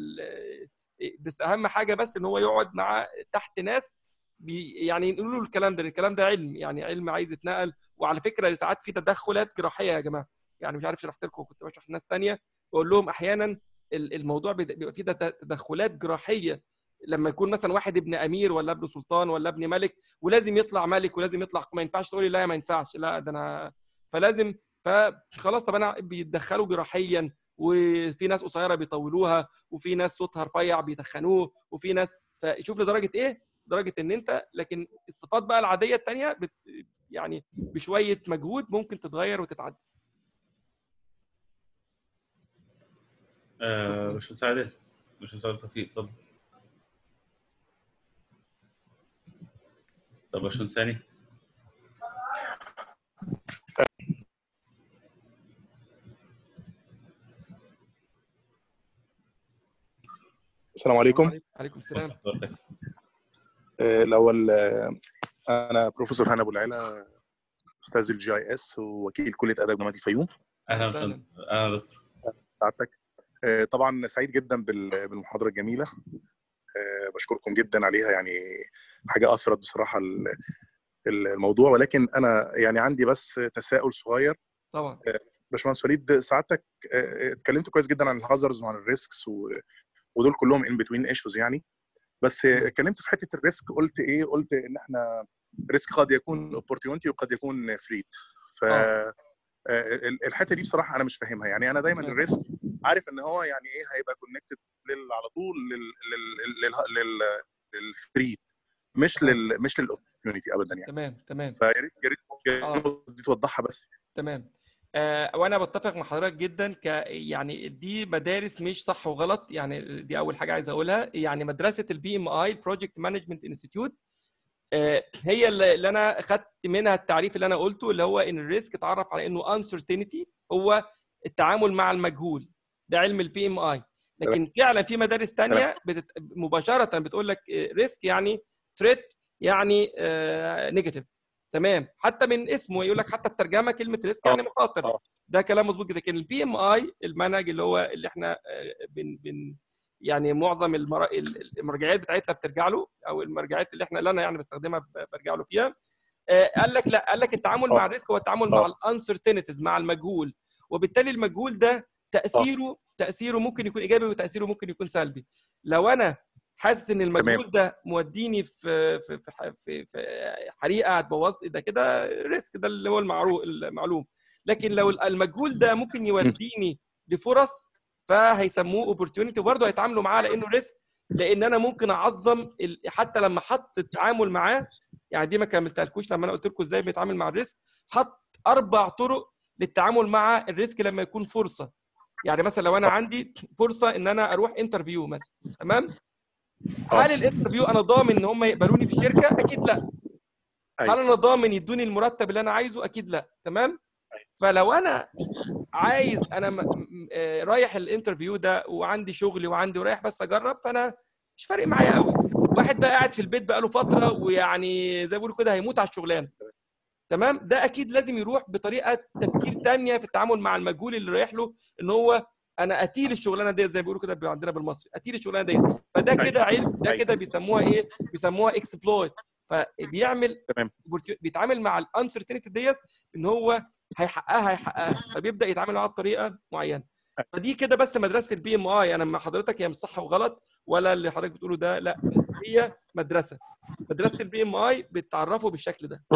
بس اهم حاجه بس ان هو يقعد مع تحت ناس يعني يقولوا له الكلام ده، الكلام ده علم، يعني علم عايز يتنقل. وعلى فكره ساعات في تدخلات جراحيه يا جماعه، يعني مش عارف شرحت لكم، كنت بشرح لناس ثانيه بقول لهم احيانا الموضوع بيبقى فيه تدخلات جراحيه، لما يكون مثلا واحد ابن امير ولا ابن سلطان ولا ابن ملك ولازم يطلع ملك ولازم يطلع، ما ينفعش تقولي لا ما ينفعش، لا ده انا فلازم، فخلاص طب انا بيتدخلوا جراحيا. وفي ناس قصيره بيطولوها، وفي ناس صوتها رفيع بيتخنوه، وفي ناس، فشوف لدرجه ايه، درجه ان انت، لكن الصفات بقى العاديه الثانيه يعني بشويه مجهود ممكن تتغير وتتعدل. مش مساعدة، مش مساعدة توفيق، اتفضل. طب عشان ثاني. السلام عليكم. عليكم السلام. الاول انا بروفيسور هنا ابو العلا، استاذ الجي اي اس ووكيل كليه اداب جامعه الفيوم. اهلا وسهلا. اهلا دكتور. سعادتك. طبعا سعيد جدا بالمحاضره الجميله، بشكركم جدا عليها، يعني حاجه اثرت بصراحه الموضوع. ولكن انا يعني عندي بس تساؤل صغير. طبعا. باشمهندس وليد، سعادتك اتكلمت كويس جدا عن الهازارds وعن الريسكس ودول كلهم ان بتوين ايشوز يعني. بس اتكلمت في حته الريسك، قلت ايه؟ قلت ان احنا ريسك قد يكون اوبورتيونيتي وقد يكون فريت. ف الحته دي بصراحه انا مش فاهمها. يعني انا دايما الريسك عارف ان هو يعني ايه، هيبقى كونكتد على طول للفريت، مش للاوبورتيونيتي ابدا يعني. تمام. فيا ريت دي توضحها بس. تمام. وانا بتفق مع حضرتك جدا. يعني دي مدارس مش صح وغلط، يعني دي اول حاجه عايز اقولها. يعني مدرسه البي ام اي البروجكت مانجمنت انستيتيوت هي اللي انا خدت منها التعريف اللي انا قلته، اللي هو ان الريسك اتعرف على انه uncertainty، هو التعامل مع المجهول. ده علم البي ام اي. لكن فعلا في مدارس تانية مباشره بتقول لك ريسك يعني ثريت، يعني نيجاتيف. تمام، حتى من اسمه يقول لك، حتى الترجمه كلمه ريسك يعني مخاطر. ده كلام مظبوط جدا. لكن البي ام اي المنهج اللي هو اللي احنا يعني معظم المرجعيات بتاعتنا بترجع له، او المرجعيات اللي انا يعني بستخدمها برجع له فيها. قال لك لا، قال لك التعامل مع الريسك هو التعامل مع الانسرتينتيز، مع المجهول. وبالتالي المجهول ده تاثيره ممكن يكون ايجابي وتاثيره ممكن يكون سلبي. لو انا حاسس ان المجهول ده موديني في حريقه هتبوظ ده، كده ريسك، ده اللي هو المعلوم. لكن لو المجهول ده ممكن يوديني لفرص، فهيسموه اوبورتيونيتي، وبرضه هيتعاملوا معاه لانه ريسك، لان انا ممكن اعظم حتى لما حط التعامل معاه. يعني دي ما كملتهالكوش لما انا قلت لكم ازاي بنتعامل مع الريسك. حط 4 طرق للتعامل مع الريسك لما يكون فرصه. يعني مثلا لو انا عندي فرصه ان انا اروح انترفيو مثلا، تمام، هل الانترفيو انا ضامن ان هم يقبلوني في الشركه؟ اكيد لا. هل انا ضامن يدوني المرتب اللي انا عايزه؟ اكيد لا. تمام. فلو انا عايز، انا رايح الانترفيو ده وعندي شغلي وعندي ورايح بس اجرب، فانا مش فارق معايا قوي. واحد بقى قاعد في البيت بقى له فتره، ويعني زي ما بيقولوا كده هيموت على الشغلانه، تمام، ده اكيد لازم يروح بطريقه تفكير تانية في التعامل مع المجهول اللي رايح له، ان هو انا اتيل الشغلانه دي، زي ما بيقولوا كده عندنا بالمصري، اتيل الشغلانه دي. فده كده علم، ده كده بيسموها ايه؟ بيسموها اكسبلويت. فبيعمل بيتعامل مع الانسرتينتي ديت ان هو هيحققها، فبيبدا يتعامل معاها بطريقه معينه. فدي كده بس مدرسه البي ام اي. انا مع حضرتك، هي مش صح وغلط ولا اللي حضرتك بتقوله ده، لا، بس هي مدرسه البي ام اي بتعرفه بالشكل ده.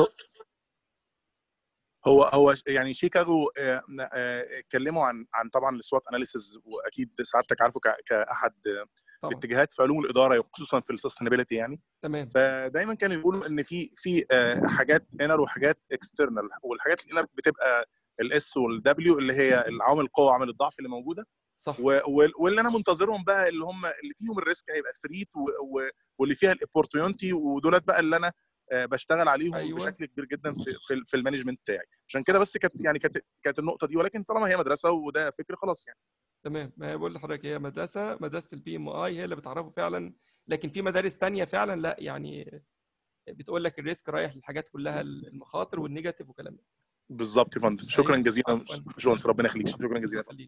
هو يعني شيكاغو اتكلموا عن طبعا السوات اناليسيز، واكيد سعادتك عارفه كاحد الاتجاهات في علوم الاداره، وخصوصا في السستينابيلتي يعني. تمام. فدايما كانوا يقولوا ان في حاجات انر وحاجات اكسترنال، والحاجات الانر بتبقى الاس والدبليو اللي هي العوامل القوه وعوامل الضعف اللي موجوده. صح. واللي انا منتظرهم بقى اللي فيهم الريسك هيبقى ثريت، واللي فيها الاوبورتيونتي، ودولت بقى اللي انا بشتغل عليهم. أيوة. بشكل كبير جدا في المانجمنت بتاعي. عشان كده بس كانت النقطه دي. ولكن طالما هي مدرسه وده فكر، خلاص يعني. تمام. ما بقول لحضرتك، هي مدرسه البي ام اي هي اللي بتعرفه فعلا. لكن في مدارس تانية فعلا لا، يعني بتقول لك الريسك رايح للحاجات كلها، المخاطر والنيجاتيف وكلام ده. بالظبط يا فندم. شكرا جزيلا باشمهندس، ربنا يخليك. شكرا جزيلا. اتفضل.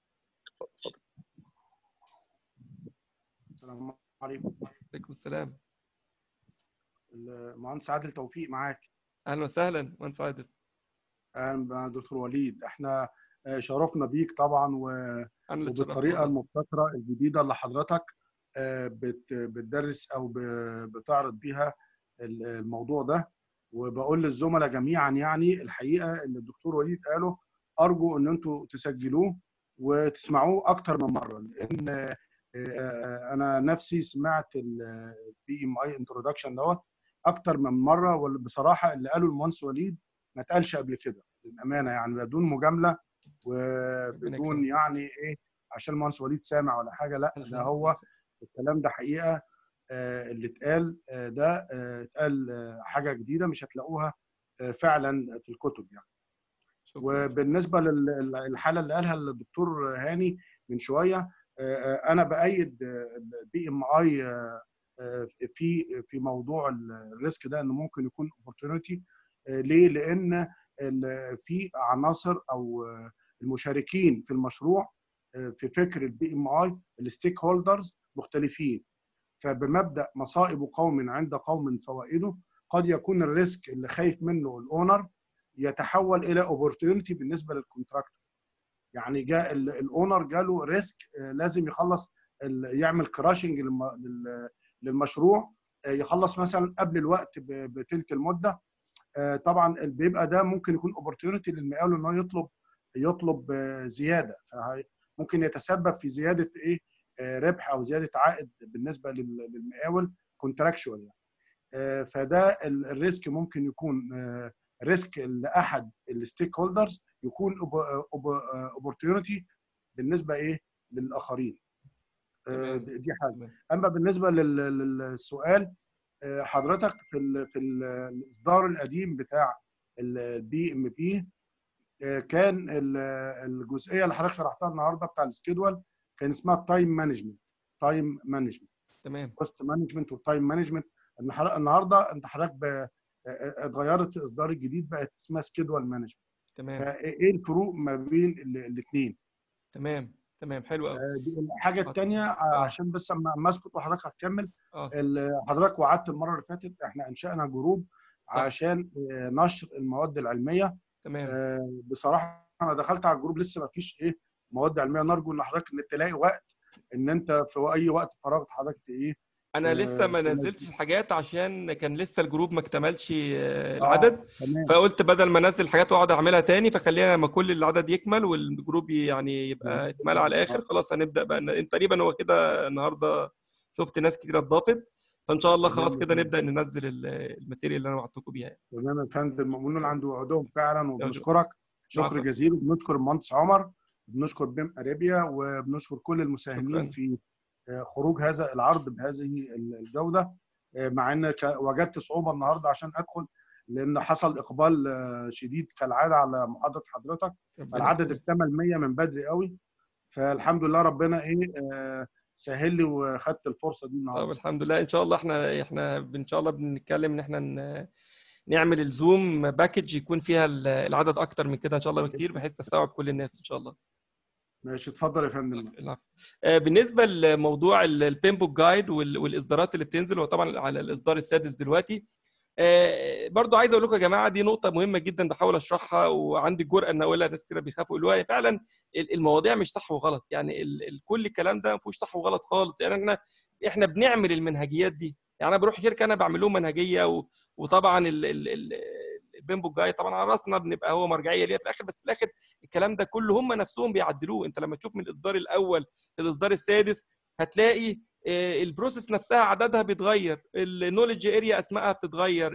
السلام عليكم. وعليكم السلام. المهندس عادل توفيق معاك. اهلا وسهلا مهندس عادل. اهلا دكتور وليد. احنا شرفنا بيك طبعا، وبالطريقه المبتكره الجديده اللي حضرتك بتدرس او بتعرض بيها الموضوع ده. وبقول للزملاء جميعا يعني الحقيقه اللي الدكتور وليد قاله ارجو ان انتم تسجلوه وتسمعوه اكتر من مره، لان انا نفسي سمعت البي ام اي انترودكشن دوت اكتر من مره. وبصراحه اللي قاله المهندس وليد ما اتقالش قبل كده للامانه، يعني بدون مجامله وبدون يعني ايه عشان المهندس وليد سامع ولا حاجه، لا، ده هو الكلام ده حقيقه. اللي اتقال ده اتقال حاجه جديده مش هتلاقوها فعلا في الكتب يعني. وبالنسبه للحاله اللي قالها الدكتور هاني من شويه، انا بايد البي ام اي في موضوع الريسك ده انه ممكن يكون اوبورتيونيتي. ليه؟ لان في عناصر او المشاركين في المشروع في فكر البي ام اي الستيك هولدرز مختلفين. فبمبدا مصائب قوم عند قوم فوائده، قد يكون الريسك اللي خايف منه الاونر يتحول الى اوبورتيونيتي بالنسبه للكونتراكتور. يعني جاء الاونر جاله ريسك لازم يخلص، يعمل كراشنج للمشروع، يخلص مثلا قبل الوقت بتلت المده. طبعا بيبقى ده ممكن يكون اوبورتيونيتي للمقاول ان هو يطلب زياده، فممكن يتسبب في زياده ايه ربح او زياده عائد بالنسبه للمقاول كونتراكشوال يعني. فده الريسك ممكن يكون ريسك لاحد الستيك هولدرز يكون opportunity بالنسبه ايه للاخرين. دي حاجه. اما بالنسبه للسؤال، حضرتك في الاصدار القديم بتاع البي ام بي كان الجزئيه اللي حضرتك شرحتها النهارده بتاع السكيدول كان اسمها تايم مانجمنت. تمام. كوست مانجمنت والتايم مانجمنت. النهارده انت حضرتك اتغيرت في الاصدار الجديد بقت اسمها سكيدول مانجمنت. تمام. فايه الفروق ما بين الاثنين؟ تمام حلو قوي. الحاجه الثانيه عشان بس اما اسكت وحضرتك هتكمل، حضرتك وعدت المره اللي فاتت احنا انشانا جروب صح. عشان نشر المواد العلميه. تمام. بصراحه انا دخلت على الجروب لسه ما فيش مواد علميه. نرجو ان حضرتك تلاقي وقت ان انت في اي وقت فراغ حضرتك انا لسه ما نزلتش الحاجات عشان كان لسه الجروب ما اكتملش العدد. فقلت بدل ما انزل حاجات واقعد اعملها تاني فخلينا لما كل العدد يكمل والجروب يعني يبقى اتملى على الاخر خلاص هنبدا بقى. تقريبا هو كده النهارده شفت ناس كتير اتضافت، فان شاء الله خلاص كده نبدا ننزل الماتيريال اللي انا وعدتكم بيها. تمام يا فندم. المؤمنون عند وعودهم فعلا، وبنشكرك شكر جزيل. وبنشكر المهندس عمر، وبنشكر بيم اريبيا، وبنشكر كل المساهمين في خروج هذا العرض بهذه الجوده. مع ان وجدت صعوبه النهارده عشان ادخل لان حصل اقبال شديد كالعاده على محاضره حضرتك. العدد اكتمل 100 من بدري قوي، فالحمد لله ربنا سهل لي وخدت الفرصه دي النهارده. طب الحمد لله. ان شاء الله احنا ان شاء الله بنتكلم ان احنا نعمل الزوم باكج يكون فيها العدد اكتر من كده ان شاء الله بكتير بحيث تستوعب كل الناس ان شاء الله. ماشي اتفضل يا فندم. العفو. بالنسبه لموضوع البيمبوك جايد والاصدارات اللي بتنزل، وطبعا على الاصدار السادس دلوقتي، برضو عايز اقول لكم يا جماعه دي نقطه مهمه جدا بحاول اشرحها وعندي الجرأه ان اقولها. ناس كتير بيخافوا يقولوها. فعلا المواضيع مش صح وغلط، يعني كل الكلام ده ما فيهوش صح وغلط خالص. يعني احنا بنعمل المنهجيات دي. يعني انا بروح شركه انا بعمل لهم منهجيه وطبعا البيمبوك جايد طبعا على راسنا بنبقى هو مرجعيه ليها في الاخر، بس في الاخر الكلام ده كله هم نفسهم بيعدلوه. انت لما تشوف من الاصدار الاول للاصدار السادس هتلاقي البروسيس نفسها عددها بيتغير، النولج اريا اسمائها بتتغير،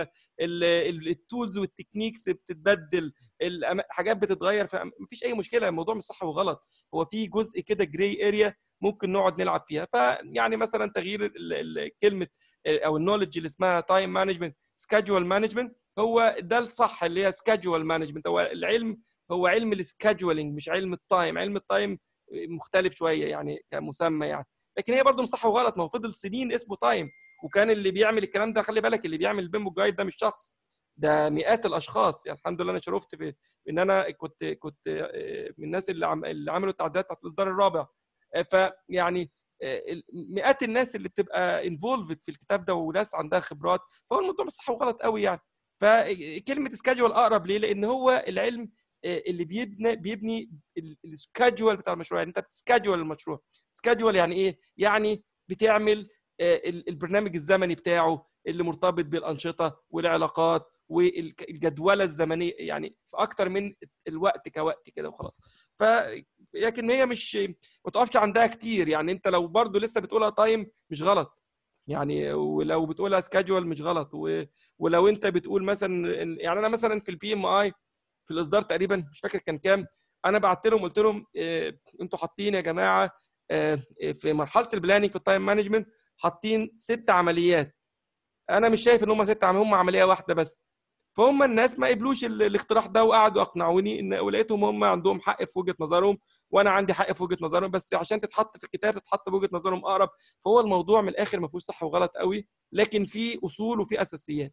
التولز والتكنيكس بتتبدل، الحاجات بتتغير. فمفيش اي مشكله، الموضوع مش صح وغلط، هو في جزء كده جراي اريا ممكن نقعد نلعب فيها. فيعني مثلا تغيير كلمه او النولج اللي اسمها تايم مانجمنت سكادجوال مانجمنت، هو ده الصح اللي هي سكادجوال مانجمنت. هو العلم هو علم السكادجولينج مش علم التايم. علم التايم مختلف شويه يعني كمسمى يعني، لكن هي برضه مش صح وغلط. ما هو فضل سنين اسمه تايم، وكان اللي بيعمل الكلام ده خلي بالك اللي بيعمل البيمبوك جايد ده مش شخص، ده مئات الاشخاص. يعني الحمد لله انا شرفت في ان انا كنت من الناس اللي عملوا التعديلات بتاعت الاصدار الرابع. فيعني مئات الناس اللي بتبقى انفولفد في الكتاب ده وناس عندها خبرات، فهو الموضوع مش صح وغلط قوي يعني. فكلمه سكادجوال اقرب ليه؟ لان هو العلم اللي بيبني السكادجول بتاع المشروع. يعني انت بتسكادجول المشروع. سكادجول يعني ايه؟ يعني بتعمل البرنامج الزمني بتاعه اللي مرتبط بالانشطه والعلاقات والجدوله الزمنيه، يعني في اكتر من الوقت كوقت كده وخلاص. لكن هي مش ما تقفش عندها كتير. يعني انت لو برضو لسه بتقولها تايم مش غلط يعني، ولو بتقولها سكادجول مش غلط، ولو انت بتقول مثلا يعني انا مثلا في البي ام اي في الاصدار تقريبا مش فاكر كان كام، انا بعت لهم قلت لهم انتوا حاطين يا جماعه في مرحله البلاننج في التايم مانجمنت حاطين 6 عمليات. انا مش شايف ان هم 6 عمليات، هم عمليه واحده بس. فهم الناس ما قبلوش الاقتراح ده وقعدوا اقنعوني ان ولقيتهم هم عندهم حق في وجهه نظرهم وانا عندي حق في وجهه نظرهم، بس عشان تتحط في الكتاب تتحط بوجهه نظرهم اقرب. فهو الموضوع من الاخر ما فيهوش صح وغلط قوي، لكن في اصول وفي اساسيات.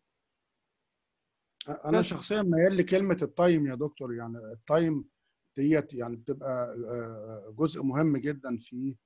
انا شخصيا ميال لكلمه التايم يا دكتور. يعني التايم ديت يعني بتبقى جزء مهم جدا في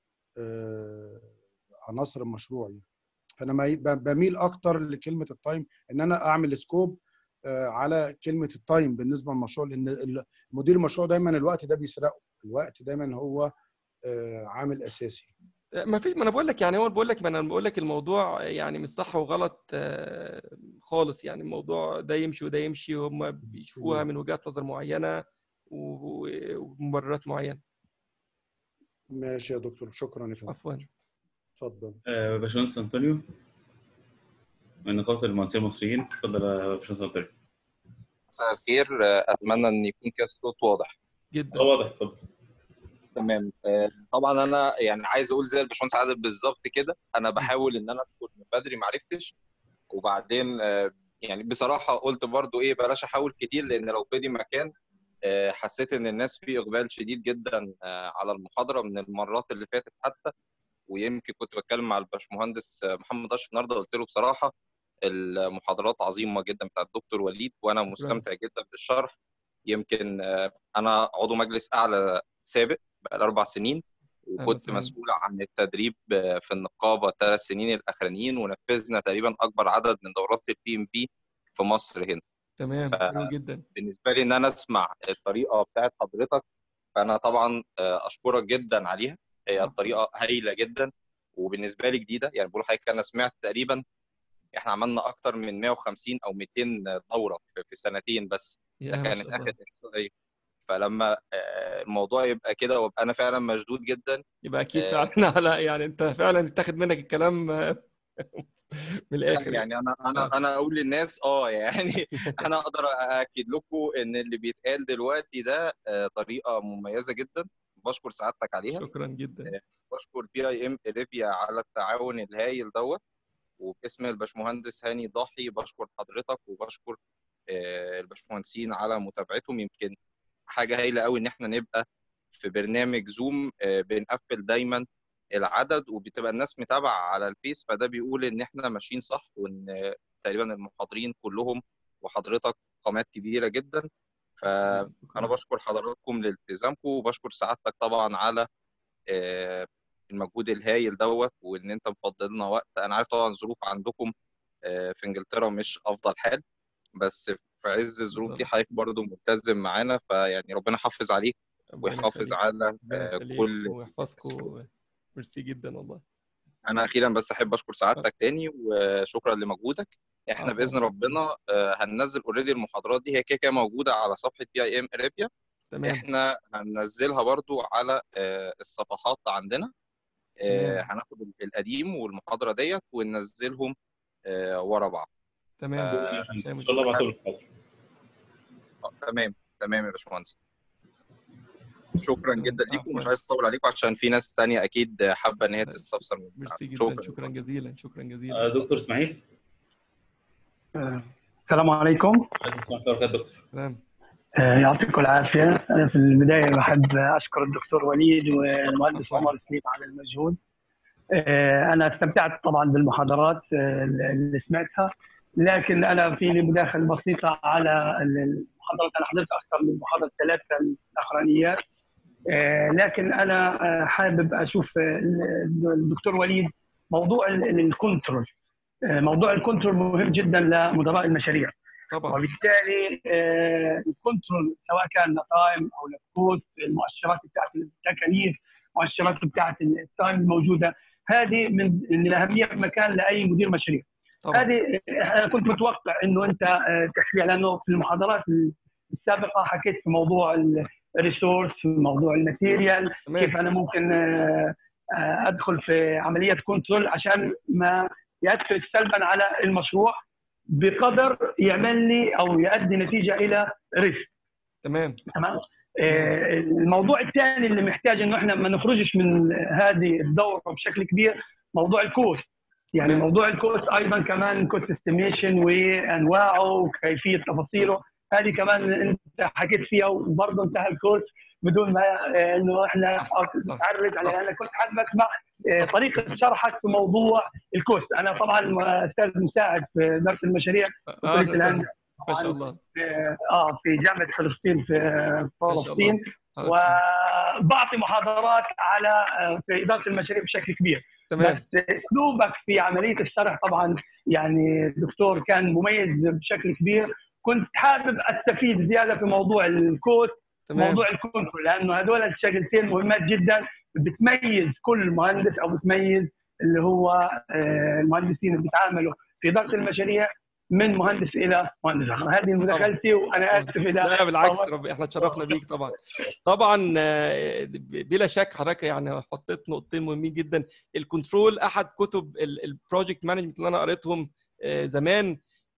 عناصر المشروع يعني. فانا بميل اكتر لكلمه التايم، ان انا اعمل سكوب على كلمه التايم بالنسبه للمشروع، لان مدير المشروع دايما الوقت ده بيسرقه. الوقت دايما هو عامل اساسي. ما انا بقول لك يعني، هو بقول لك، ما انا بقول لك الموضوع يعني مش صح وغلط خالص. يعني الموضوع ده يمشي وده يمشي، هم بيشوفوها من وجهات نظر معينه ومبررات معينه. ماشي يا دكتور، شكرا يا فندم. عفوا. اتفضل. باشمهندس انطونيو من نقابه المهندسين المصريين. اتفضل يا باشمهندس انطونيو. مساء الخير. اتمنى ان يكون كده الصوت واضح. جدا. واضح. اتفضل. تمام. طبعا انا يعني عايز اقول زي الباشمهندس عادل بالظبط كده، انا بحاول ان انا ادخل من بدري ما عرفتش، وبعدين يعني بصراحه قلت برضو ايه بلاش احاول كتير، لان لو فضي مكان حسيت ان الناس فيه اقبال شديد جدا على المحاضره من المرات اللي فاتت حتى. ويمكن كنت بتكلم مع الباشمهندس محمد اشرف النهارده، قلت له بصراحه المحاضرات عظيمه جدا بتاع الدكتور وليد، وانا مستمتع جدا بالشرح. يمكن انا عضو مجلس اعلى سابق بقى 4 سنين، وكنت مسؤول عن التدريب في النقابه 3 سنين الاخرانيين، ونفذنا تقريبا اكبر عدد من دورات البي ام بي في مصر هنا. تمام. حلو جدا. بالنسبه لي ان انا اسمع الطريقه بتاعت حضرتك، فانا طبعا اشكرك جدا عليها. هي الطريقه هايله جدا وبالنسبه لي جديده. يعني بقول لحضرتك انا سمعت تقريبا احنا عملنا اكتر من 150 او 200 دوره في سنتين بس. ده كانت اخر احصائيه. فلما الموضوع يبقى كده وابقى انا فعلا مشدود جدا، يبقى اكيد فعلا على يعني انت فعلا اتاخد منك الكلام من الاخر. يعني انا اقول للناس يعني انا اقدر ااكد لكم ان اللي بيتقال دلوقتي ده طريقه مميزه جدا. بشكر سعادتك عليها. شكرا جدا. بشكر PIM إريبيا على التعاون الهائل دوت، وباسم الباشمهندس هاني ضاحي بشكر حضرتك وبشكر الباشمهندسين على متابعتهم. يمكن حاجه هايله قوي ان احنا نبقى في برنامج زوم بنقفل دايما العدد وبتبقى الناس متابعه على الفيس، فده بيقول ان احنا ماشيين صح، وان تقريبا المحاضرين كلهم وحضرتك قامات كبيره جدا. فانا بشكر حضراتكم لالتزامكم، وبشكر سعادتك طبعا على المجهود الهائل دوت، وان انت مفضل لنا وقت. انا عارف طبعا الظروف عندكم في انجلترا مش افضل حال، بس في عز الظروف دي حضرتك برضه ملتزم معانا، فيعني ربنا يحافظ عليك ويحافظ على كل ويحفظكم. ميرسي جدا والله. انا اخيرا بس احب اشكر سعادتك تاني وشكرا لمجهودك. احنا باذن ربنا هننزل اوريدي المحاضرات دي، هي كده موجوده على صفحه PIM إريبيا. تمام. احنا هننزلها برضو على الصفحات عندنا. هناخد القديم والمحاضره ديت وننزلهم ورا بعض. تمام. ان شاء الله ابعتوا لي المحاضره. تمام يا باشمهندس. شكرا جدا ليكم، مش عايز اطول عليكم عشان في ناس ثانيه اكيد حابه ان هي تستفسر من ميرسي جدا. شكرا جزيلا. شكرا جزيلا. دكتور اسماعيل. السلام عليكم. وعليكم السلام ورحمه الله وبركاته. دكتور سلام. يعطيكم العافيه. انا في البدايه بحب اشكر الدكتور وليد والمهندس عمر سليم على المجهود. انا استمتعت طبعا بالمحاضرات اللي سمعتها، لكن انا في لي مداخله بسيطه على المحاضرات. انا حضرت اكثر من محاضره 3 الاخرانيات، لكن انا حابب اشوف الدكتور وليد موضوع الكنترول. موضوع الكنترول مهم جدا لمدراء المشاريع طبعا، وبالتالي الكنترول سواء كان تايم او الكوست، المؤشرات بتاعت التكاليف، المؤشرات بتاعت التايم الموجوده، هذه من الاهميه في مكان لاي مدير مشاريع. هذه انا كنت متوقع انه انت تحكي، لانه في المحاضرات السابقه حكيت في موضوع الريسورس، في موضوع الماتيريال، كيف انا ممكن ادخل في عمليه كنترول عشان ما يأثر سلبا على المشروع بقدر يعمل لي او يؤدي نتيجه الى ريسك. تمام. الموضوع الثاني اللي محتاج انه احنا ما نخرجش من هذه الدوره بشكل كبير، موضوع الكوست. يعني موضوع الكوست ايضا كمان كوست استيميشن وانواعه وكيفيه تفاصيله، هذه كمان انت حكيت فيها وبرضه انتهى الكوست بدون ما انه احنا نتعرض عليه. انا كنت حابب اسمع طريقه شرحك في موضوع الكوست. انا طبعا استاذ مساعد في اداره المشاريع في كليه الهندسه ما شاء الله في جامعه فلسطين في فلسطين، وبعطي محاضرات على في اداره المشاريع بشكل كبير. تمام. بس اسلوبك في عمليه الشرح طبعا يعني الدكتور كان مميز بشكل كبير. كنت حابب استفيد زياده في موضوع الكوست، موضوع الكنترول، لانه هذول الشغلتين مهمات جدا بتميز كل مهندس او بتميز اللي هو المهندسين اللي بيتعاملوا في اداره المشاريع من مهندس الى مهندس اخر. هذه مداخلتي وانا اسف اذا لا بالعكس، احنا تشرفنا بيك طبعا بلا شك. حضرتك يعني حطيت نقطتين مهمين جدا. الكنترول احد كتب البروجكت مانجمنت اللي انا قريتهم زمان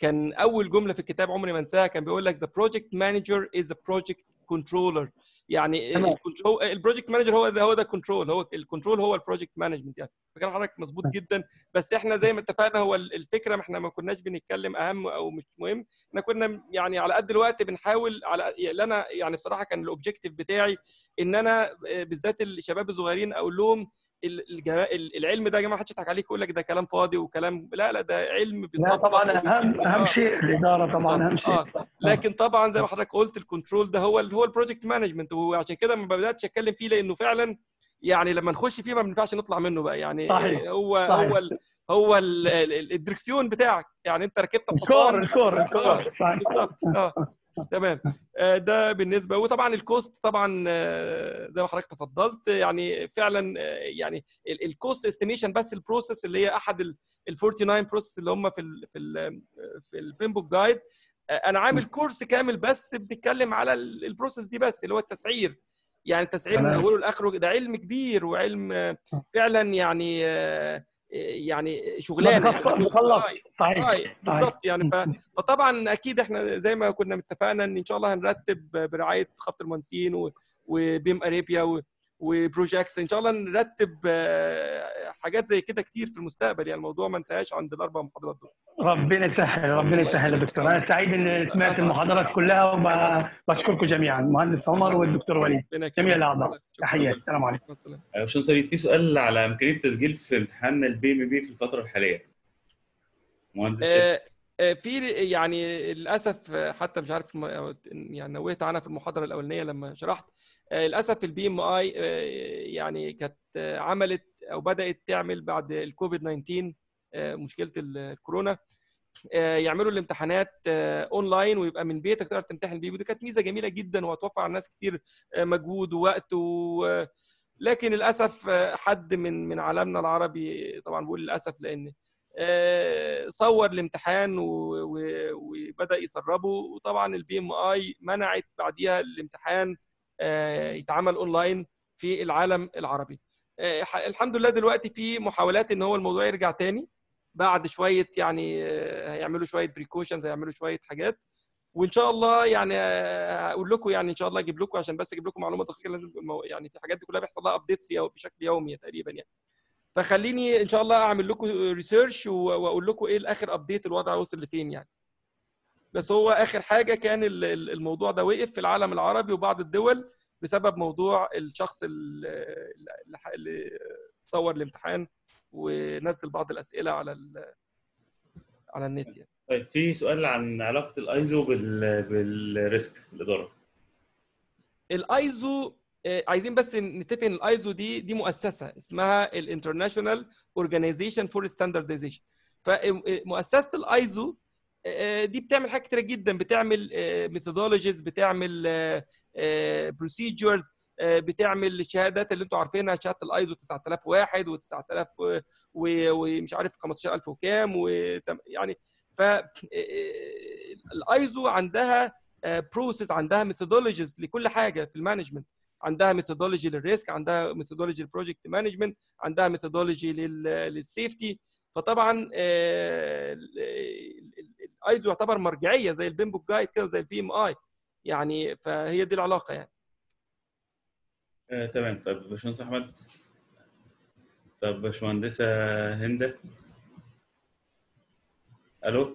كان اول جمله في الكتاب عمري ما انساها، كان بيقول لك the project manager is a project controller. يعني البروجكت مانجر هو ده كنترول، هو الكنترول هو البروجكت مانجمنت يعني. فكان حضرتك مظبوط جدا. بس احنا زي ما اتفقنا هو الفكره احنا ما كناش بنتكلم اهم او مش مهم، احنا كنا يعني على قد الوقت بنحاول اللي انا يعني بصراحه كان الاوبجيكتيف بتاعي ان انا بالذات الشباب الصغيرين اقول لهم العلم ده يا جماعه، محدش يضحك عليك يقول لك ده كلام فاضي وكلام، لا ده علم بيطبق. لا طبعا اهم شيء الاداره، طبعا اهم شيء. لكن طبعا زي ما حضرتك قلت الكنترول ده هو البروجكت مانجمنت، وعشان كده ما بداتش اتكلم فيه لانه فعلا يعني لما نخش فيه ما بينفعش نطلع منه بقى يعني. صحيح. هو الدركسيون بتاعك يعني، انت ركبت الحصان الكور بالظبط. تمام. ده بالنسبه. وطبعا الكوست طبعا زي ما حضرتك تفضلت يعني فعلا يعني الكوست استيميشن، بس البروسيس اللي هي احد ال 49 بروسيس اللي هم في البيمبوك جايد. انا عامل كورس كامل بس بنتكلم على البروسيس دي بس، اللي هو التسعير. يعني التسعير من اوله لاخره ده علم كبير وعلم فعلا يعني شغلانه يعني. صحيح بالظبط يعني. فطبعا اكيد احنا زي ما كنا متفقنا ان شاء الله هنرتب برعايه خط المهندسين وبيم اريبيا وبروجكتس ان شاء الله نرتب حاجات زي كده كتير في المستقبل. يعني الموضوع ما انتهاش عند الاربع محاضرات دول. ربنا يسهل يا دكتور. انا سعيد ان سمعت المحاضرات كلها، وبشكركم جميعا، المهندس عمر والدكتور وليد، جميع الاعضاء. تحياتي، السلام عليكم. باشمهندس وليد، في سؤال على امكانيه التسجيل في امتحان البي ام بي في الفتره الحاليه. مهندس في يعني للاسف حتى مش عارف يعني نوهت عنها في المحاضره الاولانيه لما شرحت. للاسف البي ام اي يعني كانت عملت او بدات تعمل بعد الكوفيد 19 مشكله الكورونا يعملوا الامتحانات اونلاين ويبقى من بيتك تقدر تمتحن بيه. ودي كانت ميزه جميله جدا وهتوفر على الناس كتير مجهود ووقت لكن للاسف حد من عالمنا العربي، طبعا بقول للاسف لان صور الامتحان وبدا يسربه، وطبعا البي ام اي منعت بعديها الامتحان يتعمل اونلاين في العالم العربي. الحمد لله دلوقتي في محاولات ان هو الموضوع يرجع تاني بعد شويه، يعني هيعملوا شويه بريكوشنز، هيعملوا شويه حاجات، وان شاء الله يعني اقول لكم يعني ان شاء الله اجيب لكم عشان بس اجيب لكم معلومات دقيقه. لازم يعني في حاجات دي كلها بيحصل لها ابديتس بشكل يومي تقريبا يعني. فخليني ان شاء الله اعمل لكم ريسيرش واقول لكم ايه الاخر ابديت، الوضع وصل لفين يعني. بس هو اخر حاجه كان الموضوع ده وقف في العالم العربي وبعض الدول بسبب موضوع الشخص اللي صور الامتحان ونزل بعض الاسئله على النت يعني. طيب في سؤال عن علاقه الايزو بالريسك في الاداره. الايزو عايزين بس نتفق ان الايزو دي مؤسسه اسمها الانترناشونال اورجانيزيشن فور ستاندردايزيشن. فمؤسسه الايزو دي بتعمل حاجات كتير جدا، بتعمل ميثودولوجيز، بتعمل بروسيجرز، بتعمل الشهادات اللي انتم عارفينها، شهاده الايزو 9001 و9000 ومش عارف 15000 وكام يعني. فالايزو عندها بروسيس، عندها ميثودولوجيز لكل حاجه في المانجمنت. عندها ميثودولوجي للريسك، عندها ميثودولوجي للبروجكت مانجمنت، عندها ميثودولوجي للسيفتي. فطبعا الايزو يعتبر مرجعيه زي البيمبوك جايد كده وزي البي ام اي يعني. فهي دي العلاقه يعني. تمام. طب باشمهندس احمد. طب باشمهندسه هند. الو.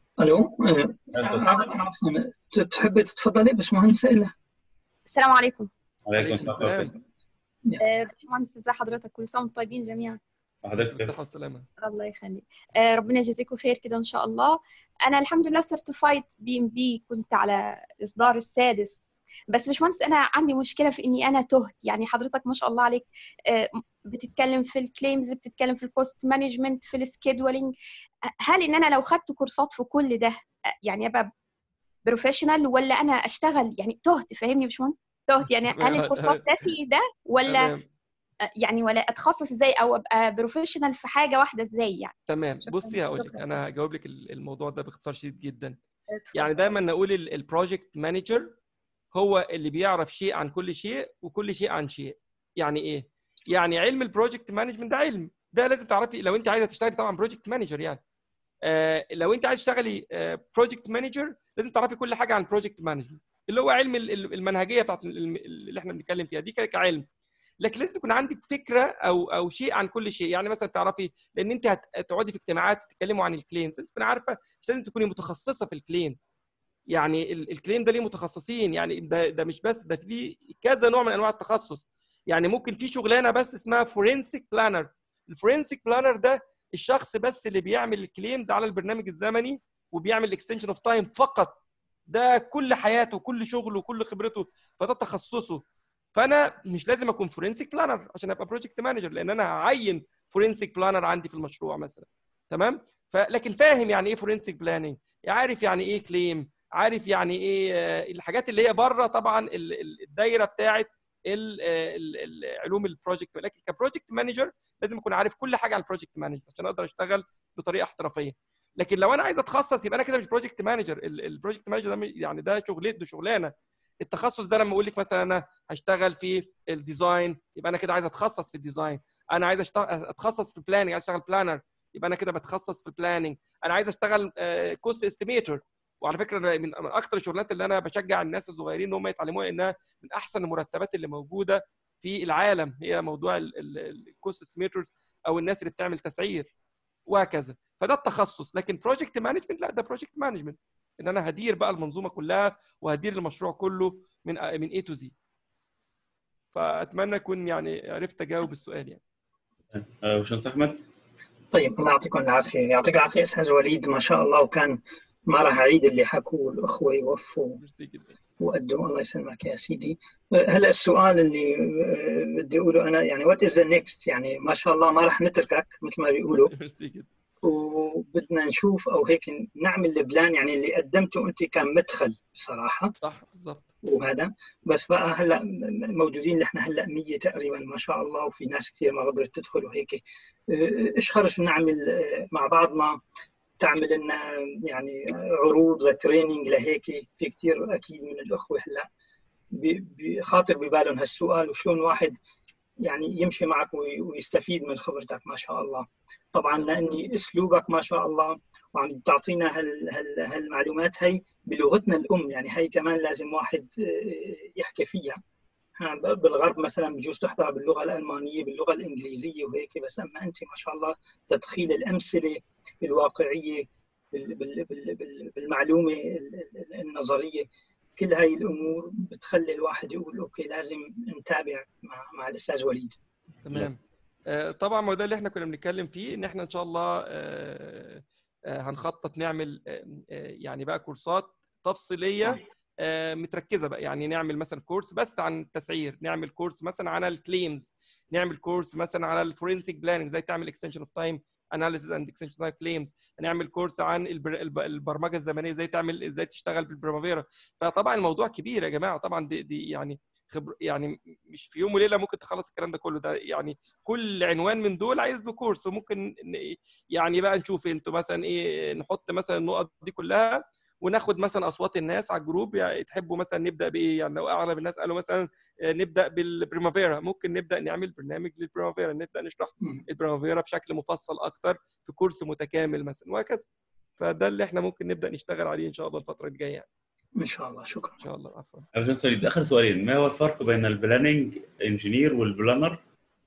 تحبي تتفضلي باشمهندسه إلا؟ السلام عليكم. وعليكم السلام. باشمهندس ازي حضرتك؟ كل سنه وانتم طيبين جميعا. حضرتك بالصحه والسلامه. الله يخليك. ربنا يجزيكم خير كده ان شاء الله. انا الحمد لله سيرتيفايد بي ام بي، كنت على الاصدار السادس. بس باشمهندس انا عندي مشكله في اني انا تهت. يعني حضرتك ما شاء الله عليك بتتكلم في الكليمز، بتتكلم في الكوست مانجمنت، في السكيدولينج. هل ان انا لو خدت كورسات في كل ده يعني ابقى بروفيشنال، ولا انا اشتغل يعني تهت؟ فاهمني يا باشمهندس؟ تهت يعني هل الكورسات تافهه ده ولا يعني ولا اتخصص ازاي او ابقى بروفيشنال في حاجه واحده ازاي يعني؟ تمام. بصي هقول لك، انا هجاوب لك الموضوع ده باختصار شديد جدا. يعني دايما نقول البروجكت مانجر هو اللي بيعرف شيء عن كل شيء وكل شيء عن شيء. يعني ايه؟ يعني علم البروجكت مانجمنت ده علم، ده لازم تعرفي لو انت عايزه تشتغلي طبعا بروجكت مانجر يعني. لو انت عايز تشتغلي بروجكت مانجر لازم تعرفي كل حاجه عن البروجكت مانجمنت اللي هو علم المنهجيه بتاعت اللي احنا بنتكلم فيها دي كعلم. لكن لازم تكون عندك فكره او شيء عن كل شيء. يعني مثلا تعرفي، لان انت هتقعدي في اجتماعات وتتكلموا عن الكليمز، لازم تكوني عارفه، مش لازم تكوني متخصصه في الكليم. يعني الكليم ده ليه متخصصين، يعني ده مش بس، ده في كذا نوع من انواع التخصص. يعني ممكن في شغلانه بس اسمها فورنسيك بلانر. الفورنسيك بلانر ده الشخص بس اللي بيعمل الكليمز على البرنامج الزمني وبيعمل اكستنشن اوف تايم فقط. ده كل حياته وكل شغله وكل خبرته، فده تخصصه. فانا مش لازم اكون فورنسيك بلانر عشان ابقى بروجكت مانجر، لان انا هعين فورنسيك بلانر عندي في المشروع مثلا. تمام؟ لكن فاهم يعني ايه فورنسيك بلاننج، عارف يعني ايه كليم، عارف يعني ايه الحاجات اللي هي بره طبعا الدايره بتاعه علوم البروجكت. لكن كبروجكت مانجر لازم اكون عارف كل حاجه عن البروجكت مانجر عشان اقدر اشتغل بطريقه احترافيه. لكن لو انا عايز اتخصص يبقى انا كده مش بروجكت مانجر. البروجكت مانجر ده يعني ده شغلانه. التخصص ده لما اقول لك مثلا انا هشتغل في الديزاين يبقى انا كده عايز اتخصص في الديزاين. انا عايز اتخصص في البلاننج، عايز اشتغل بلانر يبقى انا كده بتخصص في البلاننج. انا عايز اشتغل كوست استيميتور، وعلى فكره من اكثر الشغلانات اللي انا بشجع الناس الصغيرين ان هم يتعلموها، انها من احسن المرتبات اللي موجوده في العالم هي موضوع الكوست استيميتورز او الناس اللي بتعمل تسعير وهكذا. فده التخصص. لكن بروجكت مانجمنت لا، ده بروجكت مانجمنت ان انا هدير بقى المنظومه كلها وهدير المشروع كله من A to Z. فاتمنى اكون يعني عرفت اجاوب السؤال يعني. باشمهندس احمد. طيب الله يعطيكم العافيه. يعطيك العافيه استاذ وليد، ما شاء الله. وكان ما راح اعيد اللي حكوه الاخوه يوفوا وقدوا. الله يسلمك يا سيدي. هلا السؤال اللي بدي اقوله انا، يعني وات از ذا نيكست؟ يعني ما شاء الله ما راح نتركك مثل ما بيقولوا، وبدنا نشوف او هيك نعمل البلان. يعني اللي قدمته انت كان مدخل بصراحه. صح بالضبط. وهذا بس بقى هلا موجودين نحن هلا 100 تقريبا ما شاء الله، وفي ناس كثير ما قدرت تدخل وهيك. ايش خرج نعمل مع بعضنا؟ تعمل لنا يعني عروض لتريننج لهيك؟ في كثير اكيد من الاخوه هلا بخاطر ببالهم هالسؤال، وشلون واحد يعني يمشي معك ويستفيد من خبرتك ما شاء الله. طبعا لاني اسلوبك ما شاء الله وعم تعطينا هالمعلومات هي بلغتنا الام، يعني هي كمان لازم واحد يحكي فيها. بالغرب مثلا بجوز تحضر باللغه الالمانيه باللغه الانجليزيه وهيك، بس اما انت ما شاء الله تدخيل الامثله الواقعيه بالمعلومه النظريه، كل هاي الامور بتخلي الواحد يقول اوكي لازم نتابع مع الاستاذ وليد. تمام. طبعا ما ده اللي احنا كنا بنتكلم فيه، ان احنا ان شاء الله هنخطط نعمل يعني بقى كورسات تفصيليه متركزه بقى. يعني نعمل مثلا كورس بس عن التسعير، نعمل كورس مثلا على الكليمز، نعمل كورس مثلا على الفورنسيك بلاننج ازاي تعمل اكستنشن اوف تايم اناليسيس اند اكستنشن اوف تايم كليمز، نعمل كورس عن البرمجه الزمنيه ازاي تشتغل بالبريمافيرا. فطبعا الموضوع كبير يا جماعه. طبعا دي يعني يعني مش في يوم وليله ممكن تخلص الكلام ده كله. ده يعني كل عنوان من دول عايز له كورس. وممكن يعني بقى نشوف انتوا مثلا ايه، نحط مثلا النقط دي كلها وناخد مثلا اصوات الناس على الجروب. يعني تحبوا مثلا نبدا بايه؟ يعني لو اغلب الناس قالوا مثلا نبدا بالبريمافيرا، ممكن نبدا نعمل برنامج للبريمافيرا، نبدا نشرح البريمافيرا بشكل مفصل اكتر في كورس متكامل مثلا وهكذا. فده اللي احنا ممكن نبدا نشتغل عليه ان شاء الله الفتره الجايه يعني. ان شاء الله. شكرا. ان شاء الله. عفوا. باشمهندس وليد، اخر سؤالين، ما هو الفرق بين البلاننج انجينير والبلانر؟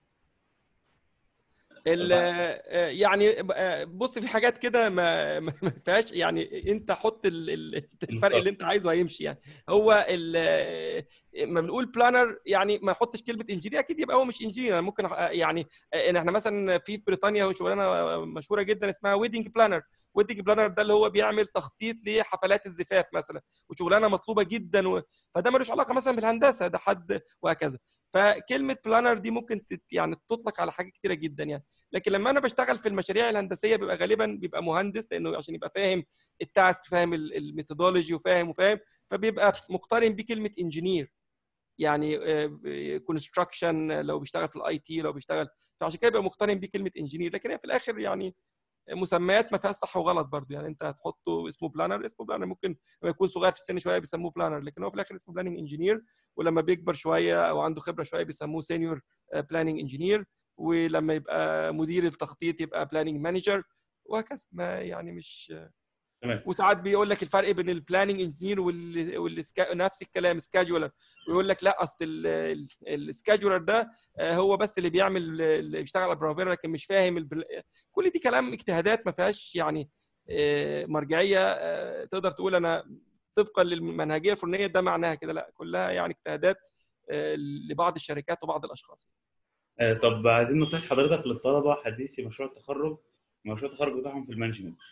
يعني بص، في حاجات كده ما فيهاش، يعني انت حط الفرق اللي انت عايزه هيمشي. يعني هو ما بنقول بلانر يعني ما يحطش كلمه انجينير، اكيد يبقى هو مش انجينير. ممكن يعني ان احنا مثلا في بريطانيا شغلانه مشهوره جدا اسمها ويدنج بلانر. ويدنج بلانر ده اللي هو بيعمل تخطيط لحفلات الزفاف مثلا، وشغلانه مطلوبه جدا فده ملوش علاقه مثلا بالهندسه، ده حد وهكذا. فكلمه بلانر دي ممكن يعني تطلق على حاجات كتيره جدا يعني. لكن لما انا بشتغل في المشاريع الهندسيه بيبقى غالبا بيبقى مهندس، لانه عشان يبقى فاهم التاسك، فاهم الميثودولوجي وفاهم فبيبقى مقترن بكلمه انجينير. يعني كونستراكشن لو بيشتغل في الاي تي، لو بيشتغل، فعشان كده بيبقى مقترن بكلمه انجينير. لكن هي في الاخر يعني مسميات ما فيهاش صح وغلط برضه. يعني انت هتحطه اسمه بلانر، اسمه بلانر ممكن لما يكون صغير في السن شويه بيسموه بلانر، لكن هو في الاخر اسمه بلاننج انجينير. ولما بيكبر شويه او عنده خبره شويه بيسموه سينيور بلاننج انجينير. ولما يبقى مدير التخطيط يبقى بلاننج مانجر. وهكذا. ما يعني مش تمام. وساعات بيقول لك الفرق بين البلاننج انجينير نفس الكلام سكادجولر، ويقول لك لا اصل السكادجولر ده هو بس اللي بيعمل اللي بيشتغل على البرامير لكن مش فاهم كل دي كلام اجتهادات ما فيهاش يعني مرجعيه تقدر تقول انا طبقا للمنهجيه الفلانيه ده معناها كده، لا كلها يعني اجتهادات لبعض الشركات وبعض الاشخاص. طب عايزين نصيحة حضرتك للطلبة حديثي مشروع التخرج بتاعهم في المانجمنت.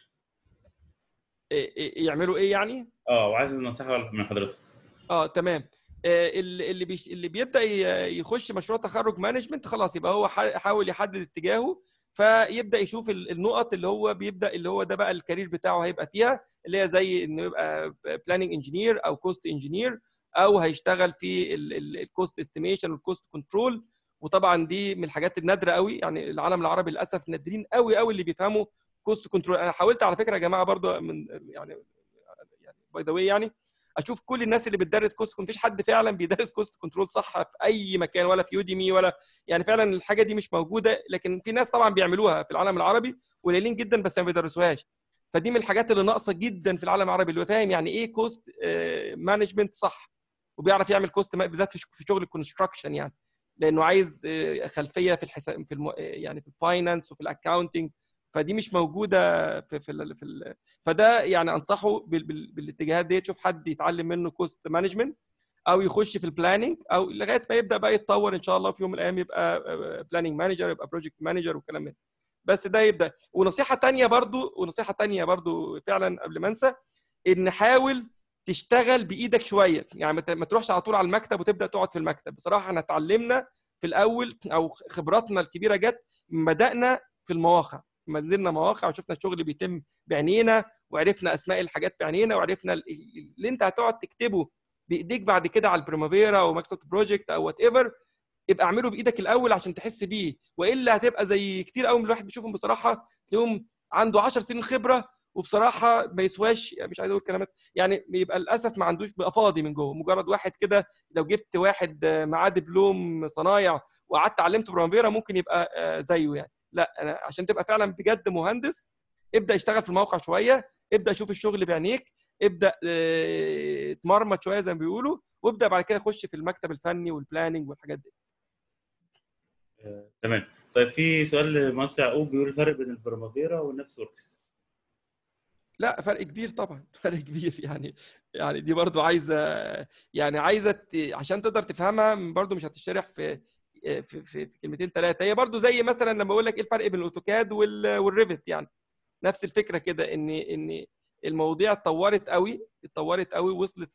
يعملوا ايه يعني؟ وعايز نصيحة من حضرتك. تمام. اللي بيبدا يخش مشروع تخرج مانجمنت خلاص يبقى هو حاول يحدد اتجاهه، فيبدا يشوف النقط اللي هو بيبدا اللي هو ده بقى الكارير بتاعه هيبقى فيها، اللي هي زي انه يبقى بلاننج انجينير او كوست انجينير، او هيشتغل في الكوست استيميشن والكوست كنترول. وطبعا دي من الحاجات النادره قوي، يعني العالم العربي للاسف نادرين قوي قوي اللي بيفهموا كوست كنترول. انا حاولت على فكره يا جماعه برضو من يعني باي ذا واي يعني اشوف كل الناس اللي بتدرس كوست كنترول، مفيش حد فعلا بيدرس كوست كنترول صح في اي مكان، ولا في يوديمي ولا يعني فعلا الحاجه دي مش موجوده، لكن في ناس طبعا بيعملوها في العالم العربي قليلين جدا بس ما بيدرسوهاش. فدي من الحاجات اللي ناقصه جدا في العالم العربي، اللي هو فاهم يعني ايه كوست مانجمنت صح، وبيعرف يعمل كوست بالذات في شغل الكونستراكشن، يعني لانه عايز خلفيه في الحساب يعني في الفاينانس وفي الاكاونتنج، فدي مش موجوده فده يعني انصحه بالاتجاهات دي، تشوف حد يتعلم منه كوست مانجمنت او يخش في البلاننج، او لغايه ما يبدا بقى يتطور ان شاء الله في يوم من الايام يبقى بلاننج مانجر، يبقى بروجكت مانجر والكلام ده. بس ده يبدا. ونصيحه ثانيه برضو فعلا قبل ما انسى، ان حاول تشتغل بايدك شويه، يعني ما تروحش على طول على المكتب وتبدا تقعد في المكتب. بصراحه احنا اتعلمنا في الاول او خبراتنا الكبيره جت بدانا في المواقع، نزلنا مواقع وشفنا الشغل بيتم بعينينا، وعرفنا اسماء الحاجات بعينينا، وعرفنا اللي انت هتقعد تكتبه بايديك بعد كده على البريمافيرا او مايكروسوفت بروجكت او وات ايفر، يبقى اعمله بايدك الاول عشان تحس بيه، والا هتبقى زي كتير قوي من الواحد بيشوفهم بصراحه تلاقيهم عنده 10 سنين خبره وبصراحه ما يسواش، مش عايز اقول كلمات يعني، بيبقى للاسف ما عندوش، بقى فاضي من جوه. مجرد واحد كده لو جبت واحد معاه دبلوم صنايع وقعدت علمته بريمافيرا ممكن يبقى زيه يعني. لا، أنا عشان تبقى فعلا بجد مهندس ابدا اشتغل في الموقع شويه، ابدا شوف الشغل بعينيك، ابدا اتمرمط شويه زي ما بيقولوا، وابدا بعد كده خش في المكتب الفني والبلاننج والحاجات دي. تمام. طيب في سؤال لمهندس يعقوب بيقول الفرق بين البريمافيرا والنفس وركس. لا فرق كبير طبعا، فرق كبير يعني دي برضو عايزه عشان تقدر تفهمها برضو مش هتشرح في كلمتين ثلاثه. هي برضو زي مثلا لما اقول لك ايه الفرق بين الاوتوكاد والريفت، يعني نفس الفكره كده، ان المواضيع اتطورت قوي وصلت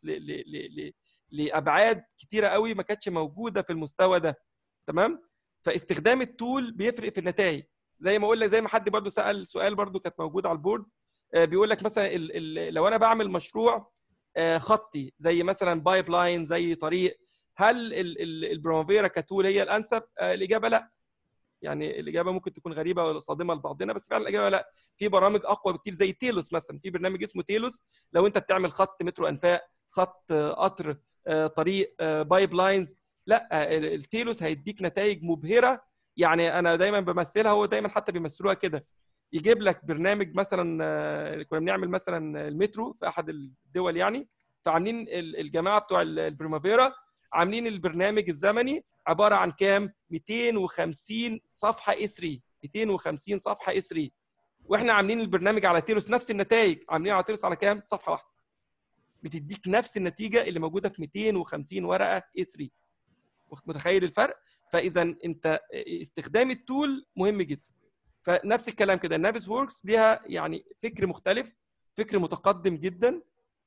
لابعاد كتيره قوي ما كانتش موجوده في المستوى ده. تمام. فاستخدام التول بيفرق في النتائج. زي ما اقول لك، زي ما حد برضو سأل سؤال برضو كانت موجوده على البورد، بيقول لك مثلا لو انا بعمل مشروع خطي زي مثلا بايب لاين زي طريق، هل البريمافيرا كتول هي الانسب؟ الاجابه لا. يعني الاجابه ممكن تكون غريبه ولا صادمه لبعضنا، بس فعلا الاجابه لا. في برامج اقوى بكتير زي تيلوس مثلا، في برنامج اسمه تيلوس لو انت بتعمل خط مترو انفاق، خط قطر، طريق، بايب لاينز، لا التيلوس هيديك نتائج مبهره. يعني انا دايما بمثلها، هو دايما حتى بيمثلوها كده، يجيب لك برنامج مثلا، كنا بنعمل مثلا المترو في احد الدول يعني، فعاملين الجماعه بتوع البريمافيرا عاملين البرنامج الزمني عباره عن كام؟ 250 صفحه اس3، 250 صفحه اس3. واحنا عاملين البرنامج على تيلوس نفس النتائج، عاملين على تيلوس على كام؟ صفحه واحده، بتديك نفس النتيجه اللي موجوده في 250 ورقه اس3. متخيل الفرق؟ فاذا انت استخدام التول مهم جدا. فنفس الكلام كده النافس ووركس ليها يعني فكر مختلف، فكر متقدم جدا،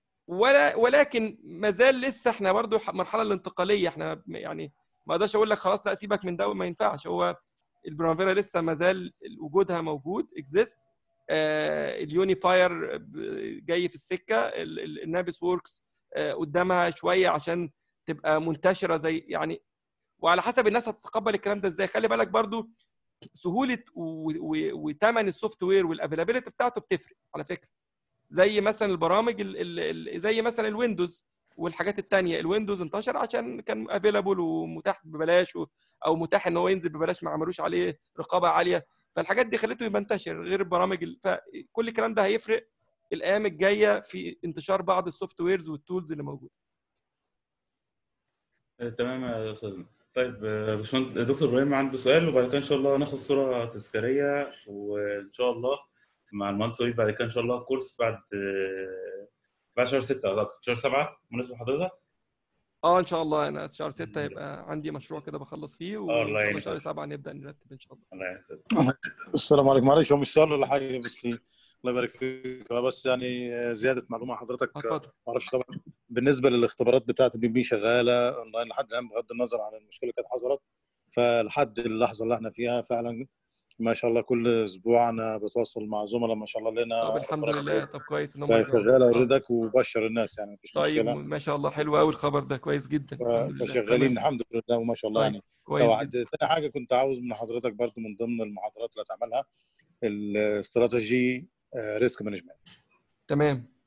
ولكن ما زال لسه احنا برضو المرحله الانتقاليه. احنا يعني ما اقدرش اقول لك خلاص لا سيبك من ده وما ينفعش، هو البريمافيرا لسه ما زال وجودها موجود اكزيست. اليونيفاير جاي في السكه، النافس ووركس قدامها شويه عشان تبقى منتشره زي يعني، وعلى حسب الناس هتتقبل الكلام ده ازاي. خلي بالك برضو سهوله وثمن السوفت وير والافيلابيلتي بتاعته بتفرق على فكره. زي مثلا البرامج زي مثلا الويندوز والحاجات الثانيه، الويندوز انتشر عشان كان افيلابل ومتاح ببلاش، او متاح ان هو ينزل ببلاش، ما عملوش عليه رقابه عاليه. فالحاجات دي خلته ينتشر غير البرامج فكل الكلام ده هيفرق الايام الجايه في انتشار بعض السوفت ويرز والتولز اللي موجوده. تمام يا استاذنا. طيب باشمهندس دكتور ابراهيم عنده سؤال، وبعد كده ان شاء الله ناخد صوره تذكاريه، وان شاء الله مع المهندس وليد بعد كده ان شاء الله كورس بعد شهر 6 اعتقد شهر 7 مناسب لحضرتك؟ ان شاء الله انا شهر 6 هيبقى عندي مشروع كده بخلص فيه، وان شاء الله شهر 7 نبدا نرتب ان شاء الله. الله يعينك. السلام عليكم. معلش هو مش سؤال ولا حاجه، بس الله يبارك فيك، بس يعني زياده معلومه حضرتك. ما اعرفش طبعا بالنسبه للاختبارات بتاعه البي بي شغاله اونلاين لحد الان بغض النظر عن المشكله اللي كانت حصلت، فلحد اللحظه اللي احنا فيها فعلا ما شاء الله كل اسبوع انا بتواصل مع زملاء ما شاء الله لنا. طب الحمد لله. طب كويس ان هم شغاله اوردك وبشر الناس يعني مفيش طيب مشكله. ما شاء الله حلو قوي الخبر ده، كويس جدا. الحمد لله فشغالين الحمد لله وما شاء الله. طيب. يعني كويس جدا. ثاني حاجه كنت عاوز من حضرتك برضو من ضمن المحاضرات اللي هتعملها الاستراتيجي ريسك مانجمنت. تمام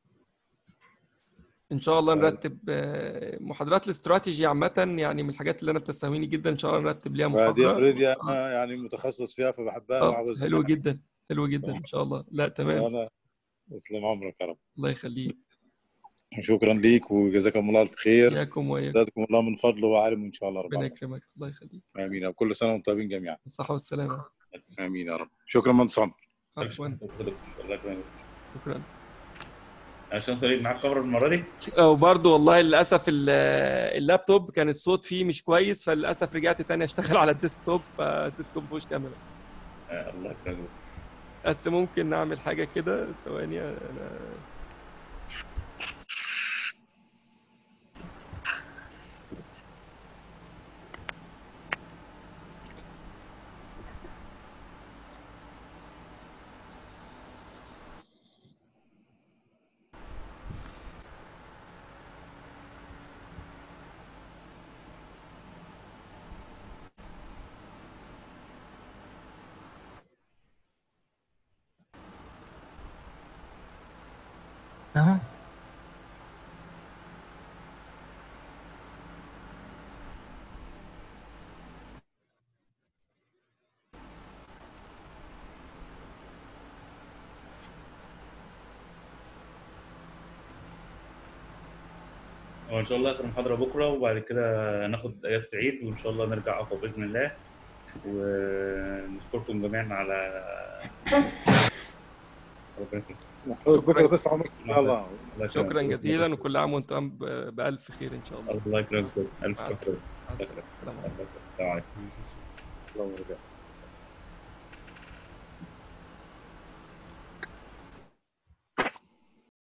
ان شاء الله نرتب محاضرات الاستراتيجي عامه، يعني من الحاجات اللي انا بتستهويني جدا، ان شاء الله نرتب ليها محاضره. دي اوريدي انا يعني متخصص فيها فبحبها وعاوز. حلو جدا حلو جدا ان شاء الله. لا تمام. انا اسلم عمرك يا رب. الله يخليك. شكرا ليك وجزاكم الله الف خير. اياكم واياكم. جزاكم الله من فضله وعالم ان شاء الله. ربنا يكرمك. الله يخليك. امين. وكل سنه وانتم طيبين جميعا. بالصحه والسلامه. امين يا رب. شكرا مهندس عمرو. عفوا. شكرا. عشان سعيد معاك كاميرا المره دي. وبرضه والله للاسف اللابتوب كان الصوت فيه مش كويس، فللاسف رجعت تاني اشتغل على الديسكتوب، فالديسكتوب مفيهوش كاميرا. الله يكرمك. بس ممكن نعمل حاجه كده، ثواني انا وان شاء الله اخر محاضره بكره، وبعد كده ناخد اجازه عيد، وان شاء الله نرجع اقوى باذن الله. ونشكركم جميعا على بكره 9:30 ان شاء الله. شكرا جزيلا، وكل عام وانتم بالف خير ان شاء الله. الله يكرمك. الف شكر. السلام عليكم. السلام عليكم.